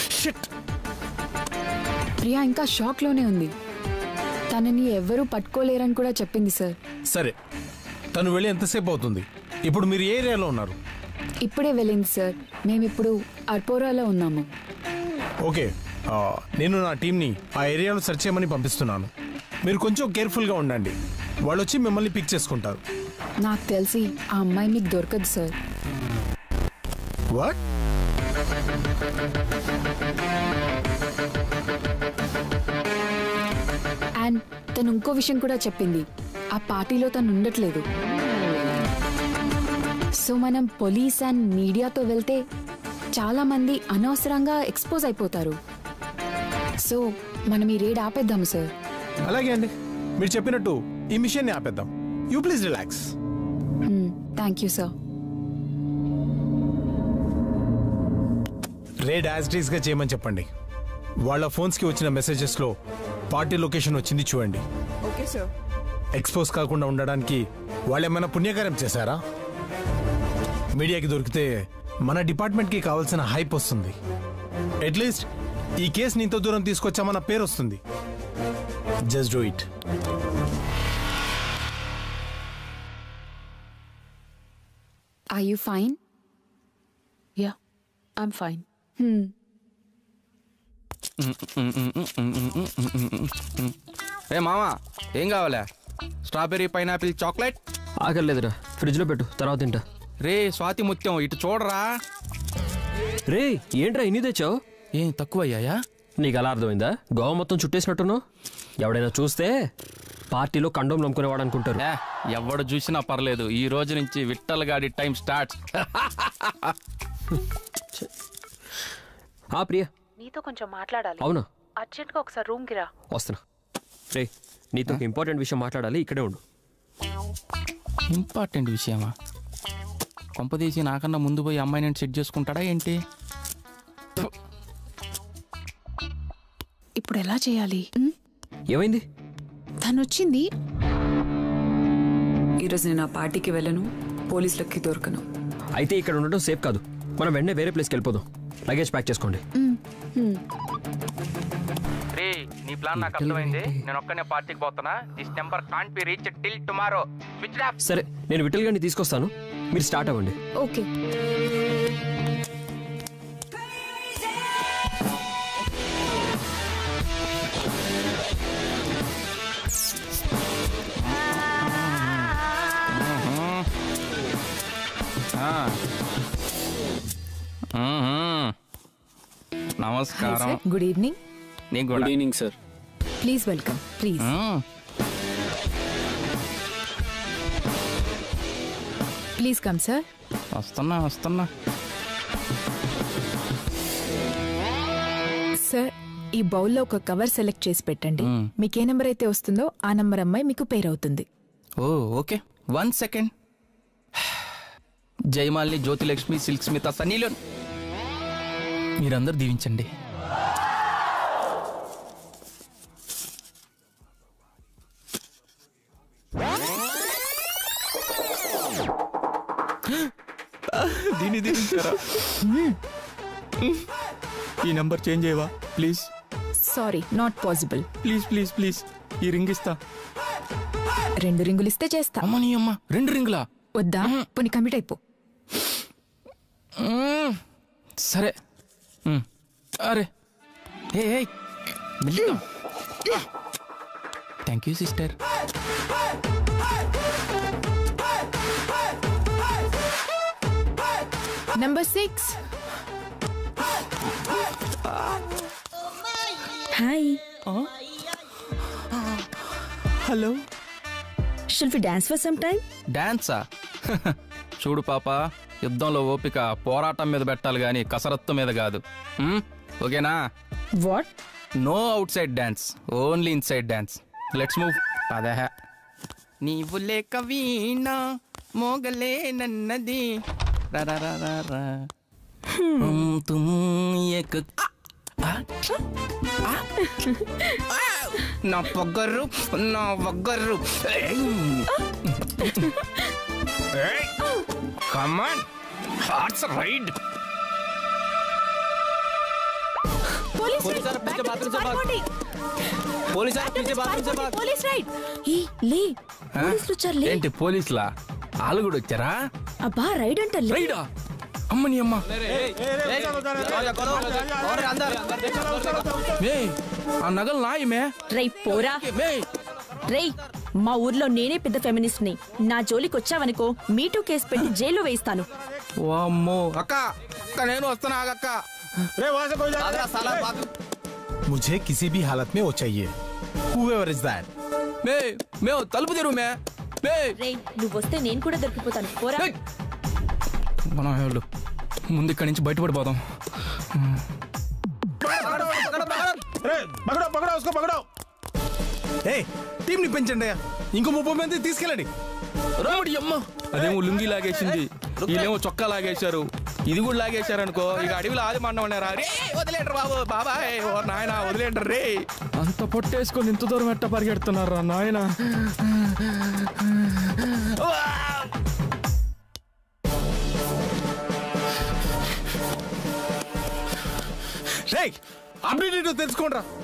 Priya ఇంకా షాక్లోనే ఉంది. తనని ఎవరూ పట్టుకోలేరని కూడా చెప్పింది సార్. సరే, తను వెళ్ళి ఎంతసేపు అవుతుంది? ఇప్పుడు మీరు ఏ ఏరియాలో ఉన్నారు? ఇప్పుడే వెళ్ళింది సార్. మేమిప్పుడు అర్పోరాలో ఉన్నాము. ఓకే, నేను నా టీంని ఆ ఏరియాలో సెర్చ్ చేయమని పంపిస్తున్నాను. మీరు కొంచెం కేర్ఫుల్గా ఉండండి. వాళ్ళు వచ్చి మిమ్మల్ని పిక్ చేసుకుంటారు. నాకు తెలిసి ఆ అమ్మాయి మీకు దొరకదు సార్. వాట్? అండ్ తను ఇంకో విషయం కూడా చెప్పింది. ఆ పార్టీలో తను ఉండట్లేదు. సో మనం పోలీస్ అండ్ మీడియాతో వెళ్తే చాలా మంది అనవసరంగా ఎక్స్పోజ్ అయిపోతారు. సో మనం ఈ రేడ్ ఆపేద్దాం సార్. అలాగే అండి, మీరు చెప్పినట్టు ఈ మిషన్ని ఆపేద్దాం. You please relax. Thank you sir. Raid as it is గా చేయమని చెప్పండి. వాళ్ళ ఫోన్స్ కి వచ్చిన మెసేజెస్ లో పార్టీ లొకేషన్ వచ్చింది చూడండి. Okay sir. ఎక్స్పోజ్ కాకుండా ఉండడానికి వాళ్ళు ఏమైనా పుణ్యకార్యం చేశారా? మీడియాకి దొరికితే మన డిపార్ట్మెంట్కి కావాల్సిన హైప్ వస్తుంది. అట్లీస్ట్ ఈ కేసుని ఇంత దూరం తీసుకొచ్చామన్న పేరు వస్తుంది. Just do it. Are you fine? Yeah, I'm fine. ఏ మామా, ఏం కావాలా? Strawberry, pineapple, chocolate? ఆగలేదురా, ఫ్రిడ్జ్ లో పెట్టు, తర్వాత తింటా. రే స్వాతి ముత్యం, ఇటు చూడరా. రే ఏంట్రా ఇన్ని తెచ్చావు? ఏం తక్కువ అయ్యాయా? నీకు అలా అర్థమైందా? గోవ మొత్తం చుట్టేసినట్టున్నావు. ఎవడైనా చూస్తే పార్టీలో కండోం నమ్ముకునేవాడు అనుకుంటారు. ఎవడు చూసినా పర్లేదు, ఈ రోజు నుంచి విట్టల్ గాడి టైం స్టార్ట్. ప్రియా, నీతో కొంచెం మాట్లాడాలి. అవునా? అర్జెంట్గా ఒకసారి రూమ్ కి రా. వస్తున్నా. రే నీతో ఒక ఇంపార్టెంట్ విషయం మాట్లాడాలి, ఇక్కడే ఉండు. ఇంపార్టెంట్ విషయమా? కొంపదీసి నాకన్నా ముందు పోయి అమ్మాయి నేను సెట్ చేసుకుంటాడా ఏంటి? ఇప్పుడు ఎలా చేయాలి? ఏమైంది? తను వచ్చింది. ఈరోజు నేను ఆ పార్టీకి వెళ్ళను, పోలీసులకి దొరకను. అయితే ఇక్కడ ఉండడం సేఫ్ కాదు, మనం వెంటనే వేరే ప్లేస్కి వెళ్ళిపోదాం. లగేజ్ ప్యాక్ చేసుకోండి. రే నీ ప్లాన్ నాకు అర్థమైంది. నేను ఒక్కనే పార్టీకి పోతున్నా. This number can't be reach till tomorrow. Switch off. సరే, నేను విఠల్ గారిని తీసుకొస్తాను, మీరు స్టార్ట్ అవ్వండి. ఓకే. నమస్కారం. Good evening. నీకు good evening sir. Please welcome. Please please come sir. వస్తున్నా. సార్, ఈ బౌల్లో ఒక కవర్ సెలెక్ట్ చేసి పెట్టండి. మీకు ఏ నెంబర్ అయితే వస్తుందో ఆ నెంబర్ అమ్మాయి మీకు పేరు అవుతుంది. Oh okay, 1 second. Jayamalini, Jyothilakshmi, Silk Smitha, Sunny Leone మీరందరూ దీవించండి. దీన్ని దీవించారా? ఈ నంబర్ చేంజ్ చేయవా please? Sorry, not possible. Please please please, ఈ రింగ్ ఇస్తా. 2 రింగులు ఇస్తే చేస్తా. అమ్మని అమ్మ, 2 రింగులా? వద్దా? పోనీ కమిట్ అయిపో. సరే. అరే thank you sister. Number 6. Hi. Hello. Shall we dance for some time? డాన్సా? చూడు పాప, యుద్ధంలో ఓపిక పోరాటం మీద పెట్టాలి గాని కసరత్తు మీద కాదు. ఓకేనా? What? No outside dance, only inside dance. Let's move. పదహ. నీవు లేక వీణా మోగలే నన్నది. నా పొగరు, నా వగ్గరు. Come on, hearts ride. Police right. లే, పోలీసులు వచ్చారు. లే. ఏంటి పోలీసులా? వాళ్ళు కూడా వచ్చారా? అబ్బా, రైడ్ అంట. రైడా? అమ్మని అమ్మ. ఆ నగలు నాయమే. రై పోరా. రై, మా ఊర్లో నేనే పెద్ద ఫెమినిస్ట్ ని. నా జోలికి వచ్చావనుకో మీటూ కేసు పెట్టి జైల్లో వేయిస్తాను. వామ్మో. అక్క నేను వస్తున్నా. అక్క मुझे किसी भी हालत में वो चाहिए. Whoever is that. మేము తలుపు తెరువు మే. రేయ్, నువ్వు వస్తే నేను కూడా దొరికిపోతాను. పోరా. వాళ్ళు ముందు ఇక్కడి నుంచి బయటపడిపోదాం. టీంని పెంచండి, ఇంకో 30 మంది తీసుకెళ్ళండి. రాముడి అమ్మ, అదేమో లుంగి లాగేసింది, వీళ్ళేమో చొక్కా లాగేశారు, ఇది కూడా లాగేశారు అనుకో, ఇక అడవిలో ఆది మండమన్నారా. రే వదిలేంటారు బాబు, బాబాయ్ ఓ నాయన వదిలేంటారు. రే అంత పొట్టేసుకొని ఇంత దూరం ఎట్ట పరిగెడుతున్నారా నాయన. అప్డేట్ తెలుసుకోండి రా.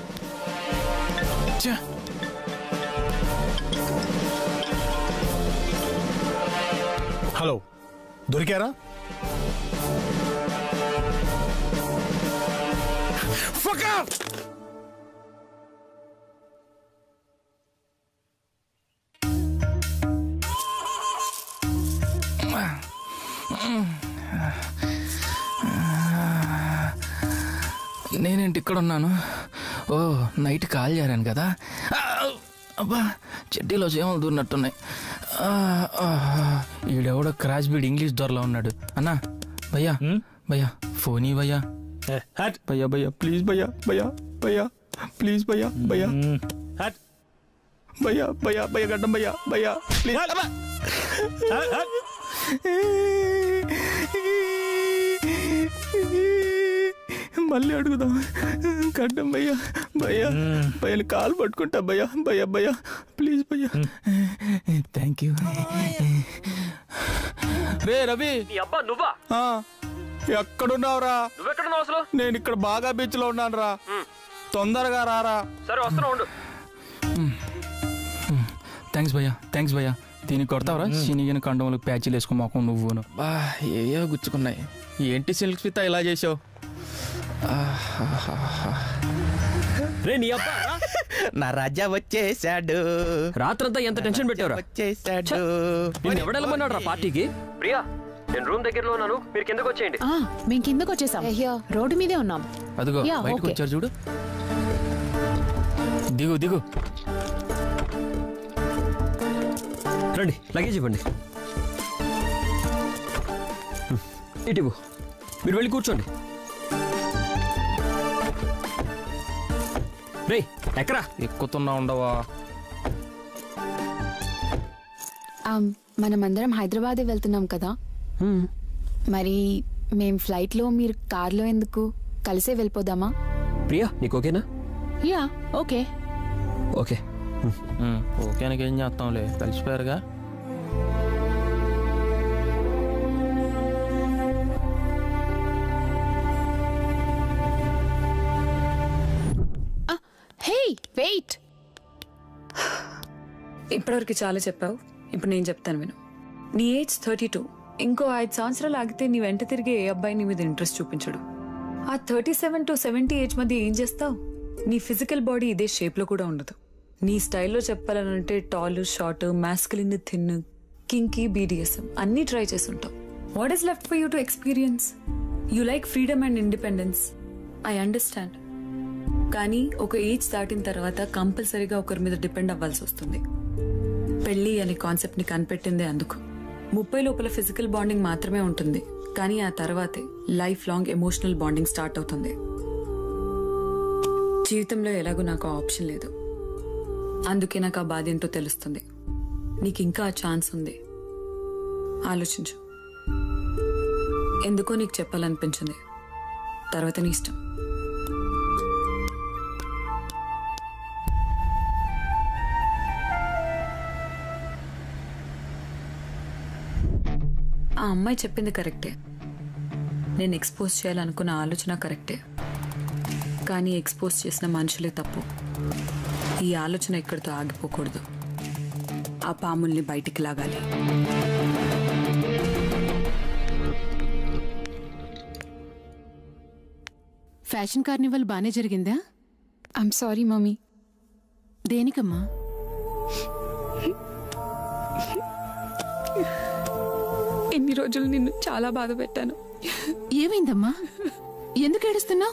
హలో, దొరికారా? నేనేంటి ఇక్కడ ఉన్నాను? ఓ నైట్ కాల్ చేరాను కదా. అబ్బా చెడ్డీలో చేమలు దూరినట్టున్నాయి. ఈడెవడో క్రాష్ బీడ్ ఇంగ్లీష్ దొరలో ఉన్నాడు. అన్నా భయ్యా భయ్యా ఫోనీ భయ్యా భయ్యా భయ్యా ప్లీజ్ భయ్యా భయ్యా భయ్యా ప్లీజ్ భయ్యా భయ్యా భయ్యా భయ్యా భయ్యా గడ్డం భయ్యా భయ్యా ప్లీజ్. మళ్ళీ అడుగుదాం. గడ్డం భయ్యా భయ్యా భయ్యని కాలు పట్టుకుంటా భయ్యా భయ్యా భయ్యా ప్లీజ్ భయ్యా. Thank you. రే రవి, నువ్వా? ఎక్కడున్నావురా? నువ్వెక్కడున్నావు అసలు? నేను ఇక్కడ బాగా బీచ్ లో ఉన్నాను రా, తొందరగా రారా. సరే వస్తున్నా ఉండు. థ్యాంక్స్ భయ్యా, థ్యాంక్స్ భయ్యా. దీనికి కొడతావరా? సినిగిన కండములకు ప్యాచీలు వేసుకో మాకు నువ్వును. బా ఏయో గుచ్చుకున్నాయి. ఏంటి సిల్క్ స్మిత ఇలా చేసావు? రే నీ అబ్బా, నా రాజా వచ్చేసాడు. రాత్రంతా ఎంత టెన్షన్ పెట్టావురా? వచ్చేసాడు. నేను ఎవడెళ్ళమన్నాడు రా పార్టీకి? ప్రియా, నేను రూమ్ దగ్గరలో ఉన్నాను, మీరు కిందకు వచ్చేయండి. మేము కిందకు వచ్చేసాం, రోడ్డు మీదే ఉన్నాం. అదిగో బయటకు వచ్చారు చూడు. దిగు దిగు. రండి, లగేజ్ ఇవ్వండి. ఇటు మీరు వెళ్ళి కూర్చోండి. రే ఎక్కరా? ఎక్కుతున్నా ఉండవా? మనమందరం హైదరాబాద్ వెళ్తున్నాం కదా, మరి మేం ఫ్లైట్ లో మీరు కార్లో ఎందుకు? కలిసే వెళ్ళిపోదామా? ప్రియా నీకు ఓకేనా? Yeah okay. ఓకే ఓకేనకి ఏం చేస్తాంలే, కలిసిపోయారుగా. హే వెయిట్, ఇప్పటివరకు చాలా చెప్పావు, ఇప్పుడు నేను చెప్తాను విను. నీ ఏజ్ 32, ఇంకో 5 సంవత్సరాలు ఆగితే నీ వెంట తిరిగే ఏ అబ్బాయి నీ మీద ఇంట్రెస్ట్ చూపించడు. ఆ 37 to 70 ఏజ్ మధ్య ఏం చేస్తావు? నీ ఫిజికల్ బాడీ ఇదే షేప్లో కూడా ఉండదు. నీ స్టైల్లో చెప్పాలనంటే tall, short, masculine, thin, kinky, BDSM అన్నీ ట్రై చేసుంటావు. What is left for you to experience? You like freedom and independence, I understand. కానీ ఒక ఏజ్ దాటిన తర్వాత కంపల్సరీగా ఒకరి మీద డిపెండ్ అవ్వాల్సి వస్తుంది. పెళ్లి అనే కాన్సెప్ట్ని కనిపెట్టిందే అందుకు. 30 లోపల ఫిజికల్ బాండింగ్ మాత్రమే ఉంటుంది, కానీ ఆ తర్వాతే life long emotional bonding start అవుతుంది. జీవితంలో ఎలాగో నాకు ఆ ఆప్షన్ లేదు, అందుకే నాకు ఆ బాధ ఏంటో తెలుస్తుంది. నీకు ఇంకా ఆ ఛాన్స్ ఉంది, ఆలోచించు. ఎందుకో నీకు చెప్పాలనిపించింది, తర్వాత నీ ఇష్టం. ఆ అమ్మాయి చెప్పింది కరెక్టే, నేను ఎక్స్పోజ్ చేయాలనుకున్న ఆలోచన కరెక్టే, కానీ ఎక్స్పోజ్ చేసిన మనుషులే తప్పు. ఈ ఆలోచన ఇక్కడితో ఆగిపోకూడదు, ఆ పాముల్ని బయటికి లాగాలి. ఫ్యాషన్ కార్నివల్ బానే జరిగిందా? I'm sorry mummy. దేనికమ్మా? ఎన్ని రోజులు నిన్ను చాలా బాధ పెట్టాను. ఏమైందమ్మా? ఎందుకు ఏడుస్తున్నావు?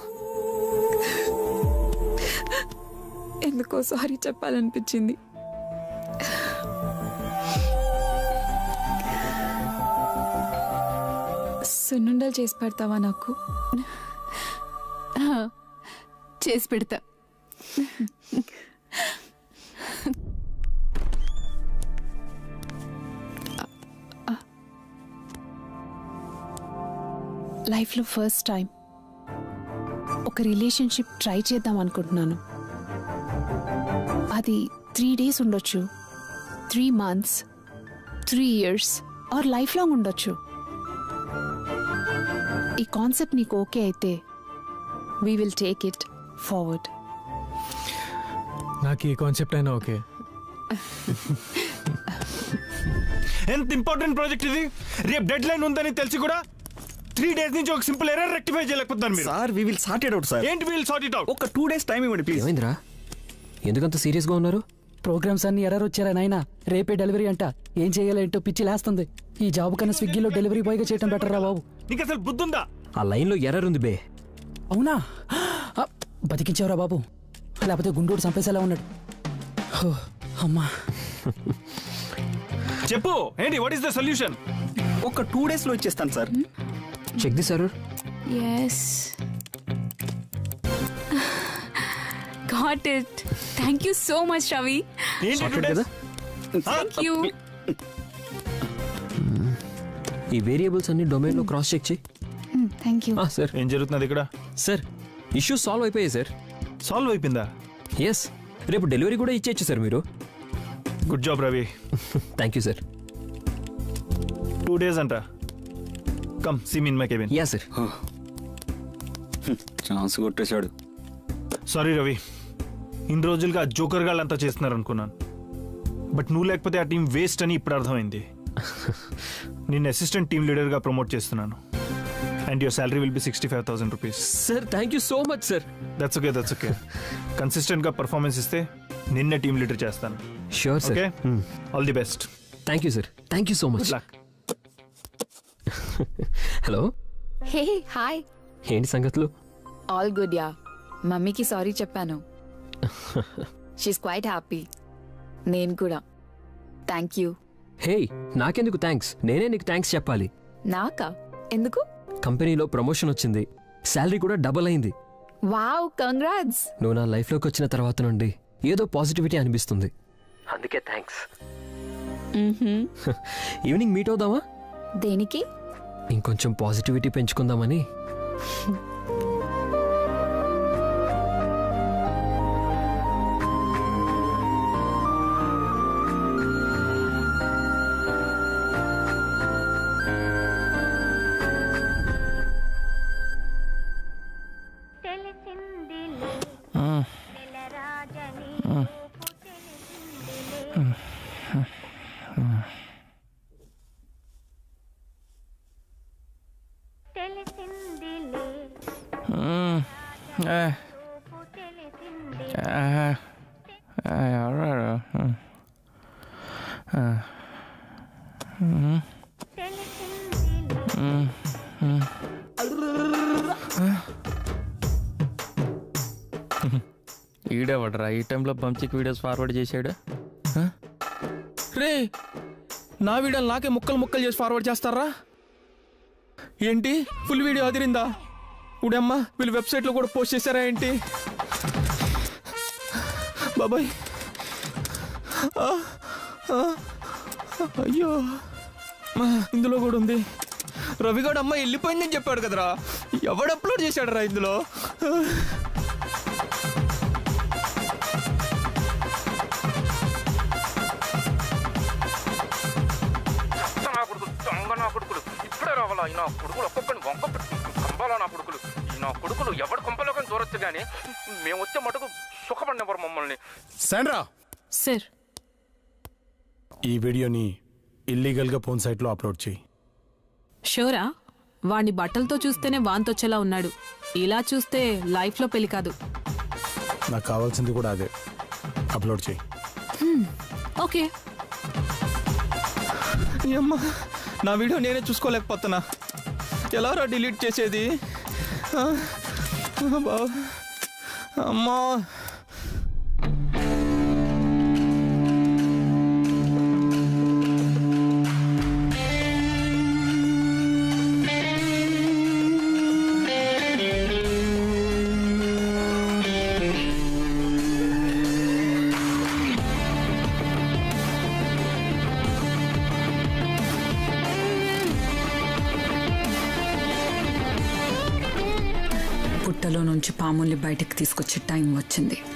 ఎందుకో సారీ చెప్పాలనిపించింది. సున్నుండలు చేసి పెడతావా నాకు? చేసి పెడతా. లైఫ్లో ఫస్ట్ టైం ఒక రిలేషన్షిప్ ట్రై చేద్దాం అనుకుంటున్నాను. అది 3 days ఉండొచ్చు, 3 months, 3 years or life long ఉండొచ్చు. ఈ కాన్సెప్ట్ నీకు ఓకే అయితే we will take it forward. నాకు ఈ కాన్సెప్ట్ అయినా ఓకే. ఎంత ఇంపార్టెంట్ ప్రాజెక్ట్ ఇది, రేపు డెడ్ లైన్ ఉందని తెలిసి కూడా 3 days నుంచి ఒక సింపుల్ ఎర్రర్ రెక్టిఫై చేయలేకపోతున్నారు మీరు. Sir we will sort it out sir. ఏంటి విల్ సార్ట్ ఇట్ అవుట్? ఒక 2 days టైం ఇవ్వండి ప్లీజ్. ఏమైందిరా, ఎందుకంత సీరియస్గా ఉన్నారు? ప్రోగ్రామ్స్ అన్ని ఎర్రర్ వచ్చారా నాయనా, రేపే డెలివరీ అంట. ఏం చేయాలంటో పిచ్చి లేస్తుంది. ఈ జాబ్ కన్నా స్విగ్గీలో డెలివరీ బాయ్గా చేయటం బెటర్ రా బాబు. నీకు అసలు బుద్ధుందా? ఆ లైన్లో ఎర్రర్ ఉంది బే. అవునా? బతికించావురా బాబు, లేకపోతే గుండూరు చంపేసేలా ఉన్నాడు. అమ్మా చెప్పు ఏంటి, వాట్ ఇస్ ద సొల్యూషన్? ఒక 2 days లో ఇచ్చేస్తాను సార్. Check the sir. Yes. Got it. Thank you so much, Ravi. Thank you. ఈ వేరియబుల్స్ అన్ని డొమైన్ లో క్రాస్ చెక్ చేయి. Thank you. సార్ ఏం జరుగుతున్నది ఇక్కడ? సార్ ఇష్యూ సాల్వ్ అయిపోయాయి సార్. సాల్వ్ అయిపోయిందా? ఎస్, రేపు డెలివరీ కూడా ఇచ్చేయచ్చు సార్ మీరు. Good job Ravi. Thank you sir. 2 days అంట. Come see me in my cabin. Yeah sir. Chance కొట్టేశాడు. సారీ రవి, ఇన్ని రోజులుగా జోకర్ గాళ్ళంతా చేస్తున్నారు అనుకున్నాను, బట్ నువ్వు లేకపోతే ఆ టీం వేస్ట్ అని ఇప్పుడు అర్థమైంది. నిన్ను అసిస్టెంట్ టీమ్ లీడర్గా ప్రమోట్ చేస్తున్నాను. And your salary will be 65,000 rupees. Sir thank you so much sir. That's okay. కన్సిస్టెంట్గా పర్ఫార్మెన్స్ ఇస్తే నిన్నే టీమ్ లీడర్ చేస్తాను. Sure sir. Okay, all the best. Thank you sir. Thank you so much. Hello. Hey hi. ఏంటి సంగతులు? All good yeah. మమ్మీకి sorry చెప్పాను. She's quite happy. నేను కూడా. Thank you. హే, నాకెందుకు థ్యాంక్స్? నేనే నీకు థ్యాంక్స్ చెప్పాలి. నాకా? ఎందుకు? కంపెనీలో ప్రమోషన్ వచ్చింది, శాలరీ కూడా డబుల్ అయింది. Wow, congrats. నువ్వు నా లైఫ్లోకి వచ్చిన తర్వాత నుండి ఏదో పాజిటివిటీ అనిపిస్తుంది, అందుకే థ్యాంక్స్. Evening meet అవుదామా? దేనికి? ఇంకొంచెం పాజిటివిటీ పెంచుకుందామని. ఈడేవడరా ఈ టైంలో బంచిక్ వీడియోస్ ఫార్వర్డ్ చేశాడు? రే, నా వీడియోలు నాకే ముక్కలు ముక్కలు చేసి ఫార్వర్డ్ చేస్తారా ఏంటి? Full video అదిరిందా? ఉడమ్మా, వీళ్ళు వెబ్సైట్లో కూడా పోస్ట్ చేశారా ఏంటి? బాబాయ్, అయ్యో, ఇందులో కూడా ఉంది. రవిగౌడ్ అమ్మ వెళ్ళిపోయిందని చెప్పాడు కదరా, ఎవడు అప్లోడ్ చేశాడు రా ఇందులో? నా కొడుకులు ఇప్పుడే రావాలా? నా కొడుకులు ఒక్కొక్కరిని వంక కంపాలా? నా కొడుకులు ఎవడు కొంపలోకి దూరొచ్చు కానీ మేము వచ్చే మటుకు సుఖపడినవారు మమ్మల్ని. శాండ్రా సార్, ఈ వీడియోని ఇల్లీగల్గా ఫోన్ సైట్లో అప్లోడ్ చేయి. షూరా? వాణ్ణి బట్టలతో చూస్తేనే వాంతొచ్చేలా ఉన్నాడు, ఇలా చూస్తే లైఫ్లో పెళ్లి కాదు. నాకు కావాల్సింది కూడా అదే, అప్లోడ్ చేయి. ఓకే. అమ్మా, నా వీడియో నేనే చూసుకోలేకపోతున్నా, ఎలా రా డిలీట్ చేసేది? అమ్మా, పుట్టలో నుంచి పాముల్ని బయటకు తీసుకొచ్చే టైం వచ్చింది.